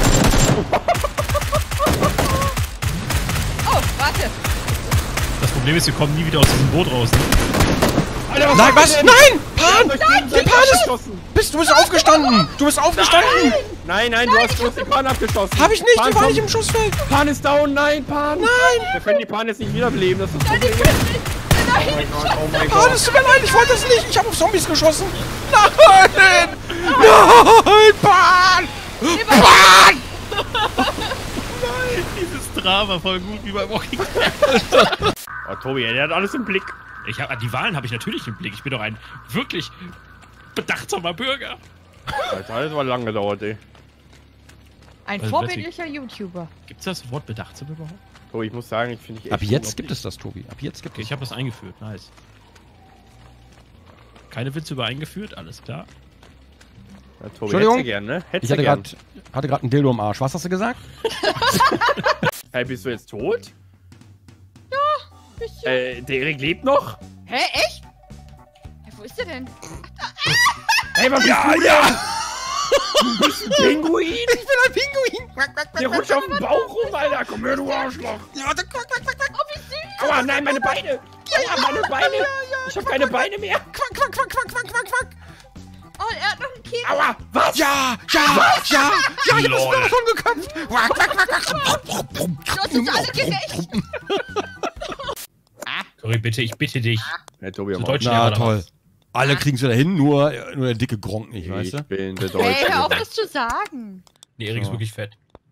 Oh, warte. Das Problem ist, wir kommen nie wieder aus diesem Boot raus. Ne? Alter, Nein, was? denn? Nein! Pan! Nein, Der Pan ist... Bist, du bist aufgestanden! Du bist aufgestanden! Nein, nein, du hast bloß den Pan abgeschossen. Hab ich nicht, Pan, die war komm. nicht im Schussfeld! Pan ist down, nein, Pan. Nein! Wir können die Pan jetzt nicht wiederbeleben, das ist das Nein, ich Problem. bin nicht. Oh Nein. mein Gott, oh mein Pan, Gott. es tut mir leid, ich wollte das nicht! Ich hab auf Zombies geschossen! Nein! Nein, Pan! Pan! Dieses Drama voll gut wie bei Walking Dead. Oh, Tobi, der hat alles im Blick. Ich hab, die Wahlen habe ich natürlich im Blick. Ich bin doch ein wirklich bedachtsamer Bürger. Alter, das war lang gedauert, ey. Ein Also, vorbildlicher YouTuber. Gibt's das Wort bedachtsam überhaupt? Tobi, ich muss sagen, ich finde ich echt Ab jetzt unglaublich. gibt es das, Tobi. Ab jetzt gibt Okay, es ich habe das eingeführt. Nice. Keine Witze über eingeführt, alles klar. Ja, Tobi, Entschuldigung? hättest du gern, ne? Hättest Ich du hatte gern. gerade hatte grad einen Dildo im Arsch. Was hast du gesagt? Hey, bist du jetzt tot? Bisschen. Äh, der Erik lebt noch? Hä, echt? Hä, wo ist der denn? Hey, was bist Ja, du ja! denn? Du bist ein Pinguin? Ich bin ein Pinguin! Der rutscht auf den Bauch rum, Alter. Komm her, du Arschloch. Ja, da, quack, quack, quack, quack. Oh, wie süß. Aua, nein, meine Beine. Aua, meine Beine. Ich hab keine Beine mehr. Quack, quack, quack, quack, quack, quack, quack. Oh, er hat noch ein Kind. Aua, was? Ja, ja, ja, ja, ich hab das Lol. Telefon geköpft. Quack, quack, quack, quack. Du hast uns alle gerecht. Cory, bitte, ich bitte dich. Hey, Tobi, So aber Deutsch Na, lernen oder toll. was? Alle kriegen's wieder hin, nur, nur der dicke Gronk nicht, ich weißt du? bin der Hey, Deutsche. hör auf, das zu sagen. Nee, Erik ist wirklich fett.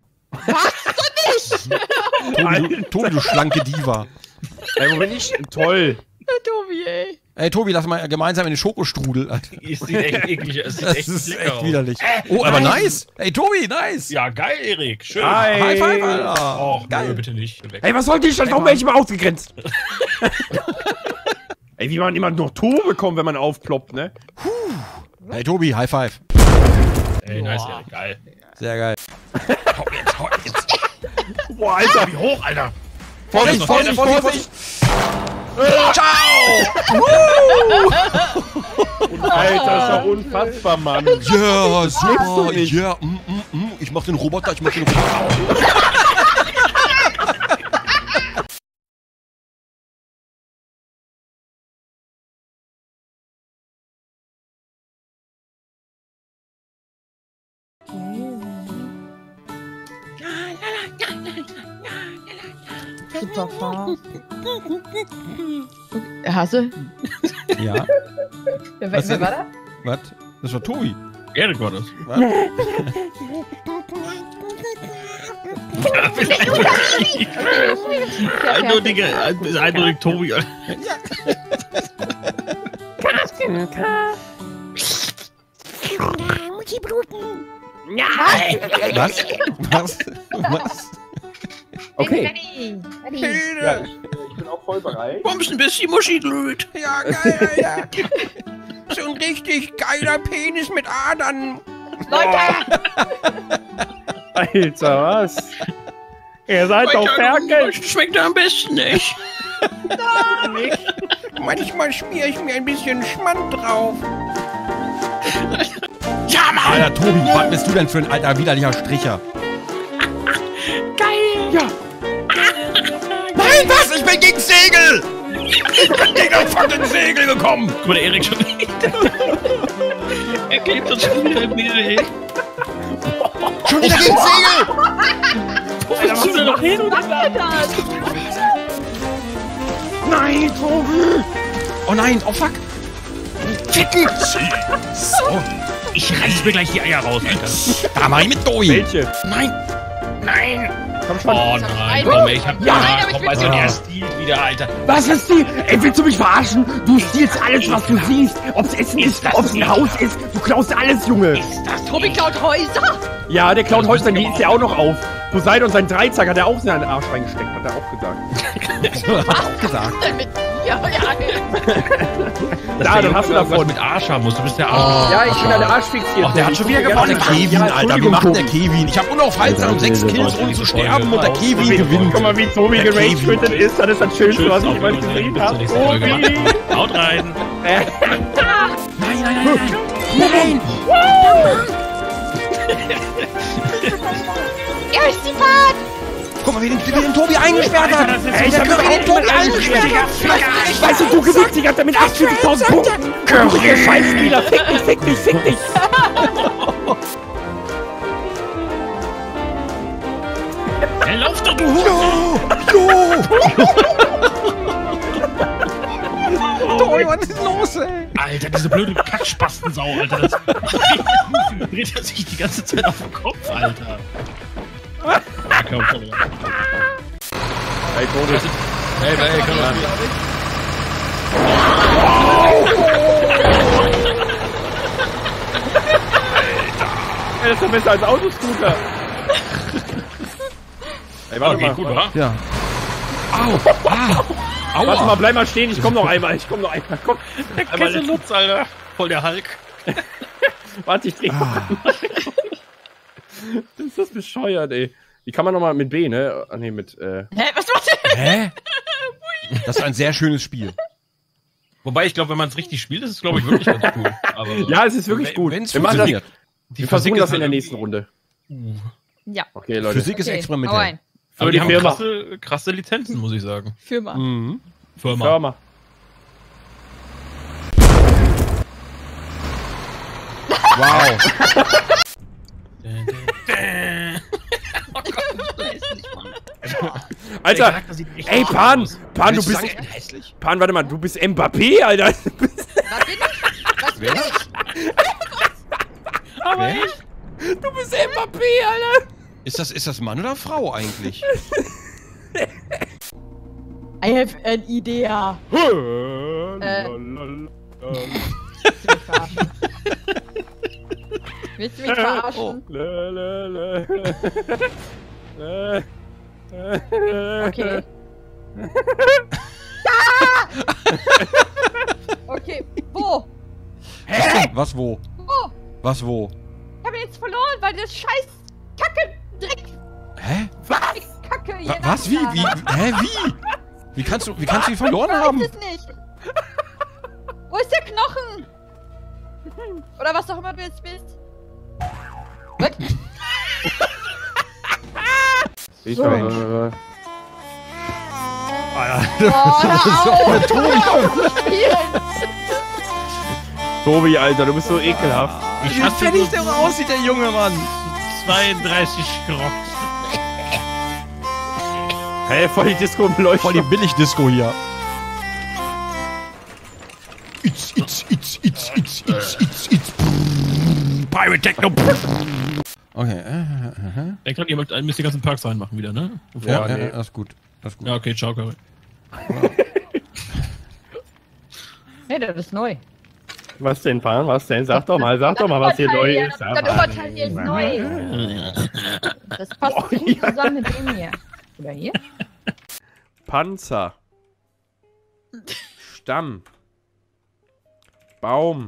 Tobi, du, Tobi, du schlanke Diva. Ey, wo bin ich? Toll. Tobi, ey. Ey, Tobi, lass mal gemeinsam in den Schokostrudel. Alter. Es sieht echt eklig, es sieht Das echt ist lecker echt aus. widerlich. Oh, aber nice. Ey, Tobi, nice. Ja, geil, Erik. Schön. Hi. High five, Alter. Oh, Geil. nö, bitte nicht. Geh weg. Ey, was soll die Stadt? Warum bin ich immer ausgegrenzt? Ey, wie man immer noch Turbo bekommt, wenn man aufploppt, ne? Hey, Tobi, High Five. Ey, nice, Erik. Geil. Sehr geil. Hau jetzt, hau jetzt. Boah, Alter. Wie hoch, Alter? Vorsicht, Das Vorsicht, ist doch- Vorsicht. Ciao! Alter, ist doch unfassbar, Mann. Ja, du super. nicht. Ja, mm, mm, mm. Ich mach den Roboter, ich mach den Roboter. Super Farm. Hase? Ja. Wer, Was wer denn? war das? Was? Das war Tobi. Erik war das. Was? Eindeutige, eindeutig Tobi. Was? Was? Was? Okay. Ready. Ready. Ja, ich, ich bin auch voll bereit. Kommst ein bisschen Muschi-Glüt. Ja, geil, Alter. So ein richtig geiler Penis mit Adern. Leute! Alter, was? Ihr seid doch Ferkel. Schmeckt am besten nicht. Manchmal schmier ich mir ein bisschen Schmand drauf. Ja, Mann! Alter, Tobi, was bist du denn für ein alter widerlicher Stricher? Geil! Ja. Nein, was? Ich bin gegen Segel! Ich bin gegen ein fucking Segel gekommen! Guck mal, der Erik schon wieder. Er klebt uns schon wieder im Mehl. Schon wieder gegen Segel! Wo bist du denn noch hin? Nein, Tobi! Oh nein, oh fuck! Ficken! So. Ich reiß mir gleich die Eier raus, Alter. Da mach ich mit Tobi. Welche? Nein! Nein! Komm schon. Oh nein, komm, ey, ich hab... Nein, Ja, aber ich komm, will weißt du, nicht. der stiehlt wieder, Alter. Was ist die? Ey, willst du mich verarschen? Du stiehlst alles, was du siehst. Ob's Essen ist, ob's ein Haus ist. Du klaust alles, Junge. Tobi klaut Häuser. Ja, der klaut Häuser, die ist ja auch noch auf. Poseidon, sein Dreizack, hat er auch in seinen Arsch reingesteckt, hat er auch gesagt. Hat auch gesagt. Was denn mit dir? Ja, Da, dann hast du was davon. mit Arsch haben musst. Du bist der Arsch. Ja, ich bin an der Arsch fixiert. Ach, der hat schon wieder gewonnen, der Kevin, Alter. Wie macht der Kevin? Ich hab unaufhaltsam um sechs Kills, ohne zu sterben und der Kevin gewinnt. Guck mal, wie Tobi Der geragefittet ist. Das ist das Schönste, was ich jemals gesehen habe. Bis zur nächsten Folge. Tobi! Haut rein. Nein, nein, nein, nein. Er ist die Fahrt. Guck mal, wie den, wie den Tobi eingesperrt hat. Ey, ich hab Wie den Tobi eingesperrt hat. Ich weiß nicht, du gewinnst dich mit achtundvierzigtausend Punkten. Curry, Scheißspieler, fick dich, fick dich, fick dich. Hey, lauf doch, du Jo, jo. Tobi, was ist los, ey? Alter, diese blöde Kackspastensau, Alter. Das dreht er sich die ganze Zeit auf den Kopf, Alter. Ja, komm, komm, ja. Hey, Tobi. Hey, hey, komm mal. Ey, das ist doch besser als Autoscooter. Ey, warte Okay, mal. gut, wa? Ja. Au, ah, aua. Warte mal, bleib mal stehen, ich komm noch einmal, ich komm noch einmal, komm. Der Einmal Kessel Lutz, Alter. Voll der Hulk. Warte, ich dreh mal. Ist das bescheuert, ey. Wie kann man nochmal mit B, ne? Ah, ne, mit, äh... Hä, was macht der? Hä? Das ist ein sehr schönes Spiel. Wobei, ich glaube, wenn man es richtig spielt, ist es, glaube ich, wirklich ganz cool. Aber Ja, es ist wirklich gut. Wenn's Wir machen das, funktioniert. wir versuchen das in der nächsten Runde. Ja. Okay, Leute. Physik ist Okay, hau experimentell. rein. aber Für die die haben Firma. krasse, krasse Lizenzen, muss ich sagen. Firma. Mhm. Firma. Firma. Wow. Oh Gott, das ist nicht, Mann. Alter, Der Charakter sieht echt ey, gut Pan, aus. Pan, du Willst du bist... sagen, ich bin hässlich? Pan, warte mal, du bist Mbappé, Alter. Was bin ich? Was bin ich? Aber Wer? echt? Du bist Mbappé, Alter. Ist das, ist das Mann oder Frau eigentlich? I have an idea. Äh. Willst du mich verarschen? Okay. Okay, wo? Hä? Was wo? Wo? Was wo? Ich habe jetzt verloren, weil das scheiß Kacke, Dreck, Hä? Kacke hier. Wa- Was? Wie? Wie? Hä? Wie? Wie kannst du, wie kannst du ihn verloren haben? Ich weiß es nicht. Wo ist der Knochen? Oder was auch immer du jetzt bist. Was? Ich So. war, Oh, hör auf! Tobi! Tobi, Alter, du bist so ekelhaft. Ich Wie hasse fertig der aussieht, der junge Mann. zweiunddreißig Grocks. Hey, voll die Disco beleuchtet. Voll die Billig-Disco hier. It's, it's, it's, it's, it's, it's, it's, it's. Pirate Techno. Okay, äh, äh, äh. Denkt dran, ihr mögt- müsst die ganzen Perks reinmachen wieder, ne? Bevor- Ja, nee. äh, das ist gut. Das ist gut. Ja, okay, ciao, Curry. Nee, das ist neu. Was denn, Pan? Was denn? Sag doch mal, sag doch mal, was hier neu ist. Das Oberteil hier ist neu. Das passt Oh, gut ja. zusammen mit dem hier. Oder hier? Panzer. Stamm. Baum.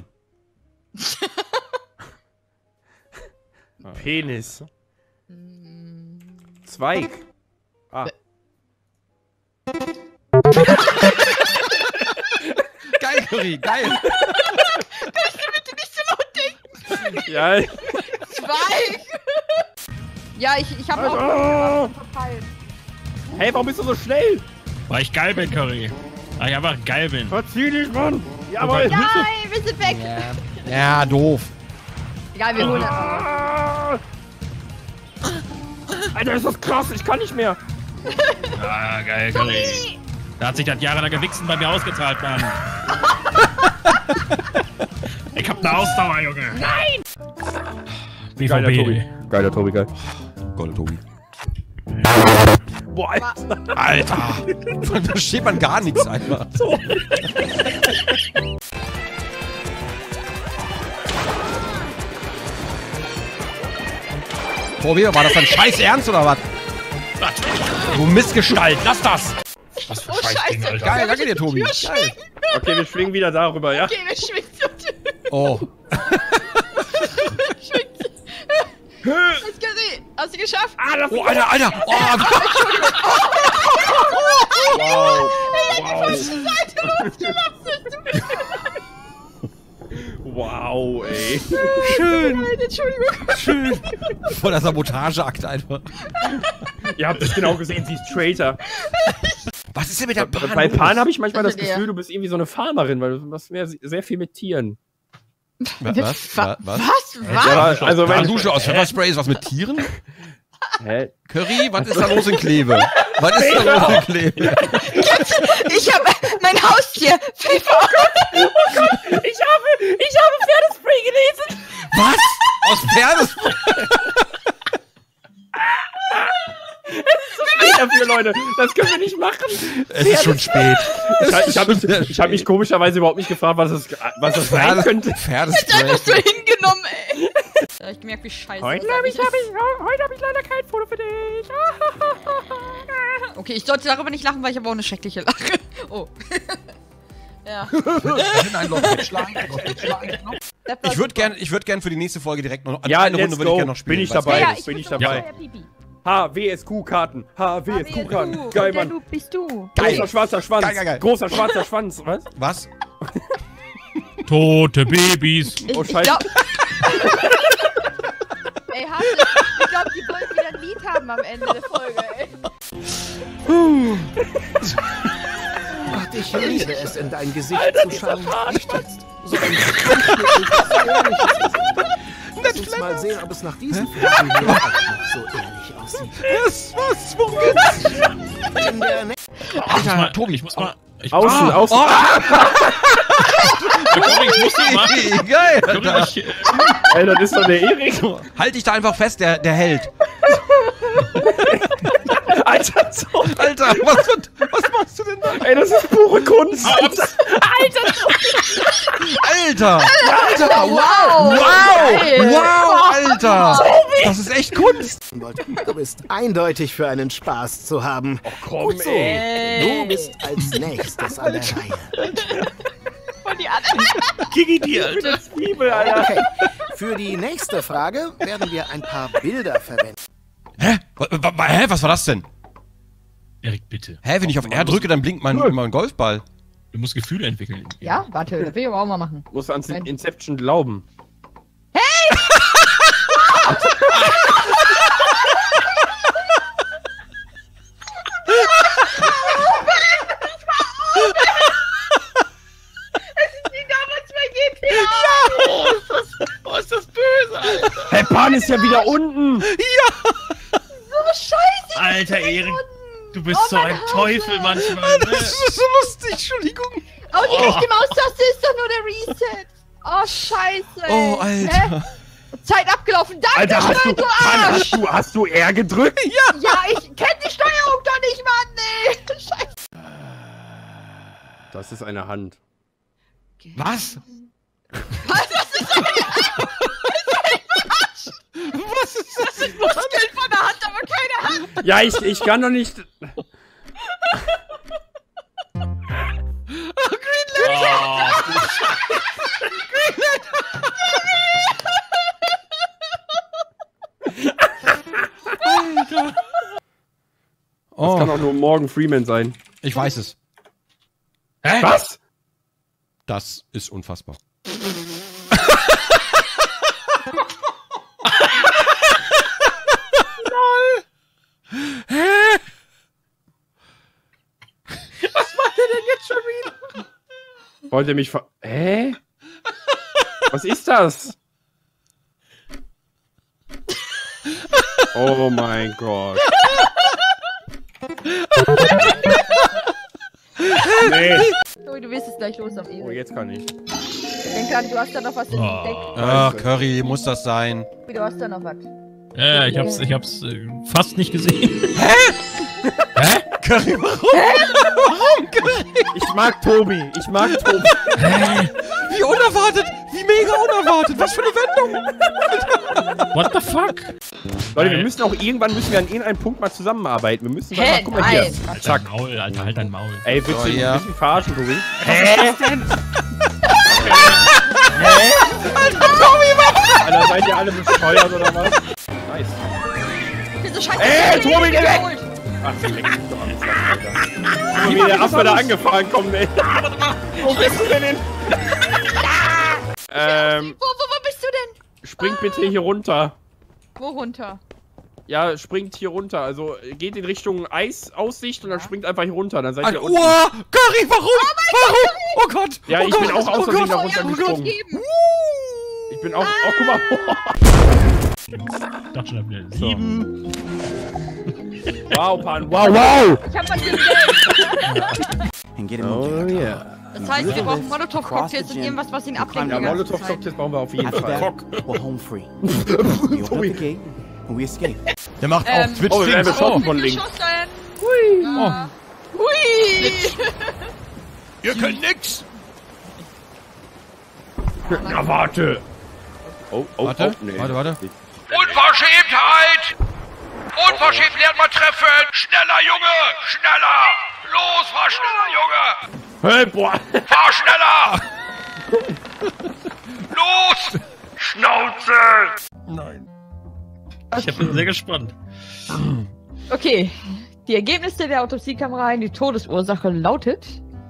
Penis. Zweig. Ah. Geil, Curry, geil. Bitte nicht so laut denken. Ja. Zwei. Ja, ich, ich habe auch Ah. verpeilt. Hey, warum bist du so schnell? Weil ich geil bin, Curry. Weil ich einfach geil bin. Verzieh dich, Mann. Jawohl. Nein, wir sind weg. Ja, doof. Egal, wir holen das. Ah. Alter, ist das krass. Ich kann nicht mehr. Ah, geil, Curry. Da hat sich das jahrelang Gewichsen bei mir ausgezahlt, Mann. Ich hab ne Ausdauer, Junge. Nein! B V Geiler Tobi. B. Geiler Tobi, geil. Geiler Tobi. Boah, Alter. Alter! Von da versteht man gar nichts einfach. Tobi, war das dann scheiß ernst oder was? Du Missgestalt, lass das! Was für Oh, Scheißding, Scheiße. Alter. Geil, danke dir, Tobi. Geil. Okay, wir schwingen wieder darüber, ja? Okay, wir schwingen zur Tür. Oh. Hast du gesehen? Hast du geschafft? Ah, das Oh, Alter, Alter! Oh, wow. Wow, ey. schön! Entschuldigung. Schön! Voll der Sabotageakt einfach. Ihr habt es genau gesehen, sie ist Traitor. Was ist denn mit der Pan? Bei Pan habe ich manchmal Also das der- Gefühl, du bist irgendwie so eine Farmerin, weil du machst mehr, sehr viel mit Tieren. Was? Was? Was? Was? Ja, Was? aber, also wenn Dusche aus Pfefferspray ist was mit Tieren? Hä? Curry, was ist da los in Kleve? Was ist da los in Kleve? Ich habe mein Haustier, Pfeffer. Ich habe, ich habe Pferdespray gelesen. Was? Aus Pferdespray? Spät dafür, Leute. Das können wir nicht machen. Es ist schon spät. Ich, ich habe mich, ich hab mich komischerweise überhaupt nicht gefragt, was das, was das sein Pferde, könnte. Pferdespray. Hast du hingenommen, ey. Da hab ich gemerkt, wie scheiße Heute das habe ich, eigentlich hab ich, heute hab ich leider kein Foto für dich. ist. Okay, ich sollte darüber nicht lachen, weil ich habe auch eine schreckliche Lache. Oh. Ja. Ich würde gern, ich würd gern für die nächste Folge direkt noch Ja, eine let's Runde würde ich go. gerne noch spielen. Bin ich weißt du? dabei. Ja, ja, ich bin muss ich noch dabei. vorher Pipi. H W S Q-Karten. H W S Q-Karten. Geil, Der Mann. du bist du. Geil. Großer schwarzer Schwanz. Geil, geil, geil. Großer schwarzer Schwanz. Was? Was? Tote Babys. Oh, Ich Scheiße. glaub... Ey, Hasse, ich glaube, die wollen wieder ein Lied haben am Ende der Folge, ey. Gott, ich liebe es, in dein Gesicht zu schauen. Nicht jetzt. So ein Lass uns mal sehen, ob es nach diesen Fragen hier auch noch so ehrlich aussieht. Was? Was? Worum geht's? In der nächsten Ich muss mal, Alter, Tobi, ich muss mal. Ich, Außen, ah, außen. Tobi, ich muss mal. Geil! Tobi, Alter. ich, äh, Ey, das ist doch der Erik. Halt dich da einfach fest, der, der Held. Alter, so. Alter, was, was machst du denn da? Ey, das ist pure Kunst. Alter. Alter! Alter! Wow! Wow! Geil. Wow, Alter! Das ist echt Kunst! wollte. Du bist eindeutig für einen Spaß zu haben. Komm, Gut so. ey. Du bist als nächstes an der Reihe. Von die anderen. Gigi dir, Alter. Zwiebel, Alter. Okay. Für die nächste Frage werden wir ein paar Bilder verwenden. Hä? Wa- wa- Hä? Was war das denn? Erik, bitte. Hä? Wenn ich auf R drücke, dann blinkt mein, mein Golfball. Du musst Gefühle entwickeln. Ja, warte, das will ich aber auch mal machen. Muss ans Inception glauben. Oh, ist das böse, Alter. Hey, Pan ist ja wieder unten. Oh, scheiße. Alter, Erik, du bist Oh, so mein ein Haus. Teufel manchmal. Das Ne? ist so lustig, Entschuldigung. Oh, die rechte Maustaste ist doch nur der Reset. Oh, scheiße. Oh, Alter. Hä? Zeit abgelaufen. Danke, Alter, hast du, du Pan, Arsch. hast du, hast du R gedrückt? Ja. Ja, ich kenn die Steuerung doch nicht, Mann. Nee. Scheiße. Das ist eine Hand. Was? Was? Das ist ein Was ist das? Ich muss Geld von der Hand, aber keine Hand. Ja, ich, ich kann doch nicht. Das Oh, kann auch nur Morgan Freeman sein. ich weiß es. Hä? Was? Das ist unfassbar. Lol. Hä? Wollt ihr mich ver... Hä? Was ist das? Oh mein Gott. Nee. Oh, du wirst es gleich los am Oh, Ewig. jetzt kann ich. Denk dran, du hast da noch was in Oh. Deck. Ach, Curry, muss das sein? Du hast da noch was. Ja, ich hab's, ich hab's äh, fast nicht gesehen. Hä? Hä? Curry, warum? Warum, Curry? Ich mag Tobi. Ich mag Tobi. Wie unerwartet! Wie mega unerwartet! Was für eine Wendung! What the fuck? Leute, wir müssen auch irgendwann müssen wir an irgendeinem Punkt mal zusammenarbeiten. Wir müssen Hä? mal, guck mal hier. Nein. Halt Zack. dein Maul, Alter, halt dein Maul. Ey, willst So, du ja. ein bisschen verarschen, Tobi? Hä? Hä? Alter, Tobi, was? Alter, seid ihr alle bescheuert oder was? Nice. Wieso scheiße? Ey, Tobi, geh weg! geholt? Ach, sie leckt mich doch am Sack, Alter. Wie der Affe da angefahren kommt, ey. Wo bist du denn hin? Ähm, Wo, wo, wo bist du denn? springt bitte hier runter. Wo runter? Ja, springt hier runter. Also geht in Richtung Eisaussicht und dann springt einfach hier runter. Dann seid Ein ihr Uhr! unten. Curry, warum? Warum? Oh Gott! Ja, oh ich Gott. bin auch aus oh Versehen Gott. da runtergesprungen. Geben. Ich bin auch. Oh, guck mal. Ich dachte schon wieder sieben. Wow, Pan. Wow, wow! Ich hab was gesehen. Oh yeah. Das heißt, wir brauchen Molotov-Cocktails und irgendwas, was ihn ablenkt. Ja, die ganze Molotov-Cocktails brauchen wir auf jeden After Fall. that, we're home free. We open up the gate and we escape. Der macht Ähm, auch Twitch oh, wir werden Dings. beschossen Oh. von Zeit. links. Schuss dahin. Hui. Ah. Hui. Ihr könnt nix. Ja, warte. Oh, oh, Warte, oh, nee. warte, warte. Unverschämtheit! Unverschämt lernt man treffen! Schneller, Junge! Schneller! Los, fahr schneller, Junge! Hey, boah. Fahr schneller! Los! Schnauze! Nein. Ich bin sehr gespannt. Okay. Die Ergebnisse der Autopsiekamera in die Todesursache lautet.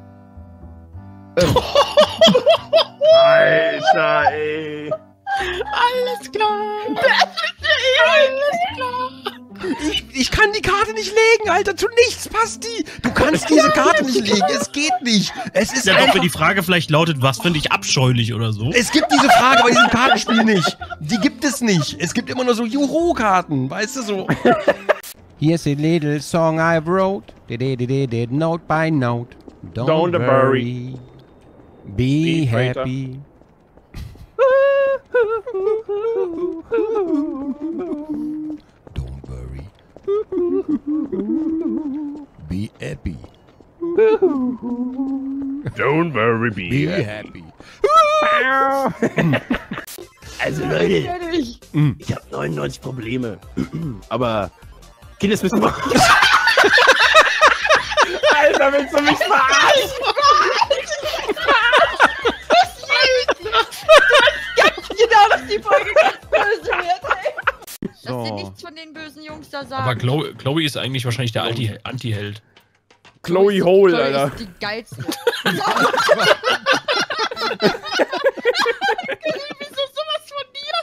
Alter, ey. Alles klar. Alles klar. Ich, ich kann die Karte nicht legen, Alter. Zu nichts passt die. Du kannst diese Karte nicht legen. Es geht nicht. Es ist Ja, doch, einfach... wenn die Frage vielleicht lautet, was finde ich abscheulich oder so. Es gibt diese Frage bei diesem Kartenspiel nicht. Die gibt es nicht. Es gibt immer nur so Juhu-Karten. Weißt du so? Here's a little song I wrote. Did note by note. Don't, Don't worry. Be, Be happy. Don't worry. Be happy. Don't worry, be, Be happy. Also, Leute, Fertig. ich habe neunundneunzig Probleme. Aber Kindes müssen wir... Alter, willst du mich verarschen? Genau, dass die Folge ganz böse wird, ey. Lass So. dir nichts von den bösen Jungs da sagen. Aber Chloe, Chloe ist eigentlich wahrscheinlich der Anti- Anti-Held. Chloe Hole, Chloe Alter. ist die geilste. Wieso sowas von dir?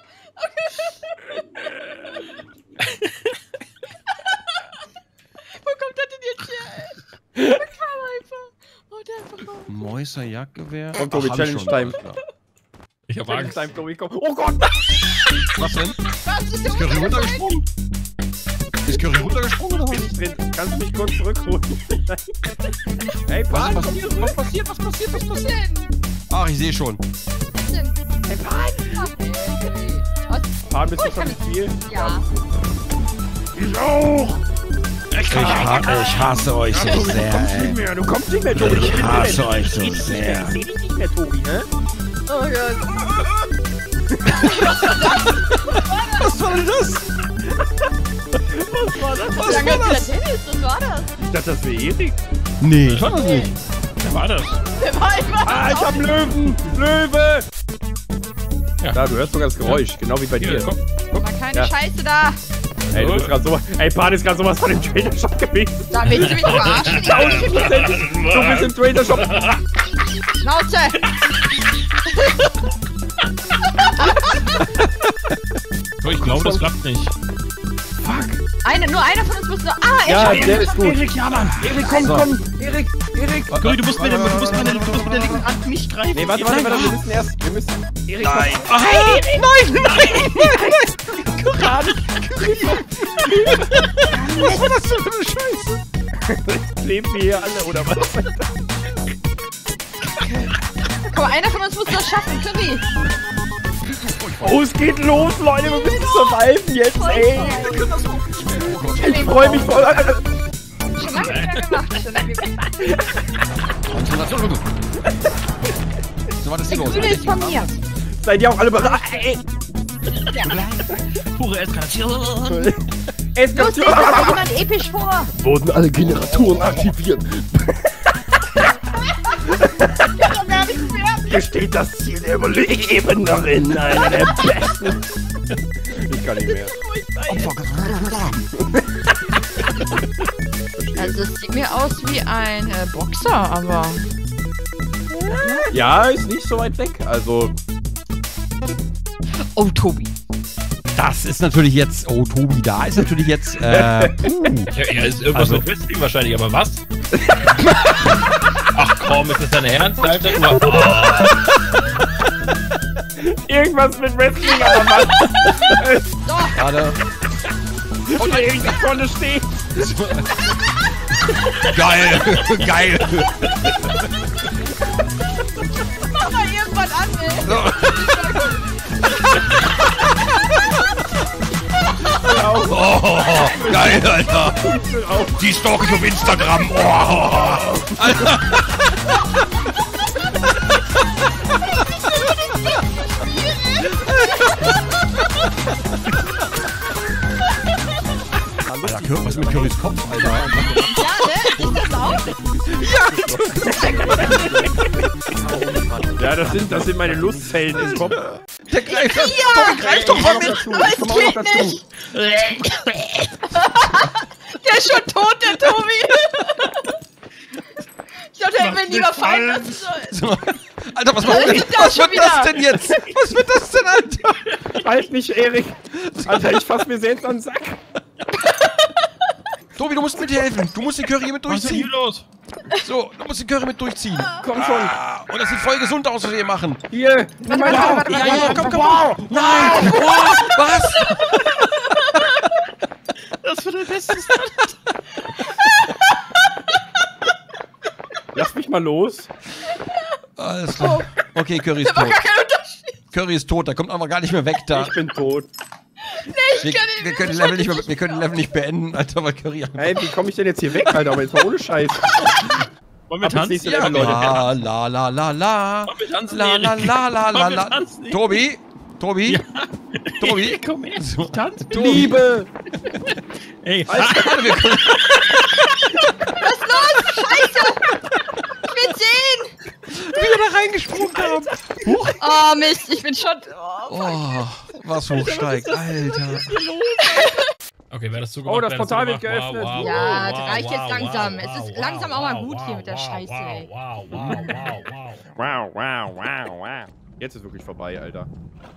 Wo kommt das denn jetzt her, ey? Der kam einfach. Oh, der einfach raus. Mäuser Jagdgewehr. Komm, Tobi, Ach, hab ich Challenge schon, Time. alles klar. Ich hab Challenge Angst. Time, Chloe, komm. Oh Gott! Was denn? Was ist Ist Curry runtergesprungen? Ist Curry runtergesprungen oder was? Bin ich drin? Kannst du mich kurz zurückholen? Hey, Was, Pan! was, was passiert? Was passiert? Was passiert? Ach, ich sehe schon. Hey, Pan! Pan, bist Oh, du ich schon kann im Spiel? Ja. Ich auch! Ich, ha ich hasse euch so Du kommst sehr, nicht ey. mehr, du kommst nicht mehr, Tobi. Ich hasse euch so Ich sehr. seh dich nicht mehr, Tobi, ne? Oh Gott. Was war denn das? Was war das? Was Lange war das? Dennis, was war das? Ich dachte, das wäre Erik. Nee, ich war das nicht. Wer war das? Wer war einfach? Ah, ich hab einen Löwen! Löwe! Ja. Da, du hörst sogar das Geräusch, genau wie bei Hier, dir. komm. Mal keine Ja. Scheiße da. Ey, du bist grad sowas. Ey, Pan ist grad sowas von dem Trader Shop gewesen. Da willst du mich verarschen? tausend Prozent. Du bist im Trader Shop. Schnauze. So, ich glaube, das klappt nicht. Eine, nur einer von uns muss nur. Ah, er Ja, schafft der ist gut. Erik, ja, Mann. Erik, komm, So. komm. Erik, Erik. Chloe, du musst mit der, du musst mit der, du musst mit der linken Hand nicht greifen. Nee, warte, warte, warte, wir müssen erst. Wir müssen. Erik, Nein. komm. Nein, nein, nein, Gerade. Was war das denn für eine Scheiße? Leben wir hier alle, oder was? Komm, einer von uns muss das schaffen, Curry. Oh, es geht los, Leute, wir müssen surviven jetzt, ey. Ich freue mich voll. Schon lange nicht mehr gemacht. Schon lange nicht mehr. So war das hier Der los. Grüne ist von mir. Seid ihr auch alle bereit? Ey. Pure Eskalation. Los, lest das doch jemand episch vor. Wurden alle Generatoren aktiviert. Hier steht das Ziel der Überleben darin, einer der besten. Ich kann nicht mehr. Also es sieht mir aus wie ein äh, Boxer, aber... Ja, ist nicht so weit weg, also... Oh, Tobi. Das ist natürlich jetzt... Oh, Tobi, da ist natürlich jetzt... Äh, puh. Ja, ja, ist irgendwas Also- mit Wrestling wahrscheinlich, aber was? Ach komm, ist das deine Ernst, Alter? Oh. Irgendwas mit Wrestling, aber was? Warte. Und da irgendwas vorne steht. Geil, geil. Mach mal irgendwann an, ey. So. Oh, geil, Alter. Die stalk ich auf Instagram. Oh. Alter. Alter, Kür- was ist mit Currys Kopf, Alter? Ja, ne? Ist das auch? Ja, das sind, das sind meine Lustzellen im Kopf. Der greift, Ja! Tobi, greif doch mal mit! Aber es geht nicht. Der ist schon tot, der Tobi. Ich dachte, er hätte mir lieber fallen lassen sollen. So. Alter, was, macht, Was ist das was schon wird das wieder? denn jetzt? Was wird das denn, Alter? Halt mich, Erik. Alter, ich fass mir selbst an den Sack. Tobi, du musst mithelfen. Du musst den Curry hier mit Was ist denn hier durchziehen. los? So, du musst den Curry mit durchziehen. Komm schon. Ah, und das sieht voll gesund aus, was wir hier machen. Hier. Warte, warte, warte, warte, Ja, warte. ja, komm, komm, komm. Nein! Oh, was? Das wird der beste Lass mich mal los. Alles klar. Okay, Curry ist War tot. gar kein Unterschied. Curry ist tot, der kommt aber gar nicht mehr weg da. Ich bin tot. Wir, wir, können den Level nicht mehr, wir können den Level nicht beenden, Alter, weil Curry... Hey, wie komme ich denn jetzt hier weg, Alter? Aber jetzt mal ohne Scheiß. Wollen wir Ab ins tanzen? nächste Ja, Level, Leute. la, la, la, la, la. Komm, wir tanzen, La, la, Erik. la, la, la, Komm, wir la. tanzen, Erik. Tobi? Tobi? Tobi? Komm her, So. tanz. Tobi. Liebe! Ey, Alter, wir können... Was ist los? Scheiße. Ich will sehen. wie wir da reingesprungen haben. Huch. Oh, Mist. Ich bin schon... Oh, Oh, was hochsteigt, Alter. okay, wer das Oh, zugemacht? das wer Portal wird zugemacht? geöffnet. Wow, wow, Ja, wow, das reicht jetzt wow, langsam. wow, Es ist wow, langsam wow, auch mal wow, gut hier wow, mit der wow, Scheiße, wow, ey. Wow, wow, wow, wow. Wow, wow, wow, wow. Jetzt ist wirklich vorbei, Alter.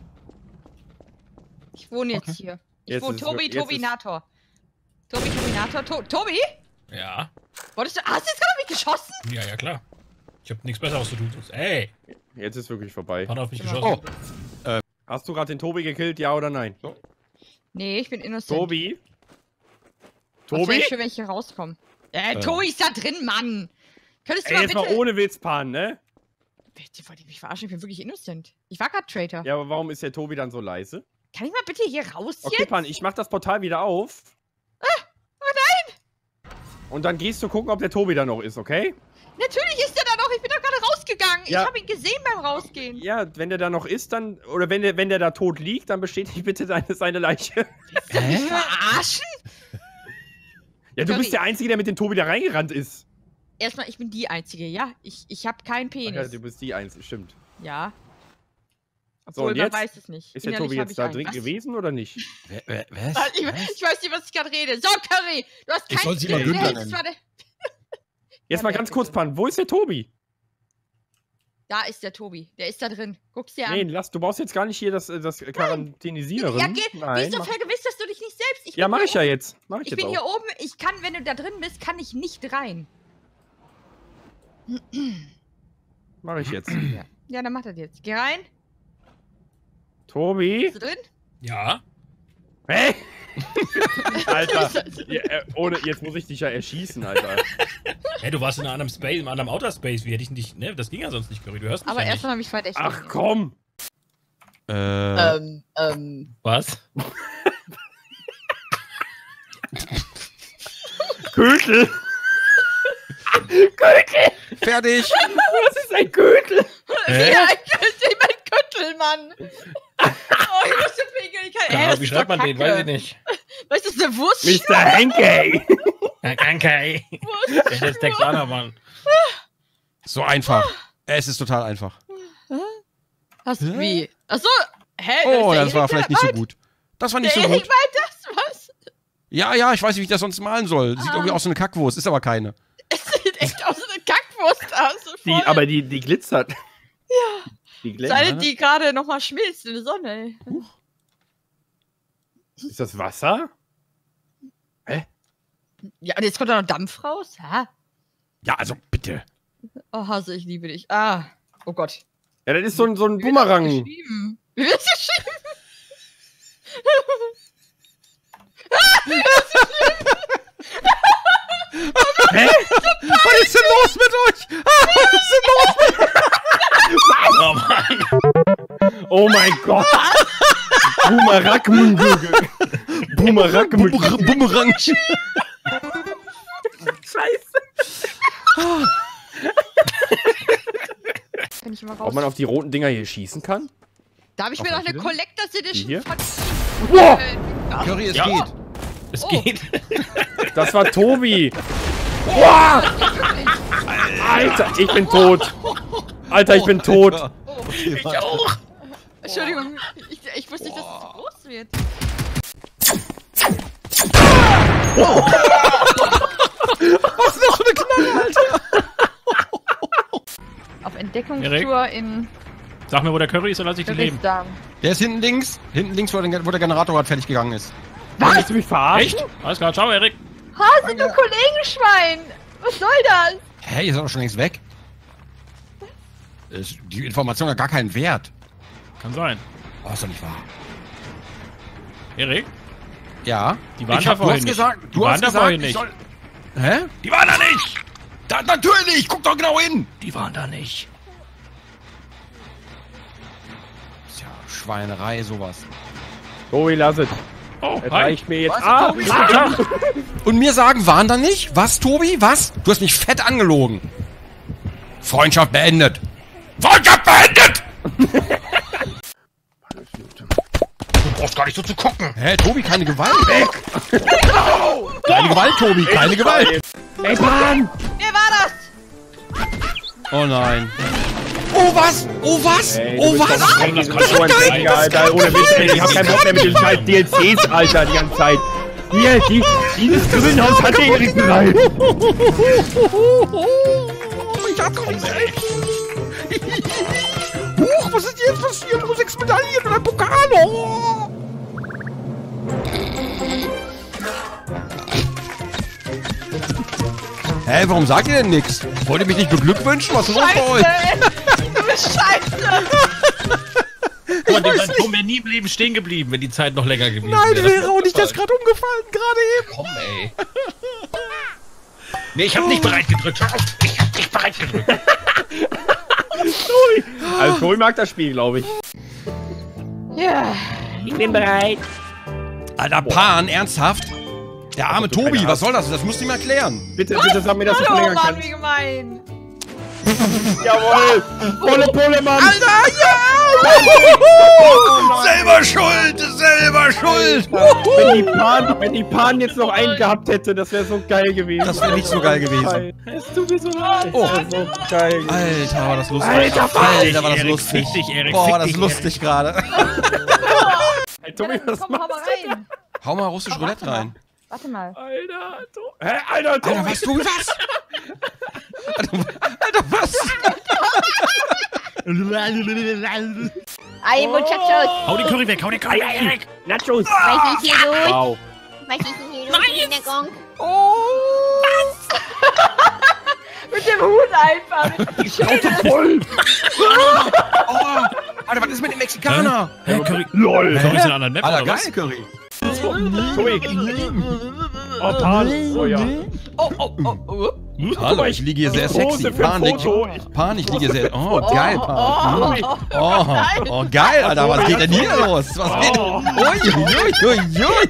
Ich wohne jetzt hier. Ich Jetzt wohne ist es Tobi, wirklich- jetzt Tobi, ist- Nator. Tobi, Tobi, Nator. To Tobi? Ja, Wolltest du... Hast du jetzt gerade auf mich geschossen? ja, ja, klar. Ich hab nichts Besseres zu tun. Ey, Jetzt ist wirklich vorbei. hat er auf mich Ja. geschossen. Oh, Hast du gerade den Tobi gekillt, ja oder nein? Nee, ich bin innocent. Tobi? Das wäre Tobi? schön, wenn ich hier rauskomme. Äh, Tobi ist da drin, Mann. Könntest du Ey, mal jetzt bitte... mal ohne Witz, Pan, ne? Bitte, wollt ihr mich verarschen? Ich bin wirklich innocent. Ich war gerade Traitor. Ja, aber warum ist der Tobi dann so leise? Kann ich mal bitte hier raus Okay, jetzt? Pan, ich mach das Portal wieder auf. Ah, oh nein! Und dann gehst du gucken, ob der Tobi da noch ist, okay? Natürlich ist er da noch. Ich bin doch gerade rausgegangen. Ja. Ich habe ihn gesehen beim Rausgehen. Ja, wenn der da noch ist, dann. Oder wenn der, wenn der da tot liegt, dann bestätige bitte seine, seine Leiche. Hä? Verarschen? Ja, du Curry. bist der Einzige, der mit dem Tobi da reingerannt ist. Erstmal, ich bin die Einzige, ja? Ich, ich habe keinen Ach ja, Penis. du bist die Einzige, stimmt. Ja. So, Obwohl, und man jetzt? weiß es nicht. Ist der Innerlich Tobi hab jetzt ich da einen. drin Was? gewesen oder nicht? wer, wer, was? Was? Ich, ich weiß nicht, was ich gerade rede. So, Curry, du hast Ich kein soll sie mal Skill. Günther Du hältst nennen. zwar de- Jetzt Ja, mal wer ganz bitte? kurz, Pan, wo ist der Tobi? Da ist der Tobi. Der ist da drin. Guck's dir Nee, an. lass, du brauchst jetzt gar nicht hier das, äh, das Quarantänisieren. Ja, geh, Nein, wieso mach, vergewisserst du dich nicht selbst? Ich ja, bin mach hier ich ja oben. jetzt. Mach ich, Ich jetzt bin hier auch. oben. Ich kann, wenn du da drin bist, kann ich nicht rein. Mach ich jetzt. Ja, ja dann mach das jetzt. Geh rein. Tobi? Bist du drin? Ja. Hey! Alter, ja, äh, ohne, jetzt muss ich dich ja erschießen, Alter. Hey, du warst in einem anderen Space, in einem anderen Outer Space. Wie hätte ich dich, ne? Das ging ja sonst nicht, Curry. Du hörst mich Aber ja erstmal nicht. habe ich verdächtig. Ach komm! Äh. Ähm, ähm. Was? Kötel! Kötel! Fertig! Was ist ein Kötel? Hä? Ja, ein Köttel, mein Köttel, Mann. Oh, ich muss den Pinkeln. Ich kann, Ja, ey, das wie ist schreibt doch man den? Kacke. Weiß ich nicht. Weißt du, das ist eine Wurst? Mister Henke! Ja, danke, ey. Das ist Texaner, Mann. So einfach. Es ist total einfach. Hast du wie? Achso, hä? Oh, ist der das war Erik, vielleicht der nicht so meint? gut. Das war nicht Der so Erik gut. meint das, was? Ja, ja, ich weiß nicht, wie ich das sonst malen soll. Sieht Ah. irgendwie aus wie eine Kackwurst, ist aber keine. Es sieht echt aus wie eine Kackwurst aus. So Die, voll. aber die, die glitzert. Ja. Die glitzert. Seine, die gerade nochmal schmilzt in der Sonne, ey. Ist das Wasser? Ja, und jetzt kommt da noch Dampf raus? Hä? Ja, also bitte. Oh, Hase, ich liebe dich. Ah, oh Gott. Ja, das ist so ein, so ein Wie wird das Bumerang. geschrieben? Wie wird das geschrieben? Hä? Was ist denn los mit euch? Was ist denn los mit Oh Mann. Oh mein Gott! Bumerang. Bumerang. Bumerang. Bumerang. Scheiße. Kann ich mal raus. Ob man auf die roten Dinger hier schießen kann? Da habe ich Auf mir noch welche eine denn? Collectors Die Edition hier? von. Wow! Äh, Curry, es Ja. geht. Es Oh. geht. Das war Tobi. Wow! Alter, ich bin tot. Alter, ich bin tot. Okay, Ich warte. auch. Entschuldigung, ich, ich wusste nicht, dass es so groß wird. Was ist das für eine Knarre, Alter? Auf Entdeckungstour in Sag mir, wo der Curry ist, oder lass ich den leben. Dresden. Der ist hinten links. Hinten links, wo der, wo der Generator gerade fertig gegangen ist. Willst du mich verarschen? Echt? Alles klar, ciao, Erik. Hase, du Kollegenschwein! Was soll das? Hä, ihr seid doch schon längst weg. Ist- Die Information hat gar keinen Wert. Kann sein. Oh, ist doch nicht wahr. Erik? Ja. Die waren Ich da hab- du vorhin hast nicht. gesagt, Die du waren hast da gesagt, vorhin ich nicht. soll... Hä? Die waren da nicht! Da, natürlich, guck doch genau hin. Die waren da nicht. Ist ja Schweinerei, sowas. Tobi, lass es. Oh, Es hi. reicht mir jetzt. Was, Ah, Tobi? ah, Und mir sagen, waren da nicht? Was, Tobi? Was? Du hast mich fett angelogen. Freundschaft beendet. Freundschaft beendet! Du brauchst gar nicht so zu gucken. Hä, Tobi, keine Gewalt. Weg! Keine Gewalt, Tobi, keine Gewalt. Ey, Mann! Wer war das? Oh nein. Oh was? Oh was? Ey, du Oh bist was? doch ein Das das kann so ein nicht Träger, Alter. Ohne Witz, ey. Ich hab keinen Bock mehr mit den scheiß D L Cs, Alter, die ganze Zeit. Hier, die, dieses Grünhaus hat der Erik bereit. Ich hab doch nichts. Huch, was ist jetzt passiert? Nur sechs Medaillen und ein Pokal. Oh. Hä, warum sagt ihr denn nichts? Wollt ihr mich nicht beglückwünschen? Was ist los bei euch? Du bist scheiße! Guck mal, dem sein Turm wäre nie im Leben stehen geblieben, wenn die Zeit noch länger gewesen Nein, wäre. wäre auch nicht das gerade umgefallen, gerade eben. Komm, ey. Nee, ich hab nicht bereit gedrückt. Hör auf, ich hab nicht bereit gedrückt. Also, Tobi mag das Spiel, glaube ich. Ja. Ich bin bereit. Alter, Pan, ernsthaft? Der arme du Tobi, keine was soll das? Das musst du ihm erklären. Bitte, bitte sag mir, dass du Oh verlängern Mann, kannst. wie gemein! Jawohl! Volle Pulle, Mann! Alter, ja! Selber schuld, selber schuld. Wenn die Pan, wenn die Pan jetzt noch einen gehabt hätte, das wäre so geil gewesen. Das wäre nicht so geil gewesen. Es tut mir so leid. Oh. Das wär so geil gewesen. Alter, war das lustig. Alter, fick Alter, war das Erik, lustig. fick dich, Erik, Boah, fick war das dich, lustig gerade. Hey, Tobi, was Komm, hau machst mal du? rein! Hau mal russisch Roulette rein. Warte mal. Alter, Tobi. Hä, Alter, Alter, Tobi. was, Tobi, was? Alter, Alter, was? Ay, muchachos, Hau den Curry weg, hau den Curry weg, Erik. Nachos. was hicieron? Wow. Was hicieron, Kindergong? Oh! Mit dem Hut einfach! Die Schnauze voll. Oh, Alter, was ist mit dem Mexikaner? Hä, Curry. LOL. Curry ist in einer anderen Map, Alter, oder was? geil, Curry. Tobi. Oh, Pan. Oh ja. Oh, oh, oh, oh. Hallo, ich liege hier sehr sexy. Pose für Pan, ich, Foto. Pan, ich liege hier sehr... Oh, geil, Pan. Oh, Oh, oh, oh, geil, Alter, was geht denn hier los? Was geht... Ui, ui, ui, ui, ui.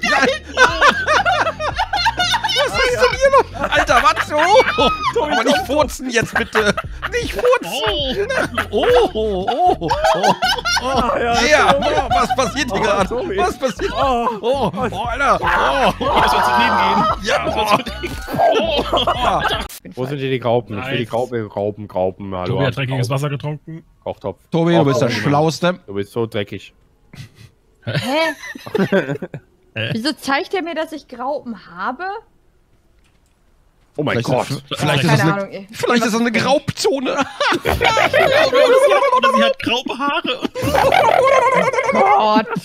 Was ist denn hier los? Alter, was so? Aber nicht furzen jetzt bitte. Nicht furzen. Oh, oh, oh, oh. Oh, ja, oh, was passiert hier gerade? Was passiert? Oh, oh, oh, Alter. Oh, Lass uns daneben gehen. ja, oh. Oh. Wo sind hier die Graupen? Ich will die Graupen, Graupen, Graupen. Hallo. Tobi hat dreckiges Wasser getrunken. Kochtopf. Tobi, du bist der Schlauste. Du bist so dreckig. Hä? Wieso zeigt er mir, dass ich Graupen habe? Oh mein Vielleicht Gott. ist, vielleicht, ist das Keine eine, Ahnung, ey. vielleicht ist das eine Graubzone. Oder sie hat graue Haare. Gott.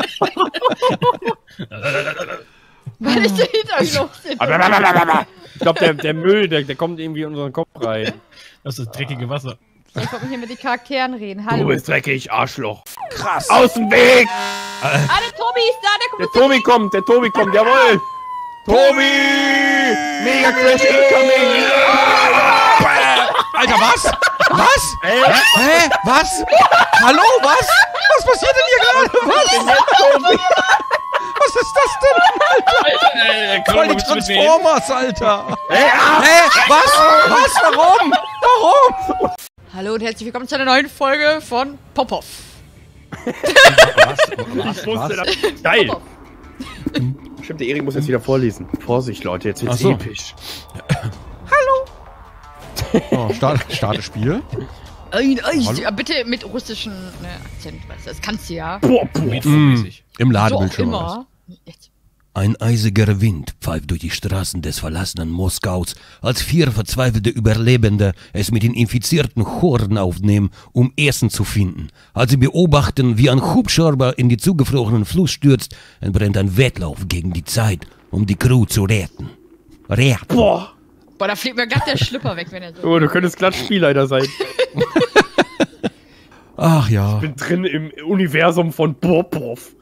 Was ist denn hinter euch los? Ich glaube, der, der Müll, der, der kommt irgendwie in unseren Kopf rein. Das ist das dreckige Wasser. Ich wollte hier mit den Charakteren reden. Du Hallo. bist dreckig, Arschloch. Krass. Aus dem Weg! Ah, der Tobi ist da, der kommt Der jetzt Tobi kommt, der Tobi kommt, jawohl! Tobi! Mega Crash incoming! Alter, was? Was? Ey, Hä? Was? Hallo, was? Was passiert denn hier gerade? Was? Was ist das denn? Alter, voll die Transformers, Alter. Hey, ah! Hä? Was? Was? Warum? Warum? Hallo und herzlich willkommen zu einer neuen Folge von Popov. Ich wusste das. Geil! Stimmt, der Erik muss jetzt wieder vorlesen. Vorsicht, Leute, jetzt wird's Ach so. episch. Oh, starte, starte Spiel. Ein Eis. Ja, bitte mit russischen ne, Akzent, weißt du, das kannst du ja. Boah, boah. Mm, Im So auch Ladebildschirm. immer. Jetzt. Ein eisiger Wind pfeift durch die Straßen des verlassenen Moskaus, als vier verzweifelte Überlebende es mit den infizierten Choren aufnehmen, um Essen zu finden. Als sie beobachten, wie ein Hubschrauber in die zugefrorenen Fluss stürzt, entbrennt ein Wettlauf gegen die Zeit, um die Crew zu retten. Retten. Boah. Boah, da fliegt mir glatt der Schlüpper weg, wenn er so. Oh, du könntest glatt Spielleiter sein. Ach ja. Ich bin drin im Universum von Popov.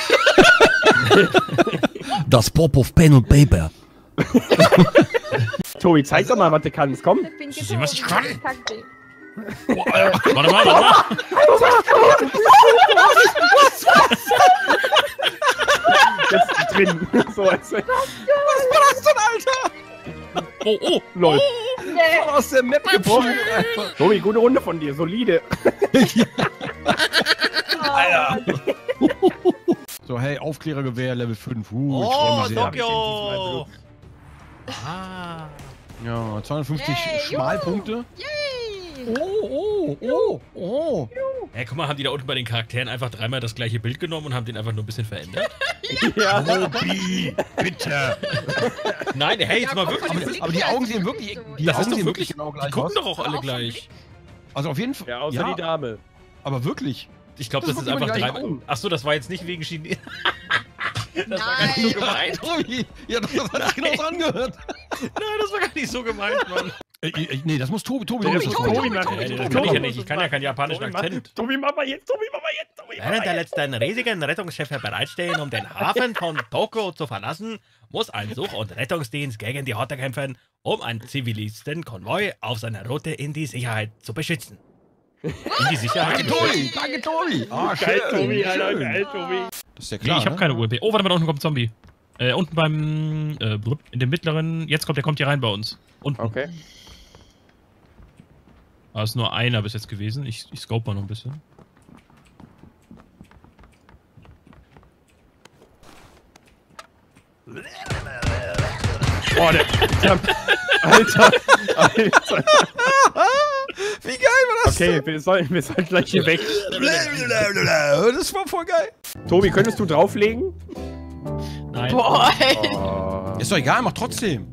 Das Popov Pen and Paper. Tobi, zeig doch mal, was du kannst. Komm. Sieh, was ich kann. Taktik. Warte mal, warte mal. Jetzt drin. So, als Was war das denn, Alter? Oh, oh. Lol. Nee. Aus der Map gebrochen. Tobi, gute Runde von dir. Solide. Alter. So, hey, Aufklärergewehr, Level fünf. Uh, ich freu Oh, mich sehr. Tokio! Ah. Ja, zweihundertfünfzig Yay, Schmalpunkte. Yay! Oh, oh, oh, oh. Hey, guck mal, haben die da unten bei den Charakteren einfach dreimal das gleiche Bild genommen und haben den einfach nur ein bisschen verändert? Ja. Tobi, bitte. Nein, hey, jetzt mal wirklich. Aber, die- aber die Augen sehen wirklich, die Das Augen ist doch sehen wirklich, genau die gleich gucken aus. doch auch alle gleich. Also auf jeden Fall. Ja, außer die Dame. Aber wirklich. Ich glaube, Das das, ist gucken einfach die gleich dreimal. um. Achso, das war jetzt nicht wegen Chine. Das war gar Nein. nicht so gemeint. Tobi, ja, das hat sich genau so angehört. Nein, das war gar nicht so gemeint, Mann. Äh, äh, nee, das muss Tobi, Tobi, Tobi, das muss Tobi, Tobi. Tobi, Ja, Tobi, das kann ich ja nicht. Ich kann ja keinen japanischen Tobi, mach- Akzent. Tobi, mach mal jetzt. Tobi, mach mal jetzt. Tobi, mach mal Während der jetzt. letzten riesigen Rettungsschiffe bereitstehen, um den Hafen von Tokio zu verlassen, muss ein Such- und Rettungsdienst gegen die Horte kämpfen, um einen Zivilistenkonvoi auf seiner Route in die Sicherheit zu beschützen. In die Sicherheit? Danke, Tobi. Danke, Tobi. Ah, Geil, schön, Tobi, Alter. schön. Geil, Tobi. Das ist ja Nee, klar, ich habe ne? keine U M P. Oh, warte mal, da unten kommt ein Zombie. Äh, unten beim, äh, blub, in dem mittleren, jetzt kommt, der kommt hier rein bei uns. Unten. Okay. Aber es ist nur einer bis jetzt gewesen. Ich, ich scope mal noch ein bisschen. Boah, der, der, Alter, Alter. Wie geil war das Okay, wir sollen, wir sollen gleich hier weg. denn? Das war voll geil. Tobi, könntest du drauflegen? Nein. Boah, ey. Oh. Ist doch egal, mach trotzdem.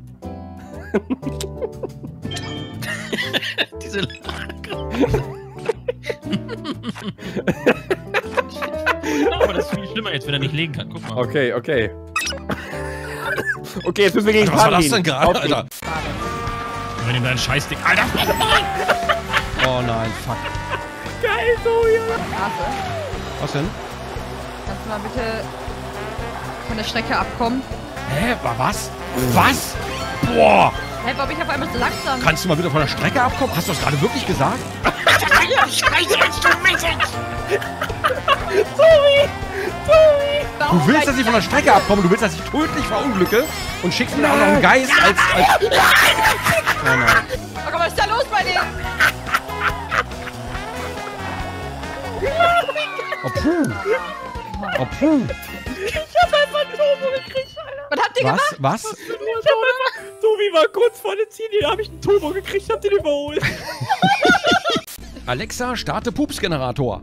Diese Aber das ist viel schlimmer jetzt, wenn er nicht legen kann. Guck mal. Okay, okay. Okay, jetzt müssen wir gegen Was war Pan das denn gehen. gerade, Auflegen. Alter? Wenn ihm dein Scheißding. Alter! Oh nein, fuck. Geil, Tobi. Straße. Was denn? Kannst du mal bitte von der Strecke abkommen. Hä? War was? Was? Boah! Hä, warum bin ich auf einmal so langsam? Kannst du mal wieder von der Strecke abkommen? Hast du das gerade wirklich gesagt? Sorry! Sorry! Du willst, dass ich von der Strecke abkomme, du willst, dass ich tödlich verunglücke und schickst mir auch noch einen Geist als... als oh nein. Oh Gott, was ist da los bei denen? Oh puh. Oh puh. Ich hab einfach ein Turbo gekriegt, Alter. Was habt ihr Was? gemacht? Was? Ich hab einfach... Tobi war kurz vor der Ziel, da hab ich einen Turbo gekriegt, hab den überholt. Alexa, starte Pupsgenerator.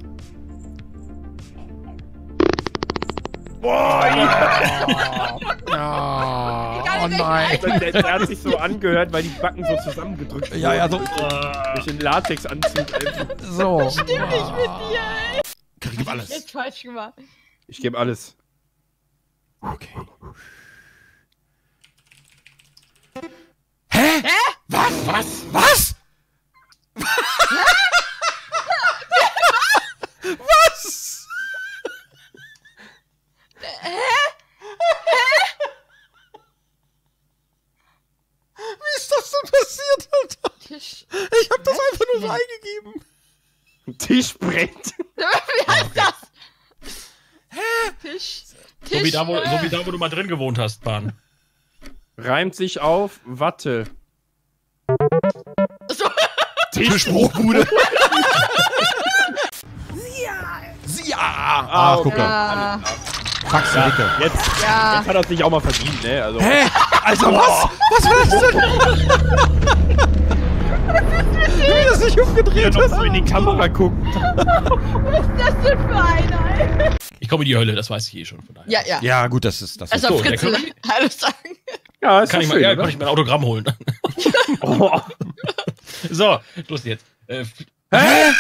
Boah, ja. Oh, oh nein. Der, der hat sich so angehört, weil die Backen so zusammengedrückt wurden. Ja, ja, so. Durch den Latexanzug. So. Das stimmt nicht mit dir, ey. Ich geb alles. Jetzt falsch gemacht. Ich gebe alles. Okay. Hä? Hä? Was? Was? Was? Was? Hä? Wie ist das denn passiert, Alter? Tisch. Ich hab das einfach nur so eingegeben. Tischbrett. Wie heißt das? Hä? Tisch. So wie, da, wo, so wie da, wo du mal drin gewohnt hast, Bahn. Reimt sich auf Watte. So. Tischbruchbude. Sie, ah, ah, guck mal. Ja. Fax ja. Dicke. Jetzt, Ja. jetzt hat er sich auch mal verdient, ne? Also. Hä? Alter, was? Was war das denn? Wie das sich umgedreht Ja, ist. noch so in die Kamera gucken. Was ist das denn für einer, ey? Ich komme in die Hölle, das weiß ich eh schon. Von daher. Ja, ja. Ja, gut, das ist das. Also so, Fritz, der Hallo sagen. Ja, ist Kann ich, mal, schön, ja, oder? kann ich mein Autogramm holen. Oh. So, los jetzt. Äh, Hä?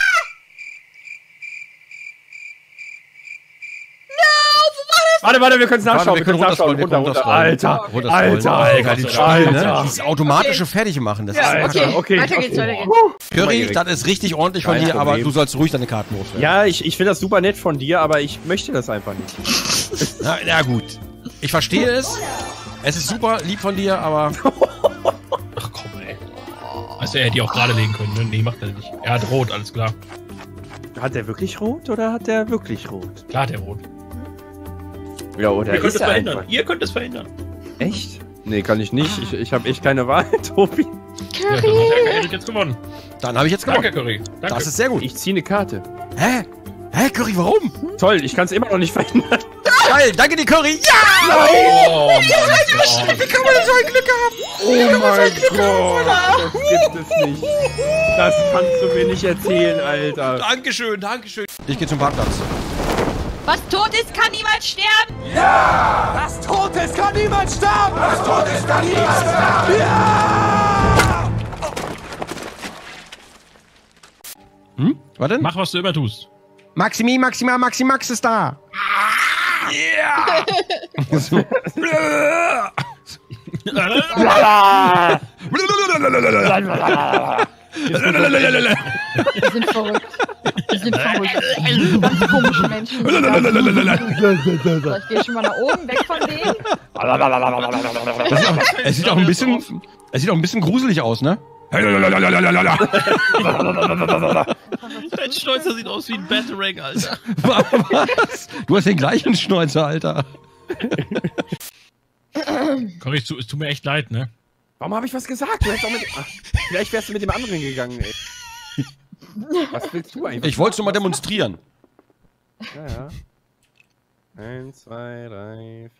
Warte, warte, wir können es nachschauen. Warte, Wir können es nachschauen. runterscrollen, Runter, wir runter. können Alter, runterscrollen. Alter, Alter, die Spiele, Alter. ne? Dieses automatische Fertigmachen, das Ja, ist okay. okay. Weiter geht's, weiter geht's. Curry, das ist richtig ordentlich von Kein dir, aber Problem. du sollst ruhig deine Karten loswerden. Ja, ich, ich finde das super nett von dir, aber ich möchte das einfach nicht. Na, na gut. Ich verstehe es. Es ist super lieb von dir, aber... ach komm, ey. Also, er hätte die auch gerade legen können. Ne? Nee, macht er nicht. Er hat rot, alles klar. Hat der wirklich rot oder hat der wirklich rot? Klar hat er rot. Ja, oder Ihr könnt ist es er verhindern. einfach? Ihr könnt es verhindern. Echt? Nee, kann ich nicht. Ich, ich habe echt keine Wahl, Tobi. Ja, dann hat er Erik jetzt gewonnen. Dann habe ich jetzt gewonnen. Danke, Curry. Danke. Das ist sehr gut. Ich ziehe eine Karte. Hä? Hä, Curry, warum? Toll, ich kann es immer noch nicht verhindern. Geil, danke dir, Curry. Ja! Oh, mein Gott. Wie kann man denn so ein Glück haben? Oh mein Gott, das gibt es nicht. Das kannst du mir nicht erzählen, Alter. Dankeschön, Dankeschön. Ich gehe zum Parkplatz. Was tot ist, kann niemals sterben. Das Tod ist, kann niemand sterben! Das Tod ist, kann niemand sterben! Ja! Hm? Was denn? Mach, was du immer tust. Maximi, Maxima, Maximax ist da. Yeah! Wir sind verrückt. Wir sind verrückt. Ganz komische Menschen. So, ich gehe schon mal nach oben, weg von denen. Das sieht auch, es sieht auch ein bisschen, es sieht auch ein bisschen gruselig aus, ne? Dein Schnäuzer sieht aus wie ein Batarang, Alter. Was? Du hast den gleichen Schnäuzer, Alter. Curry, es tut, es tut mir echt leid, ne? Warum habe ich was gesagt? Du hättest auch mit, ach, vielleicht wärst du mit dem anderen gegangen, ey. Was willst du eigentlich? Ich wollte es nur mal demonstrieren. Ja, ja. Eins, zwei, drei,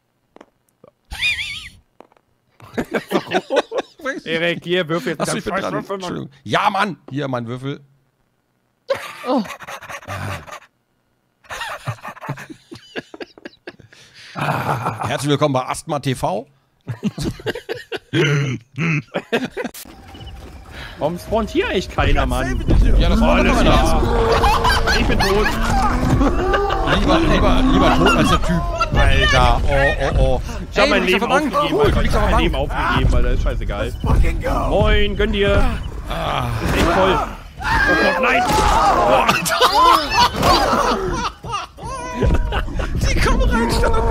vier. Warum? Erik, hier, würfel jetzt. Achso, ich bin dran. Entschuldigung. Ja, Mann. Hier, mein Würfel. Oh. Ah. Herzlich willkommen bei Asthma T V. Warum spawnt hier eigentlich keiner, Mann? Ja, das war alles klar. Ich bin tot. Lieber, lieber, lieber tot als der Typ. Alter, oh, oh, oh. Ich hab Ey, mein du Leben liegst auf der Bank. aufgegeben, Cool, Alter. du Ich liegst hab auf der mein Leben Bank. aufgegeben, Alter. Ist scheißegal. Moin, gönn dir. Ah. Ist echt voll. Oh Gott, nein. Die komm rein,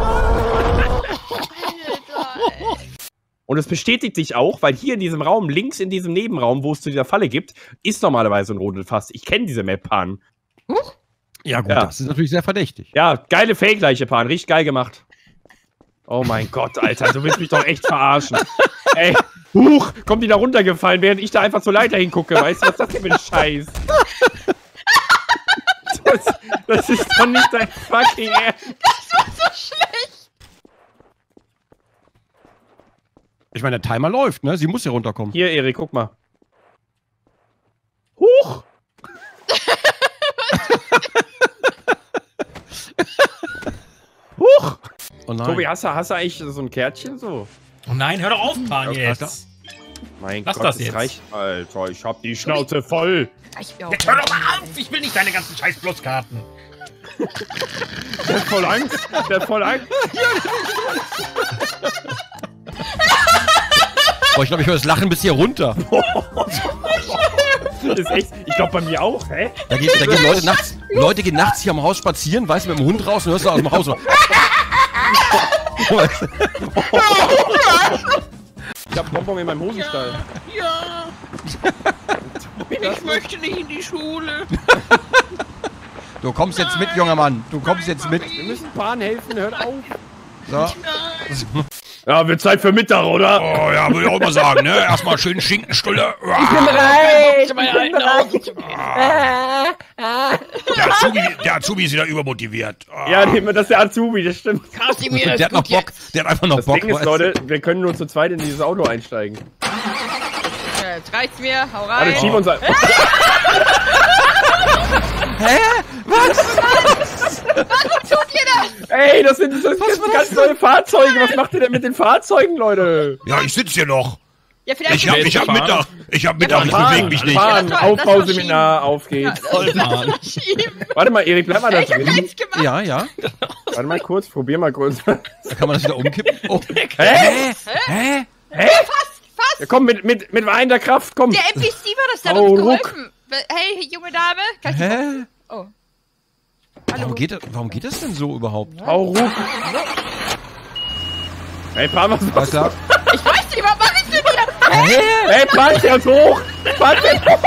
Und es bestätigt sich auch, weil hier in diesem Raum, links in diesem Nebenraum, wo es zu dieser Falle gibt, ist normalerweise ein Rodelfass. Ich kenne diese Map-Pan. Huch. Ja gut, Ja. das ist natürlich sehr verdächtig. Ja, geile Fake-Leiche, Pan. Richtig geil gemacht. Oh mein Gott, Alter, du willst mich doch echt verarschen. Ey, huch, kommt die da runtergefallen, während ich da einfach zur Leiter hingucke. Weißt du, was das hier für ein Scheiß? Das, das ist doch nicht dein fucking Ernst. Das war so schlecht. Ich meine, der Timer läuft, ne? Sie muss hier runterkommen. Hier, Erik, guck mal. Huch! Huch! Oh nein. Tobi, hast du, hast du eigentlich so ein Kärtchen so? Oh nein, hör doch auf, Pan, jetzt. Mein Lass Gott, das das jetzt. reicht. Alter, ich hab die Schnauze voll. Ich auch. Jetzt hör doch mal auf, ich will nicht deine ganzen scheiß Pluskarten. Der hat voll Angst. Der hat voll Angst. Boah, ich glaube, ich höre das Lachen bis hier runter. Das ist echt, ich glaube bei mir auch, hä? Da, geht, da gehen Leute nachts, Leute gehen nachts hier am Haus spazieren, weißt du, mit dem Hund raus und hörst du aus dem Haus so. Ich hab Bonbon in meinem Hosenstall. Ja. Ich möchte nicht in die Schule. Du kommst jetzt mit, junger Mann. Du kommst jetzt mit. Wir müssen Pan helfen, hört auf. So. Ja, wird Zeit für Mittag, oder? Oh ja, würde ich auch mal sagen, ne? Erstmal schön Schinkenstulle. Ich bin bereit! Ich bin Der Azubi, der Azubi ist wieder übermotiviert. Ah. Ja, nehmen wir das der Azubi, das stimmt. Kasimir, das Der hat noch Bock. Der hat einfach noch Das Bock. Ding ist, weißt du? Leute, wir können nur zu zweit in dieses Auto einsteigen. Ja, jetzt reicht's mir. Hau rein. Warte, schieb uns ein. Hä? Was? Warum tut ihr das? Ey, das sind, das sind ganz neue Fahrzeuge. Was macht ihr denn mit den Fahrzeugen, Leute? Ja, ich sitze hier noch. Ja, vielleicht Ich hab, ich hab Mittag. Ich hab Mittag, ich Fahren, bewege mich nicht. Fahren, Ja, toll, das Aufbauseminar, auf geht's. Vollfahren. Warte mal, Erik, bleib mal da Ich hab drin. eins gemacht. Ja, ja. Warte mal kurz, probier mal kurz. Da kann man das wieder umkippen. Oh. Hä? Hä? Hä? Fast, fast. Ja, komm, mit, mit, mit weinender Kraft, komm. Der N P C war das, der hat Oh, uns Ruck. geholfen. Hey, junge Dame. Kann ich Hä? Oh. Warum geht, das, warum geht das denn so überhaupt? Hau ruck. Hey, Pan, was Was da? Ich weiß nicht, was mach ich denn hier? Hä? Hey, Pan, der ist hoch. Pan, der ist hoch.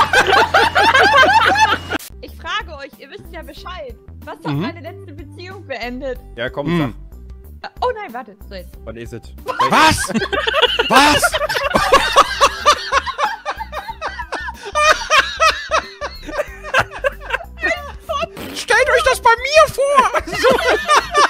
Ich frage euch, ihr wisst ja Bescheid. Was hat Mhm. meine letzte Beziehung beendet? Ja, komm, Hm. sag. Oh nein, warte. So jetzt. Was ist es? Was? Was? Stellt euch das bei mir vor!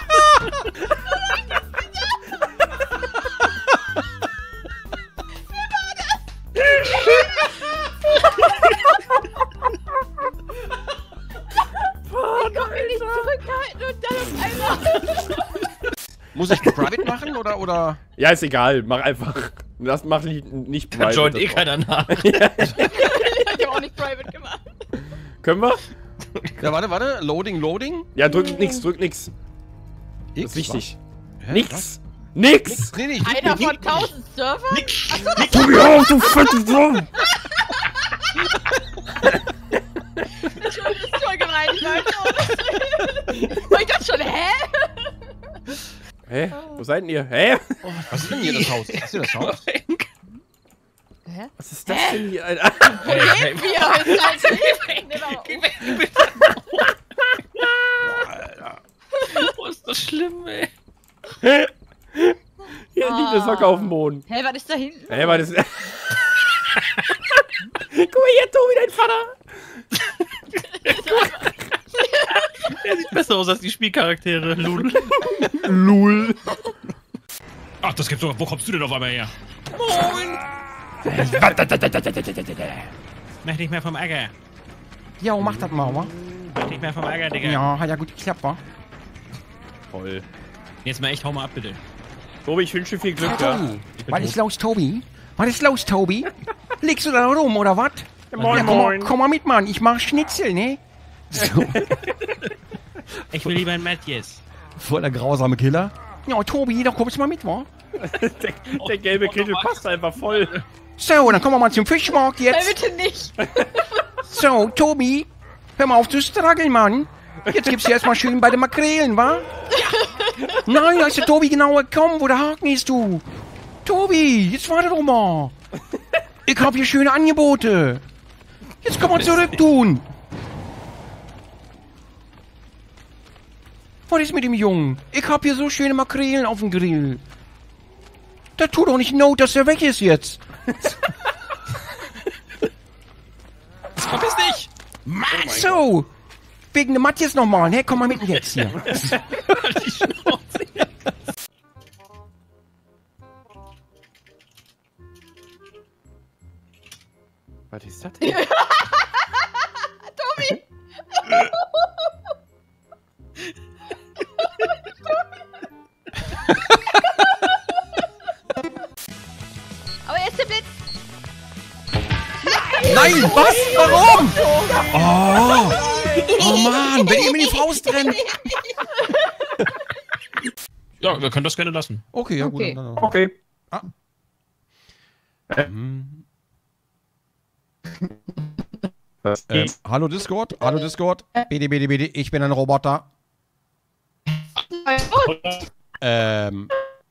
Ich konnte mich nicht zurückhalten und dann auf einmal. Muss ich Private machen oder, oder? Ja, ist egal. Mach einfach. Das macht nicht, nicht Kann private, schon das eh auch. keiner nach. Ich hab auch nicht private gemacht. Können wir? Ja, warte, warte. Loading, loading. Ja, drück nix, drück nix. Das X, ist wichtig. Hä, Nix. Nix. Nee, nee, ich Einer von tausend Servern? Achso, das Tobi, hör auf, du fette Sau. ist schon das Tor gemein, Leute. Oh, ich dachte schon, hä? Hä? Wo seid denn ihr? Hä? Was ist denn hier das Haus? Was ist hier das Haus? Hä? Was ist das denn hier, Alter? Wo leben wir? Ist halt Geh weg, bitte. Oh, ist das schlimm, ey. Hier liegt eine Socke auf dem Boden. Hä, was ist da hinten? Hä, was ist... Guck mal hier, Tobi, dein Vater. Der sieht besser aus als die Spielcharaktere, Lul. Lul. Ach, das gibt's doch. Wo kommst du denn auf einmal her? Moin. Möchte nicht mehr vom Ärger. Ja, mach das mal, wa? Möchte nicht mehr vom Ärger, Digga. Ja, hat ja gut geklappt, wa? Toll. Jetzt mal echt, hau mal ab, bitte. Tobi, ich wünsche dir viel Glück, ja. Was ist los, Tobi? Was ist los, Tobi? Liegst du da rum, oder was? Moin, Ja, komm, mal- moin. komm mal mit, Mann. Ich mach Schnitzel, ne? So. Ich will lieber ein Matthias. Voll der grausame Killer. Ja, Tobi, da kommst du mal mit, wa? Der, der gelbe Kittel passt einfach voll. So, dann kommen wir mal zum Fischmarkt Nein, jetzt. bitte nicht. So, Tobi, hör mal auf zu struggeln, Mann. Jetzt gibt's hier erstmal schön bei den Makrelen, wa? Ja, Nein, da ist der Tobi genauer. Komm, wo der Haken ist, du. Tobi, jetzt warte doch mal. Ich hab hier schöne Angebote. Jetzt komm mal zurück tun. Was ist mit dem Jungen? Ich hab hier so schöne Makrelen auf dem Grill. Da tut doch nicht Not, dass er weg ist jetzt. Verpiss dich! Mann, oh so. Gott. Wegen dem Matthias nochmal, ne? Komm mal mitten jetzt hier. Die Schnauze. Was ist das denn? Tobi! Aber jetzt der Blitz! Nein, was? Warum? Oh, oh Mann, wenn ihr mir die Faust rennt. Ja, wir können das gerne lassen. Okay, ja gut. Okay. Dann, dann. Okay. Ah. Ähm. Ähm, hallo Discord, hallo Discord. Bitte, bitte, bitte, ich bin ein Roboter. Ähm.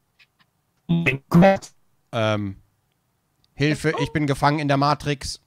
Ähm. Hilfe, ich bin gefangen in der Matrix.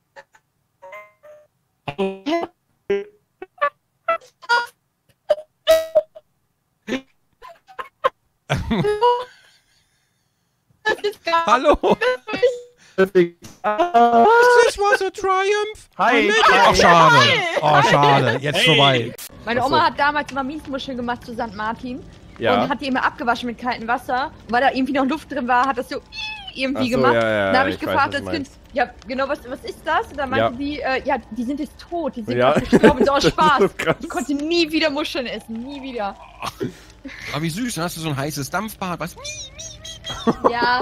Hallo. This was a triumph. Hi. Ach, schade. Oh, schade. Jetzt Hey. vorbei. Meine Oma hat damals immer Miesmuscheln gemacht zu Sankt Martin. Ja. Und hat die immer abgewaschen mit kaltem Wasser. Und weil da irgendwie noch Luft drin war, hat das so irgendwie Ach so, gemacht. ja, ja, da habe ich, ich weiß, gefragt was als du Kind, ja, genau, was, was ist das? Und dann meinte Ja. die, äh, ja, die sind jetzt tot, die sind Ja. jetzt gestorben, so aus Das ist Spaß. so krass. Ich konnte nie wieder Muscheln essen, nie wieder. Aber wie süß, dann hast du so ein heißes Dampfbad. Was? Ja.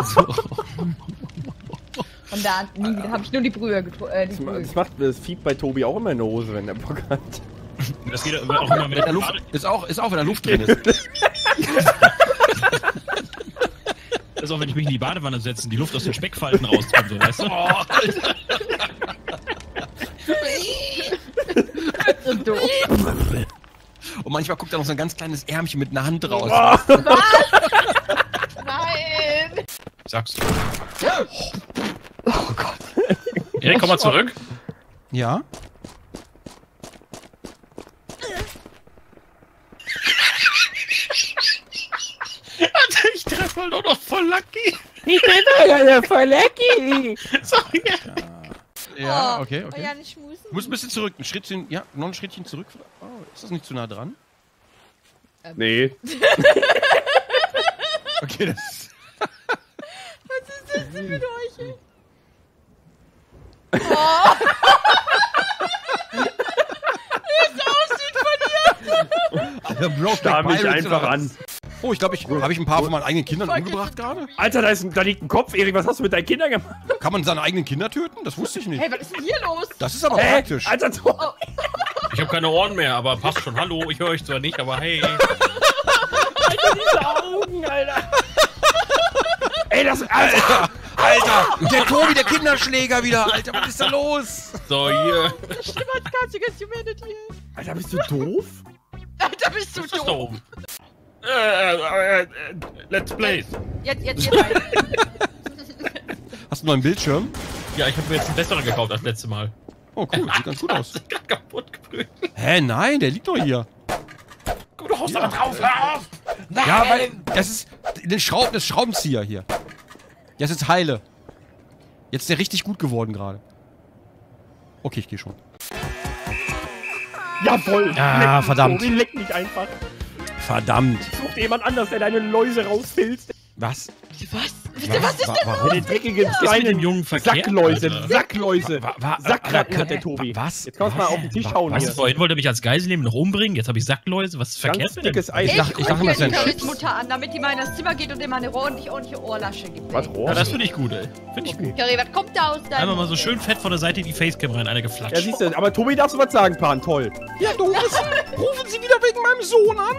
Und da nie wieder, habe ich nur die Brühe getrunken. Äh, die Das, Brühe. das macht das fiebt bei Tobi auch immer in der Hose, wenn der Bock hat. Das geht auch immer mit Der Luft, ist, auch, ist auch, wenn da Luft drin ist. Das ist auch, wenn ich mich in die Badewanne setze und die Luft aus den Speckfalten rauskommt, so, weißt du? Oh, Alter. So doof. Und manchmal guckt da noch so ein ganz kleines Ärmchen mit einer Hand raus. Nein! Sag's. Oh Gott. Erik, komm mal zurück. Ja? Alter, ich treffe halt auch noch voll Lucky. Ich bin ja voll lucky. Sorry. Ja, Oh, okay, Oh okay. ja, nicht schmusen. Muss ein bisschen zurück, ein Schrittchen, ja, noch ein Schrittchen zurück. Oh, ist das nicht zu nah dran? Nee. Okay, das... Was ist das denn mit euch? ey? Oh. Wie es aussieht von dir! Alter, Bro, Starr mich einfach an. Oh, ich glaube, ich habe ich ein paar von meinen eigenen Kindern umgebracht gerade. Alter, da, ist, da liegt ein Kopf. Erik, was hast du mit deinen Kindern gemacht? Kann man seine eigenen Kinder töten? Das wusste ich nicht. Hey, was ist denn hier los? Das ist aber Hä? praktisch. Alter, du. Ich habe keine Ohren mehr, aber passt schon. Hallo, ich höre euch zwar nicht, aber hey. Alter, diese Augen, Alter. Ey, das... Alter. Alter, der Tobi, der Kinderschläger wieder. Alter, was ist da los? So, hier. Schlimmer als Cards Against Humanity. Alter, bist du doof? Alter, bist du Was ist da doof. oben? Äh, äh, äh, let's play. Jetzt, jetzt, jetzt. rein. Hast du noch einen Bildschirm? Ja, ich habe mir jetzt einen besseren gekauft als letztes Mal. Oh, cool, sieht ganz gut aus. Kaputt geprügelt. Hä, nein, der liegt doch hier. Guck, du haust da drauf, hör auf! Ja, weil das ist den Schraub, das Schraubenzieher hier. Jetzt ist heile. Jetzt ist der richtig gut geworden gerade. Okay, ich gehe schon. Jawohl. Ah, leck mich, verdammt. Tobi, leck mich einfach. Verdammt. Such dir jemand anders, der deine Läuse rausfilzt. Was? Was? Bitte, was ist Wa- denn warum? Deine dreckigen Was ist mit kleinen dem Jungen verkehrt? Sackläuse. Alter? Sackläuse. Wa- wa- Sackratten Alter, hat der Tobi. Was? Jetzt kannst du mal auf den Tisch Wa- hauen was? hier. Vorhin wollte er mich als Geisel nehmen, noch umbringen. Jetzt habe ich Sackläuse. Was ist verkehrt Ganz mit dem? dickes Eis. Ich dachte- ich dachte, rufe das wäre ein Karis Schutz. Mutter an, damit die mal in das Zimmer geht und dem mal eine ordentliche, ordentliche Ohrlasche gibt. Was, ey. Rohr? Ja, das finde ich gut, ey. Finde ich gut. Curry, was kommt da aus deinem... Einmal mal so schön fett von der Seite in die Facecam rein, einer Ja, geflatscht. siehst du, aber Tobi, darfst du was sagen, Pan? Toll. Ja, du, rufen Sie wieder wegen meinem Sohn an?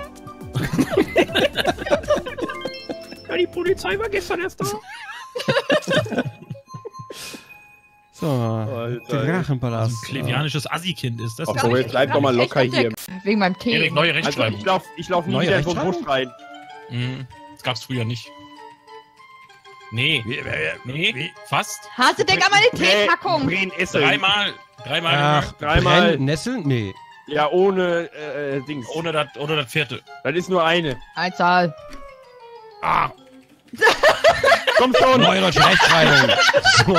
Ja, die Polizei war gestern erst da. So, Alter. Drachenpalast. Ein klevianisches Assi-Kind ist das. Ach so, jetzt bleib doch mal locker hier. Wegen meinem Tee. Erik, neue Also Rechtschreibung. ich lauf, ich lauf nie Neue wieder in so einen Rechtschreibung? Busch rein. Mhm. Das gab's früher nicht. Nee. Nee, fast. Hase, denk an meine Teepackung. Brennessel. Dreimal. Dreimal. Ach, Dreimal. Brennnessel? Nee. Ja, ohne äh, Dings. Ohne das, ohne das vierte. Das ist nur eine. Einzahl. Ah. Komm schon. Neue deutsche Rechtschreibung. So.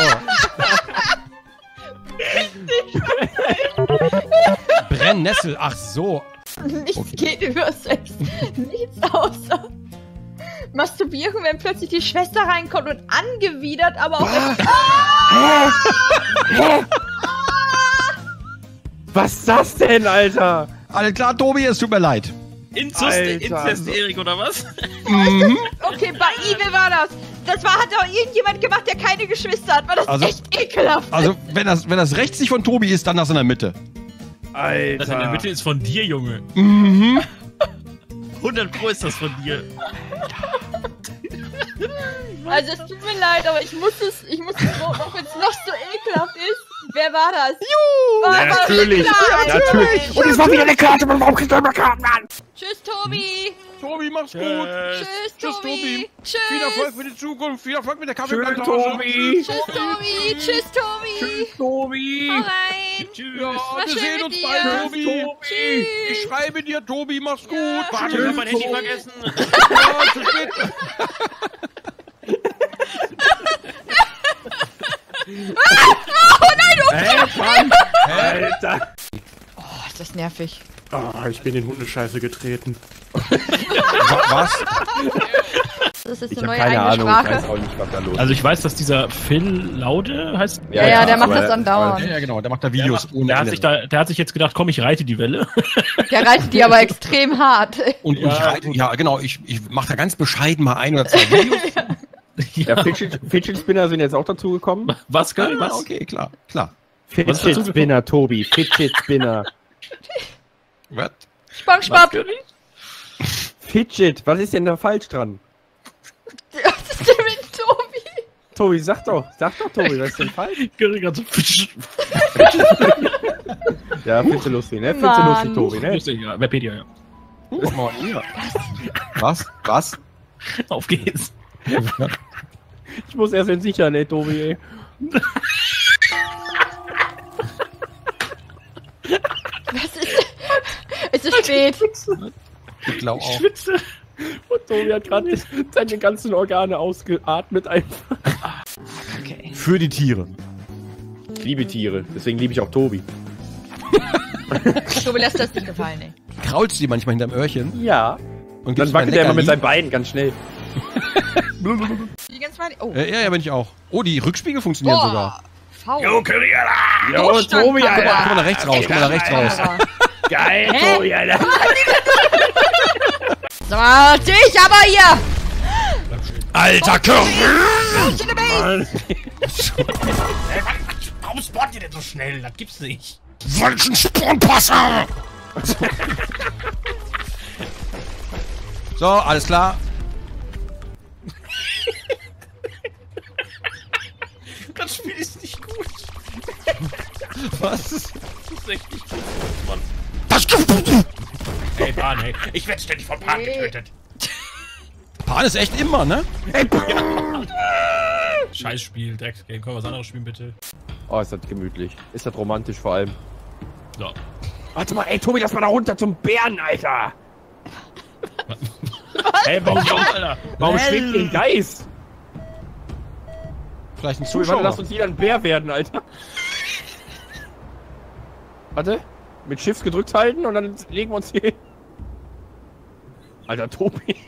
Brennnessel, ach so. Nichts geht über Sex. Nichts außer Masturbieren, wenn plötzlich die Schwester reinkommt und angewidert, aber auch... Hä? Hä? Was ist das denn, Alter? Alles klar, Tobi, es tut mir leid. Inzest, Alter. Inzest Erik, oder was? Mhm. Okay, bei Igel war das. Das war, hat doch irgendjemand gemacht, der keine Geschwister hat. War das Also- echt ekelhaft. Also, wenn das, wenn das rechts nicht von Tobi ist, dann das in der Mitte. Alter. Das in der Mitte ist von dir, Junge. Mhm. hundert Pro ist das von dir. Also es tut mir leid, aber ich muss es, ich muss es, auch wenn es noch so ekelhaft ist. Wer war das? Juhu! War Ja, das natürlich. klar, Natürlich. Und es war wieder eine Karte. Warum kriegst du immer Karten an? Tschüss, Tobi. Tobi, mach's gut. Tschüss, Tschüss, Tobi. Tobi. Tschüss. Viel Erfolg für die Zukunft. Viel Erfolg mit der Schön, Kaffeeplantage. Tobi. Tschüss, Tobi. Tschüss, Tobi. Tobi. Hau rein. Tschüss. Ja, War wir schön sehen mit uns dir. bald, Tobi. Tschüss. Ich schreibe dir, Tobi, mach's gut. Ja. Warte, Ich ich hab mein Handy vergessen. Ja, zu spät. Oh nein, du! Hey, Mann. Alter. Oh, ist das nervig. Oh, ich bin in Hundescheiße getreten. Was? Das ist Ich eine habe neue keine eigene Ahnung, Sprache. ich weiß auch nicht, was da los ist. Also ich weiß, dass dieser Phil Laude heißt. Ja, ja, der macht aber- das andauernd. Ja, ja, genau. Der macht da Der, Videos macht, ohne der, hat Ende. sich da, der hat sich jetzt gedacht, komm, ich reite die Welle. Der reitet die aber extrem hart. Und Ja. ich reite, ja, genau, ich, ich mache da ganz bescheiden mal ein oder zwei Videos. Ja, Fidget, Fidget Spinner sind jetzt auch dazu gekommen. Was, Gary? Ah, Was? okay, klar, klar. Fidget dazu Spinner, Tobi. Fidget Spinner. Was? SpongeBob. Fidget, was ist denn da falsch dran? Was ist denn mit Tobi? Tobi, sag doch. Sag doch, Tobi, was ist denn falsch? Gary ganz so Ja, findest du lustig, ne? Findest du Mann. lustig, Tobi, ne? lustig, ja. Wikipedia, ja. Guck mal hier. Was? Was? Auf geht's. Ich muss erst entsichern, ey, Tobi, ey. Was ist... Es ist spät. Ich glaube auch. Schwitze. Und Tobi hat gerade seine ganzen Organe ausgeatmet einfach. Okay. Für die Tiere. Ich liebe Tiere, deswegen liebe ich auch Tobi. Tobi lässt das nicht gefallen, ey. Kraulst du die manchmal hinterm Öhrchen? Ja. Und Dann gibst mal wackelt er immer mit Leckerli? seinen Beinen ganz schnell. Die ganz meine... Oh. Äh, ja, ja, bin ich auch. Oh, die Rückspiegel funktionieren sogar. Faul. Jo, Curry, Alter. Jo, Tobi, Guck mal, guck Alter. mal da rechts raus, guck mal da rechts raus. Aber- Geil, Hä? Tobi, Alter. Sag mal, dich aber hier! Alter Curry! Warum spawnt ihr denn so schnell? Das gibt's nicht. Falschen Spawnpasser! So, alles klar. Das Spiel ist nicht gut. Was? Das ist echt nicht gut, Mann. Das gibt Ey, Bahn, ey. Ich werde ständig von Bahn Nee. getötet. Pan ist echt immer, ne? Scheiß Spiel, Drecksgame. Können wir was anderes spielen, bitte? Oh, ist das gemütlich. Ist das romantisch vor allem. So. Warte mal, ey, Tobi, lass mal da runter zum Bären, Alter. Ey, warum, Alter? Warum schwebt hier ein Geist? Vielleicht ein Tobi, warte, Zuschauer. lass uns jeder ein Bär werden, Alter. Warte. Mit Shift gedrückt halten und dann legen wir uns hier hin. Alter, Tobi.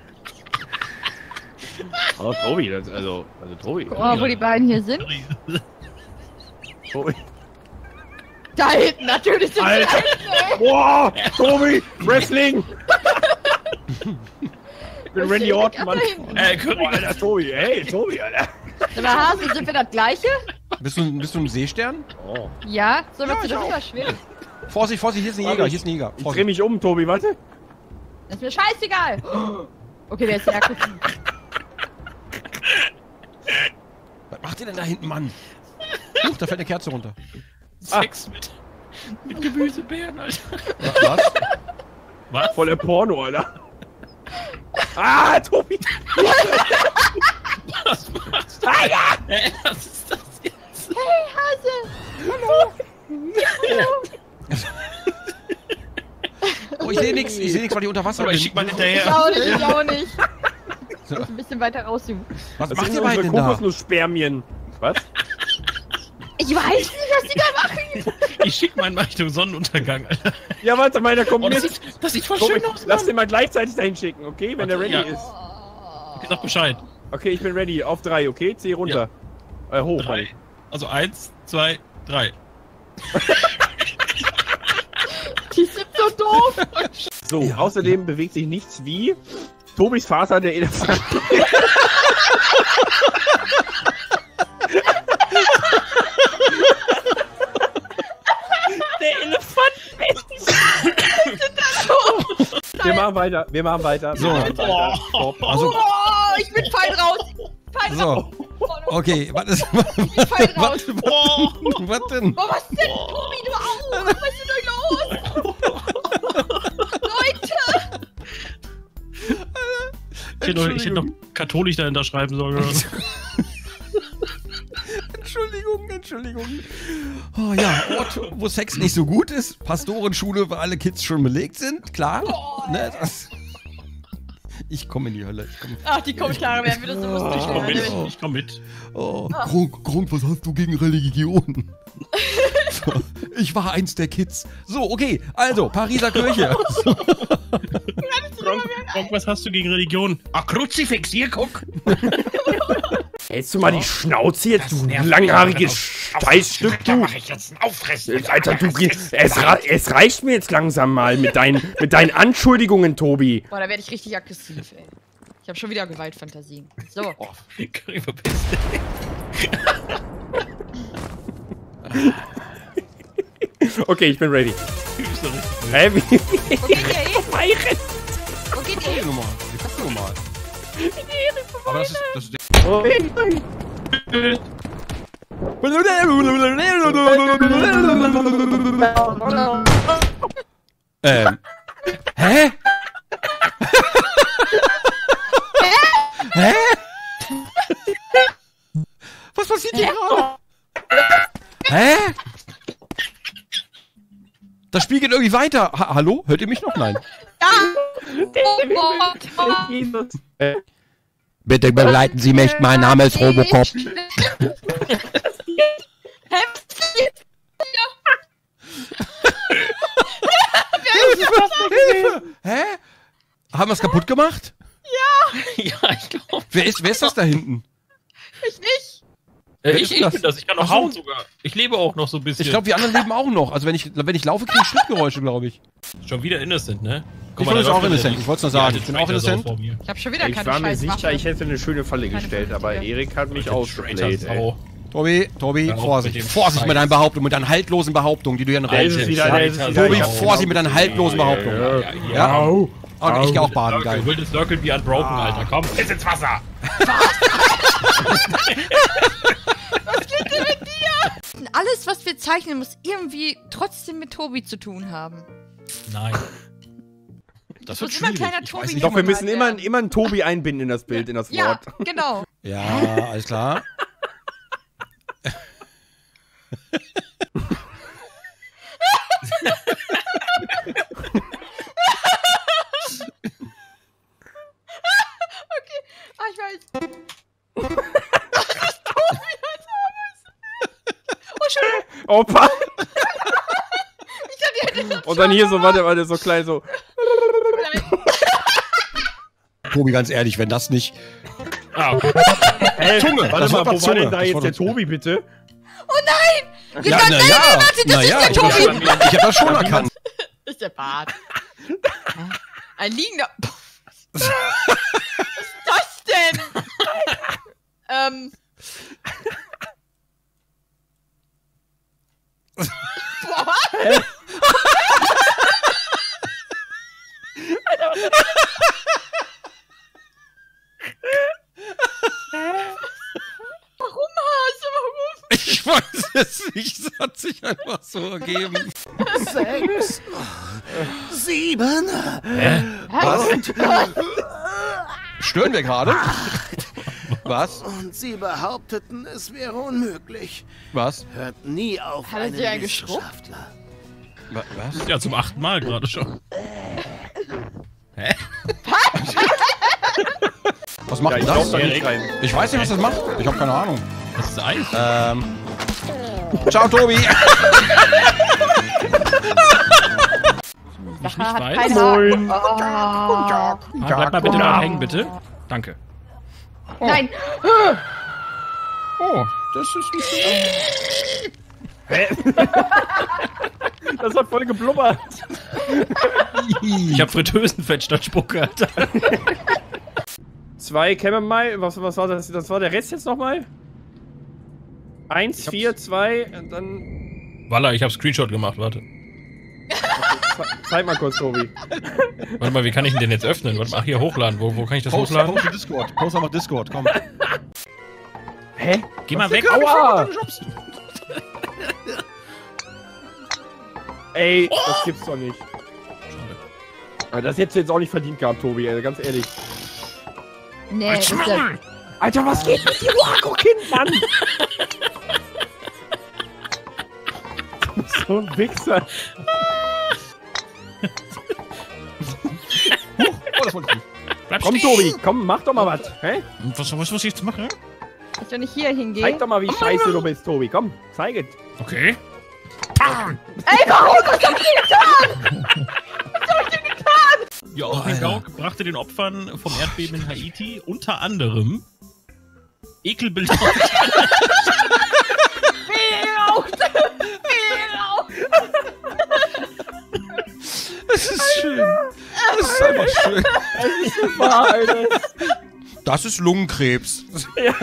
Oh, Tobi, das, also, also Tobi. Guck mal, wo die beiden hier sind. Tobi. Da hinten, natürlich sind sie da Alter. hinten, ey. Boah, Tobi, Wrestling. Ich bin Randy Orton, Mann. Ey, Curry, Alter, Tobi, hey, Tobi, Alter. Sag mal, Hase, sind wir das gleiche? Bist du, bist du ein Seestern? Oh. Ja? Sollen wir zu drüber schwimmen? Vorsicht, Vorsicht, hier ist ein Jäger, hier ist ein Jäger. Ich dreh Vorsicht. mich um, Tobi, warte. Das ist mir scheißegal. Okay, der ist ja gut. Was macht ihr denn da hinten, Mann? Huch, da fällt eine Kerze runter. Sex mit, mit Gemüsebeeren, Alter. Was? Was? Voll der Porno, Alter. Ah, Tobi! Was machst du? Ah, ja! Ey, was ist das jetzt? Hey, Hase! Hallo! Oh, ich sehe nichts, ich sehe nichts, weil die unter Wasser Aber ich sind. schick mal Ich hinterher. auch nicht, ich auch nicht. So. Ich muss ein bisschen weiter rauszoomen. Was Das macht sind ihr beiden unsere denn da? Kokosnussspermien. Was? Ich weiß nicht, was die da machen. Ich schick mal in Richtung Sonnenuntergang, Alter. Ja, warte, meiner kommt Oh, das, mit. sieht, das sieht voll Tobi, schön aus, lass Mann. den mal gleichzeitig dahin schicken, okay? Wenn der ready Ja. ist. Okay, sag Bescheid. Okay, ich bin ready. Auf drei, okay? Zieh runter. Äh, hoch. Drei. Also eins, zwei, drei. Die sind so doof. So, ja, außerdem ja. bewegt sich nichts wie Tobis Vater, der Elefant. Der Elefant. Wir machen weiter, wir machen weiter. So. Machen weiter. Oh. Also, oh, ich bin fein raus. Fein so. raus. Okay, was ist. Ich bin fein raus. Was, was, was denn? Oh, was denn, Tobi, du auch? Was ist denn los? Leute! Ich hätte, noch, ich hätte noch katholisch dahinter schreiben sollen. Oder? Entschuldigung, Entschuldigung. Oh ja, Ort, wo Sex nicht so gut ist. Pastorenschule, wo alle Kids schon belegt sind, klar. Oh, ne, das, ich komme in die Hölle. Ich komm, Ach, die Kommentare werden wieder so lustig. Ich komm mit, Oh. ich komm mit. Oh, Grunk, Grunk, was hast du gegen Religion? So, ich war eins der Kids. So, okay, also, Pariser Kirche. So. Gronk, Gronk, was hast du gegen Religion? Ach, Kruzifix, hier, guck. Hältst du mal die Schnauze jetzt, du langhaariges Scheißstück, du? Mach ich jetzt einen Auffressen. Alter, du, es, es reicht mir jetzt langsam mal mit deinen, mit deinen Anschuldigungen, Tobi. Boah, da werde ich richtig aggressiv, ey. Ich habe schon wieder Gewaltfantasien. So. Oh, okay, ich bin ready. Hä, wie? Wo geht ihr hin? Vorbeirennen. Wo geht ihr hin? Nochmal, ich guck nochmal. Aber das ist, das ist der... Oh, ähm. Hä? Hä? Was passiert hier gerade? Hä? Das Spiel geht irgendwie weiter. Ha Hallo? Hört ihr mich noch? Nein. Ja! Oh, Jesus. Bitte begleiten Sie mich, mein Name ist Robocop. Hilfe! Hä? Haben wir es kaputt gemacht? Ja! Ja, ich glaube. Wer ist, wer ist das da hinten? Ich nicht! Äh, ich ich bin das, ich kann noch hauen sogar. Ich lebe auch noch so ein bisschen. Ich glaube, die anderen leben auch noch. Also wenn ich, wenn ich laufe, kriege ich Schrittgeräusche, glaube ich. Schon wieder Innocent, ne? Ich bin auch Innocent, ich wollte es nur sagen. Ich bin auch Innocent. Ich habe schon wieder Ich keine war mir scheiß sicher, Waffe. ich hätte eine schöne Falle Keine gestellt, aber vernünftige. Erik hat mich ausgeplayt, ey. Oh. Tobi, Tobi, Hör auf Vorsicht. mit dem Vorsicht Scheiß. mit deinen Behauptungen, mit deinen haltlosen Behauptungen, die du hier in den Da Raum ist es stellst. wieder, da ist es wieder. Tobi, Ich hab Vorsicht mit deinen haltlosen Behauptungen. Ja, ja, Ja? ja. Und ich geh auch baden, Circle, geil. Wildes Circle wie Unbroken, Alter. Komm, piss ins Wasser. Was geht denn mit dir? Alles, was wir zeichnen, muss irgendwie trotzdem mit Tobi zu tun haben. Nein. Das wird immer ein kleiner Tobi. Doch, wir müssen immer, immer einen Tobi einbinden in das Bild, in das Ja, Wort. genau. Ja, alles klar. Okay, ah, ich weiß. Oh, schön. Opa! Ich hab dir Und dann hier so, warte, warte, so klein so. Tobi, ganz ehrlich, wenn das nicht... Ah, okay. Hey, Zunge, warte das mal, war doch wo war denn Zunge. da Das jetzt war der doch Zunge. Tobi, bitte? Oh nein! Ja, Gesagt, na nein, ja, nein, warte, das na ist ja, der ich Tobi! hab das, ich hab das schon erkannt. Das ist der Bart. Ein liegender... Was ist das denn? ähm... Boah, was? Warum, Hase? Warum? Ich weiß es sich, das hat sich einfach so ergeben. Sechs. Sieben. Hä? Was? Und, Stören wir gerade? Was? und sie behaupteten, es wäre unmöglich. Was? Hört nie auf Hat er einen sie eingeschrubbt? Wissenschaftler. Was? Ja, zum achten Mal gerade schon. Hä? Was macht Ja, ich das? glaub da nicht rein. Ich weiß nicht, was das macht. Ich habe keine Ahnung. Das ist Eis. Ähm. Ciao, Tobi. Mich nicht hat weiß. kein Moin. Haar. Oh. Ah, bleib mal bitte noch hängen, bitte. Danke. Nein. Oh, das ist nicht Hä? Das hat voll geblubbert. Ich hab Fritteusenfett statt Spucke, Alter. Zwei Chamomile, was, was war das? Das war der Rest jetzt nochmal? Eins, vier, zwei, und dann... Walla, ich hab Screenshot gemacht, warte. Ze zeig mal kurz, Tobi. Warte mal, wie kann ich ihn denn jetzt öffnen? Warte mal, ach, hier hochladen. Wo, wo kann ich das Post, hochladen? post Discord. Post einfach Discord, komm. Hä? Geh mal weg. Aua! Ey, das gibt's doch nicht. Aber das hättest du jetzt auch nicht verdient gehabt, Tobi, ey, ganz ehrlich. Nee, das ist ja... Alter, was geht mit dir, Kind, Mann? Du bist so ein Wichser. Oh, das wollte ich nicht. Bleib Komm, stehen. Tobi, komm, mach doch mal was. Hä? Was, was muss ich jetzt machen? Dass ich nicht hier hingehe. Zeig doch mal, wie scheiße du bist, Tobi. Komm, zeig es. Okay. Ey, warum? Was hab ich getan? Was hab ich denn getan? Ja, auch Gauk brachte den Opfern vom Erdbeben in Haiti unter anderem Ekelbilder. Das ist schön. Das ist einfach schön. Das ist super, Alter. Das ist Lungenkrebs. Ja.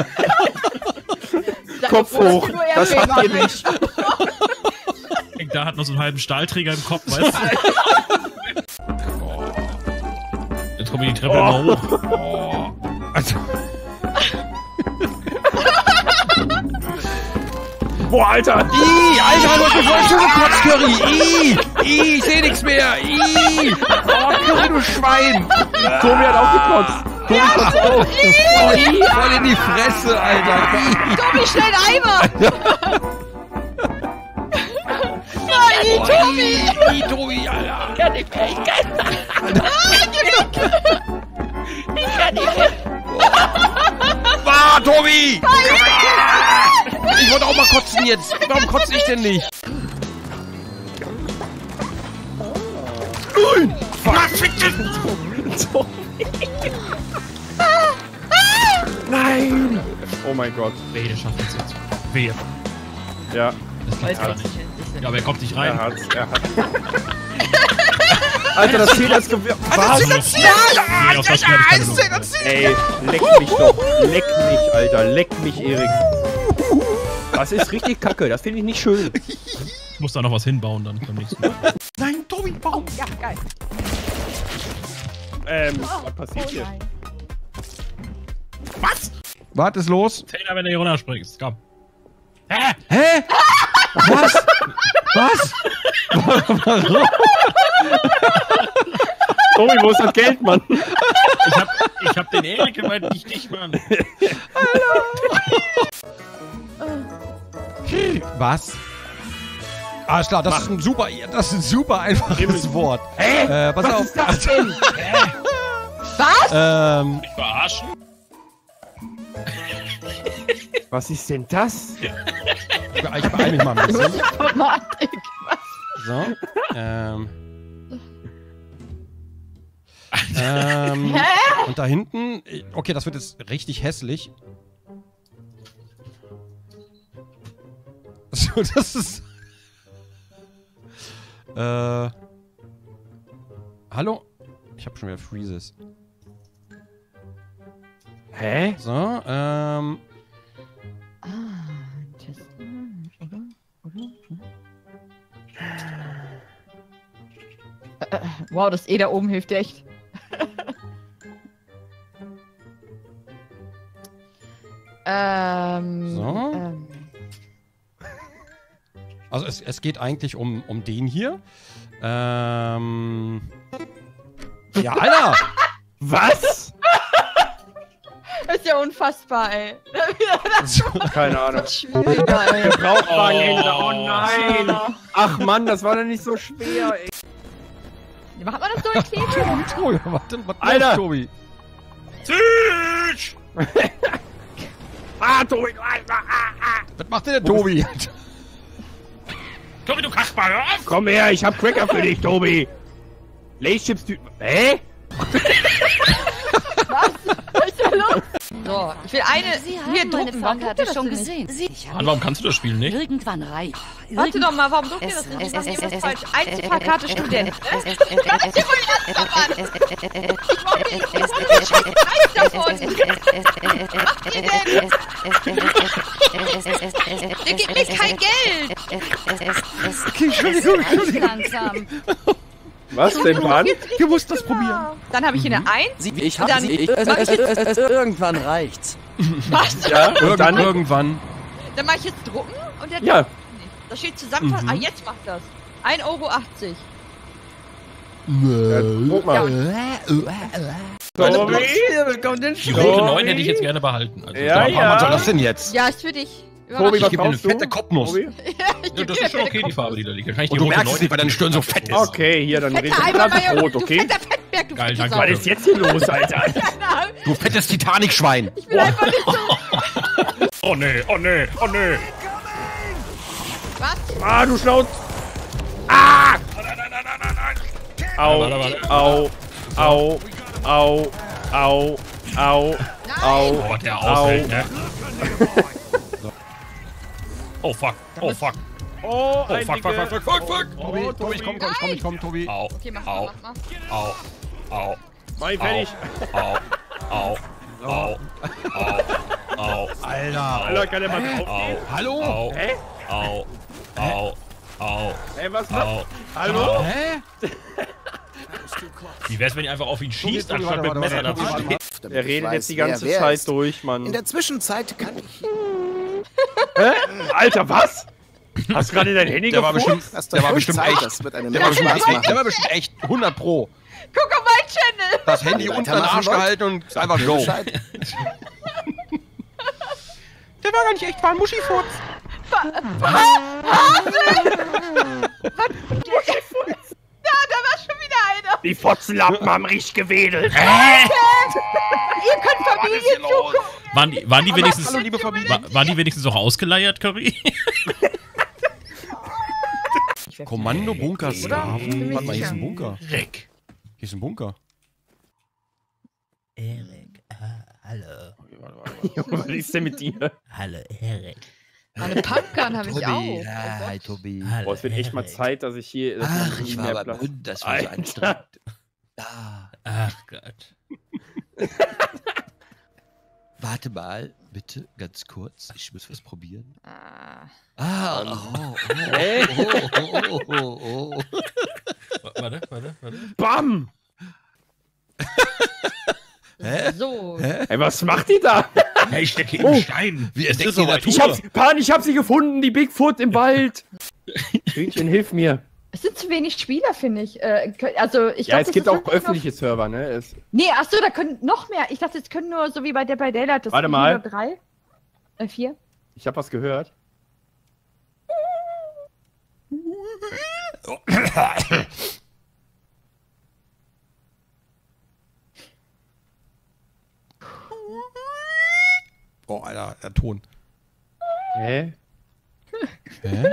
Kopf hoch. Das habt ihr nicht. Da hat noch so einen halben Stahlträger im Kopf, weißt du? Jetzt kommen wir die Treppe Oh. immer hoch. Oh. Also. Boah, Alter. Ih, Alter, du hast mir voll schon gekotzt, Curry. Ih, Ih, ich seh nix mehr. Ih. Oh, Curry, du Schwein. Tobi hat auch gekotzt. Tobi Ja, kotzt auch. Voll, voll in die Fresse, Alter. Ih. Tobi, schnell Eimer! Nein, Tobi! Ih, Tobi, Alter. Ich kann nicht mehr, ich kann Ich kann nicht mehr. Ah, Tobi! Ich wollte auch mal kotzen jetzt. Warum kotze ich denn nicht? Nein! Oh mein Gott. Wehe, der schafft uns jetzt. Wehe. Ja, Das geht gar nicht. Ja, aber er kommt nicht er rein. hat's, er hat's. Alter, das Ziel ist Gewehr. Alter, Was? Ziel Nee, auf das werde ich keine Lust. Ey, leck mich doch. Leck mich, Alter. Leck mich, Erik. Das ist richtig kacke. Das finde ich nicht schön. Ich muss da noch was hinbauen dann beim nächsten Mal. Nein, Tobi, warum? Ja, geil. Ähm, was passiert hier? Was? Was ist los? Taylor, wenn du hier runterspringst. Komm. Hä? Hä? Was? Was? Warum? Tobi, wo ist das Geld, Mann? Ich hab, ich hab den Erik gemeint, nicht dich, Mann. Was? Alles klar, das ist ein super, das ist ein super einfaches Wort. Hä? Äh, pass Was auf. ist das denn? Was? Ähm, Mich verarschen? Was ist denn das? ich beeil mich mal ein bisschen. Informatik. So. Ähm. ähm. Hä? Und da hinten. Okay, das wird jetzt richtig hässlich. So, das ist. Äh. Hallo? Ich hab schon wieder Freezes. Hä? So, ähm. Ah, testen. Äh, äh, wow, das E da oben hilft dir echt. ähm. So. Ähm. Also es, es geht eigentlich um, um den hier. Ähm... Ja, Alter! Was? Das ist ja unfassbar, ey. Keine Ahnung. Schwieriger, ey. Gebrauchtwagenhändler, oh nein! Ach Mann, das war doch nicht so schwer, ey. Wie macht man das so in Knie? Tobi, warte, was Alter! los, Tobi? Tschüss! Ah, Tobi! Ah, ah. Was macht denn der Tobi? Tobi, du Kasper, hör auf! Komm her, ich hab Cracker für dich, Tobi! Lace-Chips, du... Hä? Was? Was ist da los? So, ich will eine Sie hier haben meine drucken. Warum Fahrkarte druckt ihr schon das denn gesehen. nicht? Sie, Mann, warum kannst du das Spiel nicht? Irgendwann reich. Warte Irgend- doch mal, warum druckt ihr Es- das nicht? es- Ich mach es- hier was es- falsch. es- Einzelfahrkarte es- Student. es- Ne? es- Lass die ruhig lassen, Mann! Ich mach nicht, ich will den scheiß Preis davon! Was macht ihr denn? Der gibt mir kein Geld! Okay, Entschuldigung, Entschuldigung. Langsam. Was denn, Mann? Du musst das probieren. Dann habe ich hier eine eins. Sie, ich Und hab dann- sie. Ich, es, es, es, es, irgendwann reicht's. Was? Ja, und Irgend, dann... irgendwann. Dann mache ich jetzt drucken und der Ja. druckt nicht. Da steht zusammenfassen. Mhm. Ah, jetzt macht das. ein Euro achtzig. Ja, guck mal. Tobi? Die rote neun hätte ich jetzt gerne behalten. Also, Ja, da- ja. Was soll das denn jetzt? Ja, ist für dich. Tobi, Ich was gebe dir eine kaufst du? fette Kopfnuss. Tobi? Ja, das ist schon okay, die Farbe, die da liegt. Wahrscheinlich die Und du rote merkst es neun. nicht, weil deine Stirn so fett ist. Okay, hier, dann Fetter rede ich Eimer, das Junge, Brot, du okay? fetter Fettberg, du Geil, fette danke. Sau. Was ist jetzt hier los, Alter? Du fettes Titanic-Schwein. Ich will einfach nicht so... Oh nee, oh nee, oh nee! Was? Ah, du Schnauz! Ah! Au, Warte, warte. au, au, au, au, au, au, Oh, der aushält, ne? Oh fuck, oh fuck, Oh, oh fuck, fuck, fuck, fuck, fuck, fuck! Tobi, Tobi, ich komm, komm, ich komm, ich komm, Tobi. Au, Okay, mach au, mal, mach mal. au, au, Mach ich fertig. au, au, au, au, au, Alter. Alter, kann der mal drauf? au, Hallo? au, Hä? au, au, au, Ey, was? au. Hallo? Hä? Wie wär's, wenn ihr einfach auf ihn schießt, Tobi, anstatt warte, mit dem warte, Messer warte, da warte, zu warte. stehen? Damit Er ich redet weiß, jetzt die wer ganze wer Zeit ist. durch, Mann. In der Zwischenzeit kann ich... Hä? Alter, was? Hast du gerade dein Handy Der war gefurzt? bestimmt, Hast der war ruhig bestimmt Zeit, echt. das wird eine Der war Menge bestimmt Spaß echt, der war machen. bestimmt echt hundert Pro. Guck auf meinen Channel! Das Handy Wenn ihr unter den weitermachen Arsch wollt, gehalten und ist einfach go. Bescheid. Der war gar nicht echt, war ein Muschifurz. Ja, da war schon wieder einer! Die Fotzenlappen haben richtig gewedelt. Ihr könnt Familie zugucken! Waren die, waren die wenigstens, Hallo, liebe Familie. wa- waren die wenigstens auch ausgeleiert, Curry? Kommando Bunker Slaven. Warte mal, hier ist ein sicher. Bunker. Rick. Hier ist ein Bunker. Erik, hallo. Was ist denn mit dir? Hallo, Erik. Meine Pumpgun habe ich auch. Ja, hi Tobi. Boah, es wird echt mal Zeit, dass ich hier... dass Ach, man ich mehr war beim Platz- Hund, das war so Alter. anstrengend. Ah, Ach Gott. warte mal, bitte, ganz kurz. Ich muss was probieren. Ah. Ah, oh, oh, Hä? oh, oh, oh, oh, oh. Warte, warte, warte. Bam! Hä? So. Hä? Ey, was macht die da? Hey, ich stecke Oh. im Stein. Wie Es entdeckt ist die soweit. Natur? Ich hab, Pan, ich hab sie gefunden, die Bigfoot im Wald. Hühnchen, hilf mir. Es sind zu wenig Spieler, finde ich. Äh, kö- also, ich Ja, glaub, es das gibt ist auch wirklich öffentliche Server, ne? Es, Noch... Nee, achso, da können noch mehr. Ich dachte, es können nur so wie bei Dead by Daylight. Das Warte sind mal. nur drei. Äh, vier. ich hab was gehört. Oh, Alter, der Ton. Hä? Hä?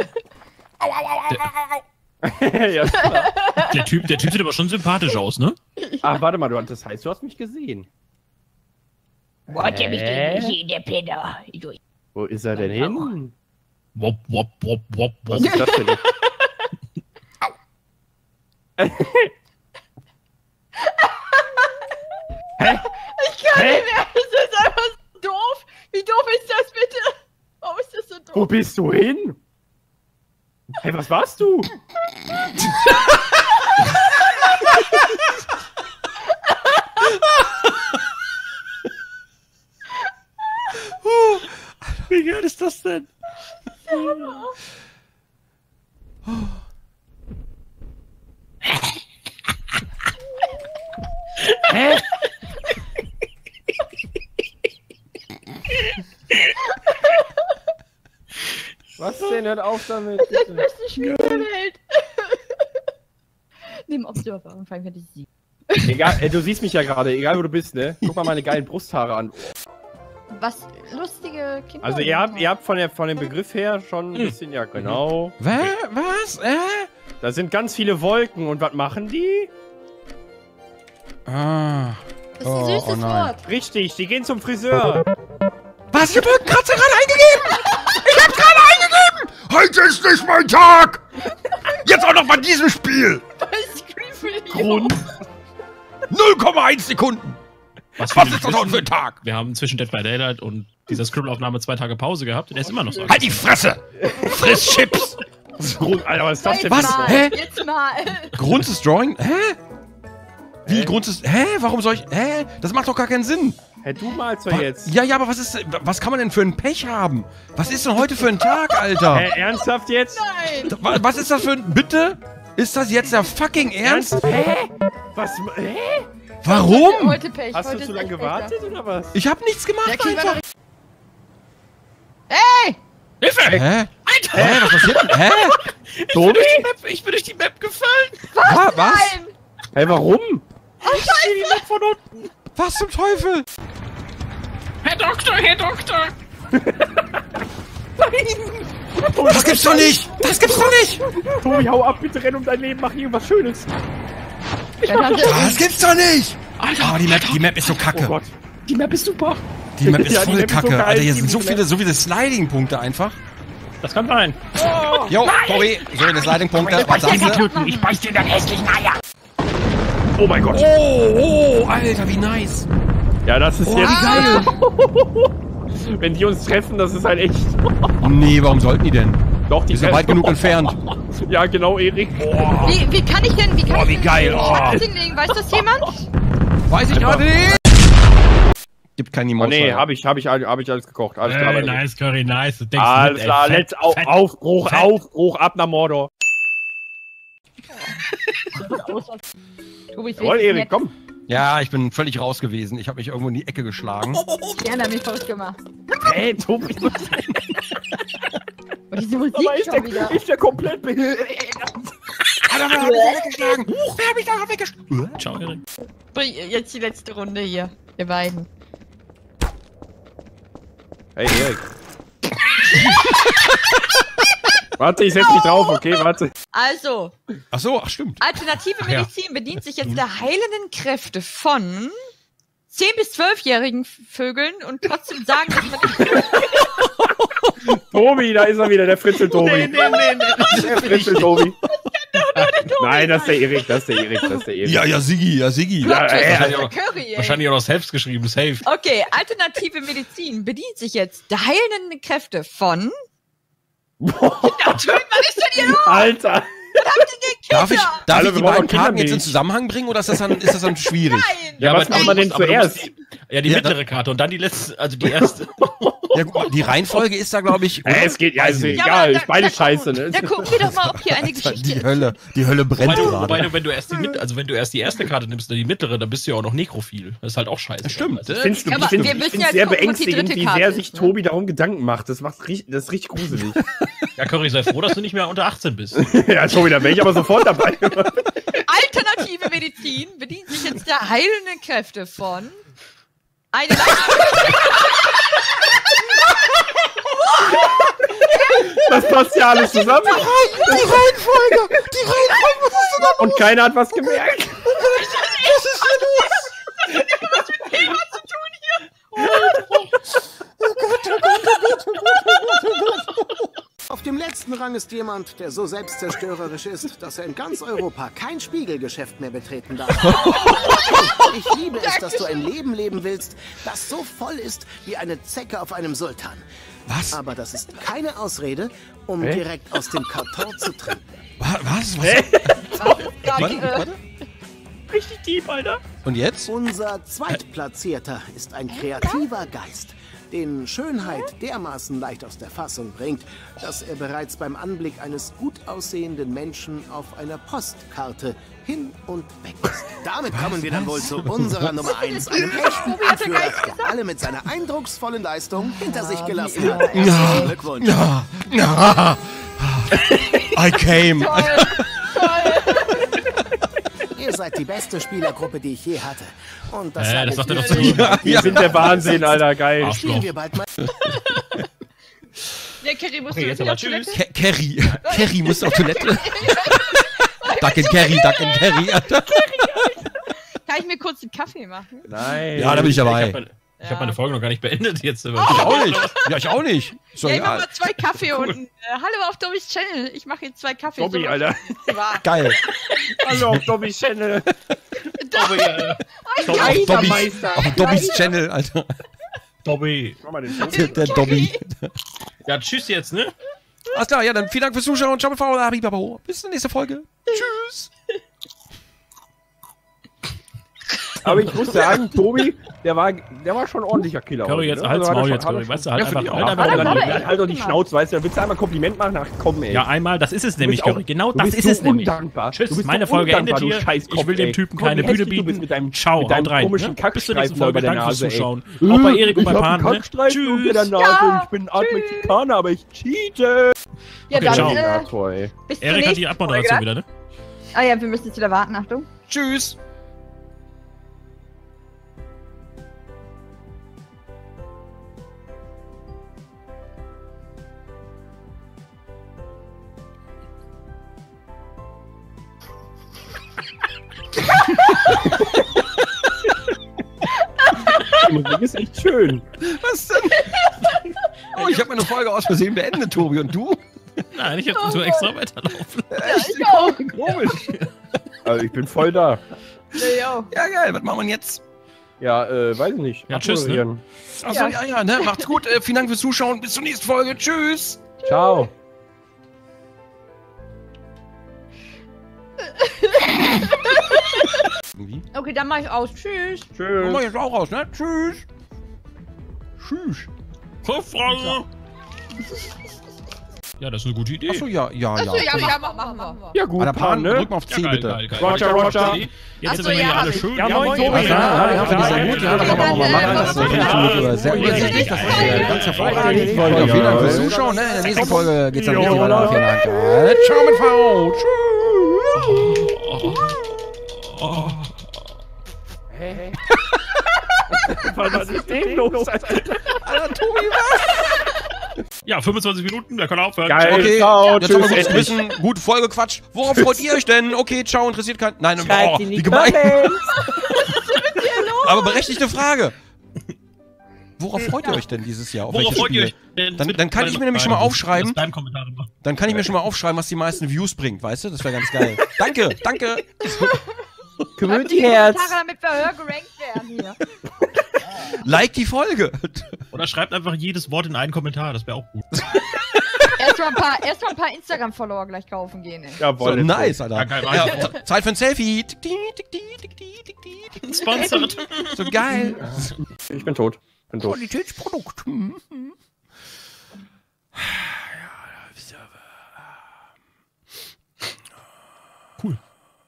Ja, klar. Der Typ, der Typ sieht aber schon sympathisch aus, ne? Ach, warte mal, du, das heißt, du hast mich gesehen. Warte mich Hä? denn nicht, der Penner. Du- Wo ist er denn hin? Wop, wop, wop, wop, Was wop. ist das denn? Hä? Ich kann Hä? nicht mehr. Das ist einfach so doof. Wie doof ist das bitte? Warum ist das so doof? Wo bist du hin? Hey, was warst du? Wie geil ist das denn? Hä? Was denn? Hört auf damit. Das ist das beste Spiel der Welt. Neben Observer und Final Fantasy. Egal, ey, du siehst mich ja gerade, egal wo du bist, ne? Guck mal meine geilen Brusthaare an. Was lustige Kinder. Also ihr habt, ihr habt von, der, von dem Begriff her schon ein bisschen, ja genau. Was? Was? Äh? Da sind ganz viele Wolken und was machen die? Ah. Das ist ein süßes oh nein. Wort. Richtig, die gehen zum Friseur. Was? Ich hab Wolkenkratzer gerade eingegeben! Ich hab gerade eingegeben! Heute ist nicht mein Tag! Jetzt auch noch bei diesem Spiel! Grund. null Komma eins Sekunden! Was, Was ist das heute für ein Tag? Wir haben zwischen Dead by Daylight und dieser Scribble-Aufnahme zwei Tage Pause gehabt und er ist immer noch so. Halt die Fresse! Friss Chips! Grund, Alter, was ist das denn? Was? Mal, Hä? Jetzt mal. Grund ist Drawing? Hä? Wie Grund ist... Hä? Warum soll ich... Hä? Das macht doch gar keinen Sinn. Hä, du malst doch jetzt. Ja, ja, aber was ist... Was kann man denn für ein Pech haben? Was ist denn heute für ein Tag, Alter? Hä, ernsthaft jetzt? Nein. Wa- Was ist das für ein... Bitte? Ist das jetzt der fucking Ernst? Hä? Was? Hä? Warum? Heute Pech. Hast heute du ist so lange echt gewartet oder was? Ich hab nichts gemacht, Der kriegt einfach. man Hey! Hilfe! Hä? Alter! Hä? Was passiert denn? Hä? Ich bin, durch die Map, ich bin durch die Map gefallen! Was? Was? Nein! Hä, warum? Ich sehe die Map von unten! Was zum Teufel? Herr Doktor, Herr Doktor! Das gibt's doch nicht! Das gibt's doch nicht! Tobi, hau ab, bitte renn um dein Leben, mach irgendwas Schönes. Dann haben wir- Das gibt's doch nicht! Alter! Oh, die Map, die Map ist so Oh kacke. Gott. Die Map ist super! Die Map ist Ja, die voll Map ist so kacke. geil, Alter, hier die sind so Map. viele, so viele Sliding-Punkte einfach. Das kann sein. Jo, Tobi, so viele Sliding-Punkte. Was sagst du? Ich beiß dir deine hässlichen Eier. Oh mein Gott. Oh, oh, Alter, wie nice. Ja, das ist Oh, jetzt wie geil. Wenn die uns treffen, das ist halt echt. Nee, warum sollten die denn? Doch, die Die sind weit genug entfernt. Ja, genau, Erik. Wie, wie kann ich denn, wie kann Oh, ich wie denn geil, den oh. Schatz hinlegen? Weiß das jemand? Weiß ich gerade nicht. Gibt kein Oh, Emotion. nee, hab ich, hab ich, hab ich alles gekocht. Alles klar. Hey, weiter geht's. nice, Curry, nice. Du denkst Alles mit, klar, ey, fett, let's auf, fett, Aufbruch, fett. Aufbruch, ab nach Mordor. Tobi, ich Jawohl, will Erik, jetzt- komm. Ja, ich bin völlig raus gewesen. Ich habe mich irgendwo in die Ecke geschlagen. Jana hat mich verrückt gemacht. Hey, Tobi. Und diese Musik Aber ist schon der, wieder. ist der komplett behindert? Alter, wer hat mich weggeschlagen? Huch, wer hat mich da weggeschlagen? Ciao, Erik. Bring jetzt die letzte Runde hier. Wir beiden. Hey, Erik. Warte, ich setz mich drauf, okay? Warte. Also, Ach so, ach stimmt. alternative Ach ja. Medizin bedient sich jetzt der heilenden Kräfte von zehn- bis zwölfjährigen Vögeln und trotzdem sagen, dass man nicht... Tobi, da ist er wieder, der Fritzel-Tobi. Nee, nee, nee, nee. Der Fritzel-Tobi. Nein, das ist der Erik, das ist der Erik, das ist der Erik. Ja, ja, Siggi, ja, Siggi. Ja, Plot Twist, ey, das ist also- der Curry, ey. Wahrscheinlich auch noch selbst geschrieben, safe. Okay, alternative Medizin bedient sich jetzt der heilenden Kräfte von... Natürlich, was ist denn hier los? Alter. Was habt ihr gegen Kinder? Darf ich, darf Hallo, ich wir die brauchen beiden doch Karten jetzt in Kindermilch. Zusammenhang bringen oder ist das dann, ist das dann schwierig? Nein! Ja, was aber- macht man denn aber du musst zuerst? die- Ja, die Ja, mittlere Karte und dann die letzte, also die erste. Ja, guck mal, die Reihenfolge ist da, glaube ich. Äh, es geht, ja, Weiß ist ich nicht. Ja, egal, aber ist beide da, scheiße, da, ne? Da gucken wir doch mal, ob hier eine Die Geschichte... Hölle, die Hölle brennt Wobei du, wobei gerade. du, wenn du erst die mit, also wenn du erst die erste Karte nimmst, dann die mittlere, dann bist du ja auch noch nekrophil. Das ist halt auch scheiße. Stimmt. Also, Ich finde Ja, aber ich find, wir ich müssen find's ja sehr gucken, was die beängstigend, dritte wie Karte sehr ist, sich ne? Tobi darum Gedanken macht. Das macht richtig, das ist richtig gruselig. ja, Curry, sei froh, dass du nicht mehr unter achtzehn bist. Ja, Tobi, da wäre ich aber sofort dabei. Alternative Medizin bedient sich jetzt der heilenden Kräfte von... Eine Leistung... Das passt ja alles zusammen. Die Reihenfolge! Die Reihenfolge, was ist denn da? Und keiner hat was gemerkt. Was ist hier los? Was mit Thema zu tun hier? Oh Gott, oh Gott, oh Gott, oh Gott, oh Gott. Auf dem letzten Rang ist jemand, der so selbstzerstörerisch ist, dass er in ganz Europa kein Spiegelgeschäft mehr betreten darf. Ich liebe es, dass du ein Leben leben willst, das so voll ist wie eine Zecke auf einem Sultan. Was? Aber das ist keine Ausrede, um Hä? direkt aus dem Karton zu trinken. Was? Was? Hä? Warte, warte. Richtig tief, Alter. Und jetzt? Unser Zweitplatzierter ist ein kreativer Geist. den Schönheit dermaßen leicht aus der Fassung bringt, dass er bereits beim Anblick eines gut aussehenden Menschen auf einer Postkarte hin und weg ist. Damit kommen wir dann wohl zu unserer Nummer eins, einem echten Anführer, der alle mit seiner eindrucksvollen Leistung hinter sich gelassen hat. Herzlichen Glückwunsch. Ja, ja. I came. Toll, toll. Ihr seid die beste Spielergruppe, die ich je hatte. Und das, Äh, das sagt er doch zu zu. Ja, wir sind der Wahnsinn, Alter, geil. Spielen wir bald mal. Ja, Kerry, musst Okay, du jetzt wieder aber auf tschüss. Toilette? Ke Kerry. Kerry muss auf Toilette. Duck and Kerry, Duck and Kerry. Alter. Kann ich mir kurz einen Kaffee machen? Nein. Ja, da bin ich dabei. Ich habe meine, ich hab meine Folge noch gar nicht beendet jetzt. Ich auch nicht. Ja, ich auch nicht. So, Ja, ich mach ja. mal zwei Kaffee unten. Äh, hallo auf Dobbys Channel. Ich mache jetzt zwei Kaffee. Dobby, So, Alter. war. Geil. Hallo auf Dobby's Channel. Dobby, Alter. Auf Dobbys, auf Dobbys Channel, Alter. Dobby. Mach mal den Der, der Dobby. Ja, tschüss jetzt, ne? Alles klar, ja, dann vielen Dank fürs Zuschauen. Ciao mit V. Haribabo. Bis zur nächsten Folge. Tschüss. Aber ich muss sagen, Tobi, der war, der war schon ein ordentlicher Killer. Curry, heute, jetzt ne? halt's Also hat er Maul schon- jetzt, hat er Curry. schon- Weißt du, halt Ja, einfach, finde ich halt auch. einfach Halt mal doch- die- halt- halt doch die Schnauze, weißt du, willst du einmal Kompliment machen? Ach komm, ey. Ja, einmal, das ist es nämlich, bist auch- Curry. Genau du das bist ist so es nämlich. undankbar. Tschüss, Du bist meine so Folge undankbar, endet du hier. Scheißkopf, Ich will dem ey. Typen Komm, keine wie Bühne hässlich du bist bieten. mit deinem, Ciao, mit deinem haut rein. komischen Ne? Bis zur nächsten Kackstreifen Folge. über der Danke fürs Nase, ey. Zuschauen. Auch bei Erik und bei Ich hab Pan. einen Ne? Kackstreifen unter der Tschüss. Nase Ja, und ich bin eine Art Mexikaner, aber ich cheate. Ja, Okay, dann ciao. äh, Ja, toll. bis zur Erik hat die nächsten Abmoderation Folge. wieder, ne? Ah ja, wir müssen jetzt wieder warten. Achtung. Tschüss. Die Musik ist echt schön. Was denn? Oh, ich habe meine Folge aus Versehen beendet, Tobi. Und du? Nein, ich hätte so extra weiterlaufen. Echt? Ich auch. Komisch. Also ich bin voll da. Ja, Ja, geil. Was machen wir jetzt? Ja, äh, weiß ich nicht. Ja, tschüss, ne? Abmoderieren. Achso, ja, ja, ne? Macht's gut. Äh, vielen Dank fürs Zuschauen. Bis zur nächsten Folge. Tschüss. Ciao. Irgendwie. Okay, dann mach ich aus. Tschüss. Dann Tschüss. mach ich jetzt auch raus, ne? Tschüss. Tschüss. Kopfrage. Ja, das ist eine gute Idee. Achso, ja, ja, ja. Achso, ja, ja, machen wir. Machen wir. Ja gut, Alter, Pan, ne? drück mal auf C, Ja, geil, bitte. geil, geil. Roger, Roger. Jetzt Ach sind so, wir hier ja, alle hab ich. schön. Ja, moin, Tobi. Ja, ja, ja, finde ich sehr Ja, gut. ja, Ja, das kann man auch mal machen. Das ist eine gute, sehr übersichtlich. Das ist äh, ganz hervorragend. Ja, vielen Dank fürs Zuschauen. Ne? In der nächsten Folge geht's dann richtig weiter. Vielen Dank. Äh, Ciao mit V. Tschüss. Was ist denn los? Alter, Tobi, was? Ja, fünfundzwanzig Minuten, der kann aufhören. Geil. Okay, Ciao, jetzt haben wir tschüss, gut zu endlich. wissen. Gute Folge, Quatsch. Worauf freut ihr euch denn? Okay, ciao, interessiert keinen. Nein, Schreibt oh, in wie die gemein. Comments. Aber berechtigte Frage. Worauf freut ihr euch denn dieses Jahr? Auf Worauf welche freut ihr Spiele? euch denn? Dann, dann kann ich mir nämlich schon mal aufschreiben. Kommentare machen. Dann kann ich mir schon mal aufschreiben, was die meisten Views bringt, weißt du? Das wäre ganz geil. Danke, danke. Community-Herz. Kommentare, damit wir höher gerankt werden hier. Like die Folge. Oder schreibt einfach jedes Wort in einen Kommentar, das wäre auch gut. Erstmal ein paar, erst mal ein paar Instagram-Follower gleich kaufen gehen. Ey. So, Jawohl. nice, Alter. Ja, geil, Ja, weiter. T- Zeit für ein Selfie. Tick, tick, tick, tick, tick, tick, tick. Sponsored. So geil. Ich bin tot. Bin tot. Qualitätsprodukt. Mhm. Cool.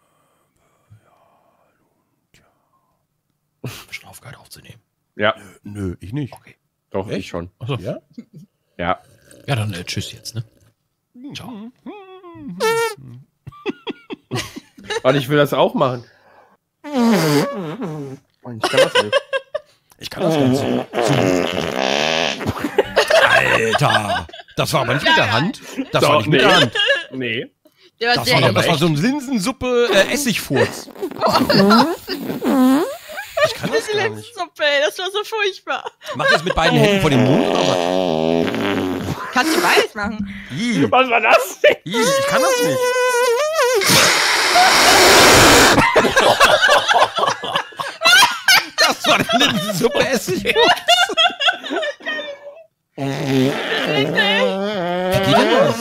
Schon aufgehört aufzunehmen. Ja. Nö, ich nicht. Okay. Doch, Echt? ich schon. Achso. Ja? Ja. Ja, dann äh, tschüss jetzt, ne? Ciao. Warte, ich will das auch machen. Ich kann das nicht. Ich kann das ganz so. Alter. Das war aber nicht mit der Hand. Das war Doch, nicht mit nee. der Hand. Nee. Der war Das sehr war, doch- das eklig. war so ein Linsensuppe äh, Essigfurz. Ich kann das gar nicht. Suppe, ey, das war so furchtbar. Mach das mit beiden Händen vor dem Mund oder was? Kannst du beides machen? Ih, Was war das denn? ih, ich kann das nicht. Das war die Linsensuppe Essigfurz. Wie geht denn das?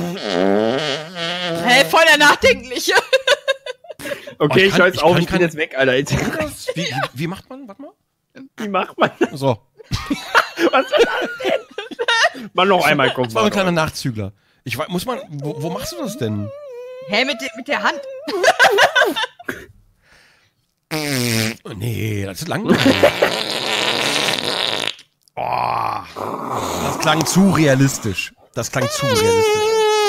Hä, voll der Nachdenkliche. Oh, Okay, ich ich kann- höre jetzt ich auf, kann ich bin kein- jetzt weg, Alter. Jetzt, Wie, wie, wie macht man? Warte mal. wie macht man das? So. Was ist das denn? Mal noch einmal gucken. Das war ein kleiner Nachzügler. Ich weiß, muss man, wo, wo machst du das denn? Hä, mit, de, mit der Hand? Nee, das ist langweilig. Oh, das klang zu realistisch. Das klang zu realistisch.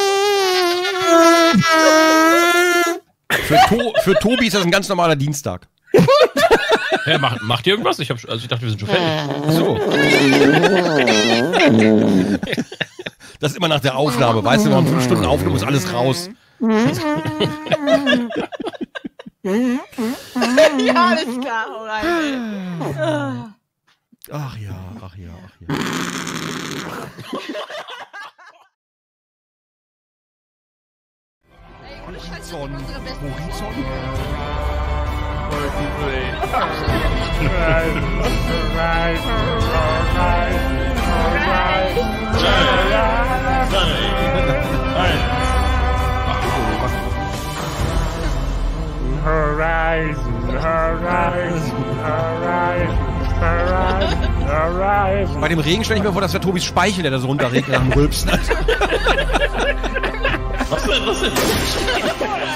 Für, to für Tobi ist das ein ganz normaler Dienstag. Hä, macht, macht ihr irgendwas? Ich, hab, also ich dachte, wir sind schon fertig. So. Das ist immer nach der Aufnahme. Weißt du, wir haben fünf Stunden Aufnahme, ist alles raus. Ja, alles klar, hau rein. Ach ja, ach ja, ach ja. Horizon, Horizon. Horizon, Horizon, Horizon, Horizon, Horizon. Bei dem Regen stelle ich mir vor, dass der Tobis Speichel, der da so runterregnet, nach dem Rülpsen hat. Was denn, was denn?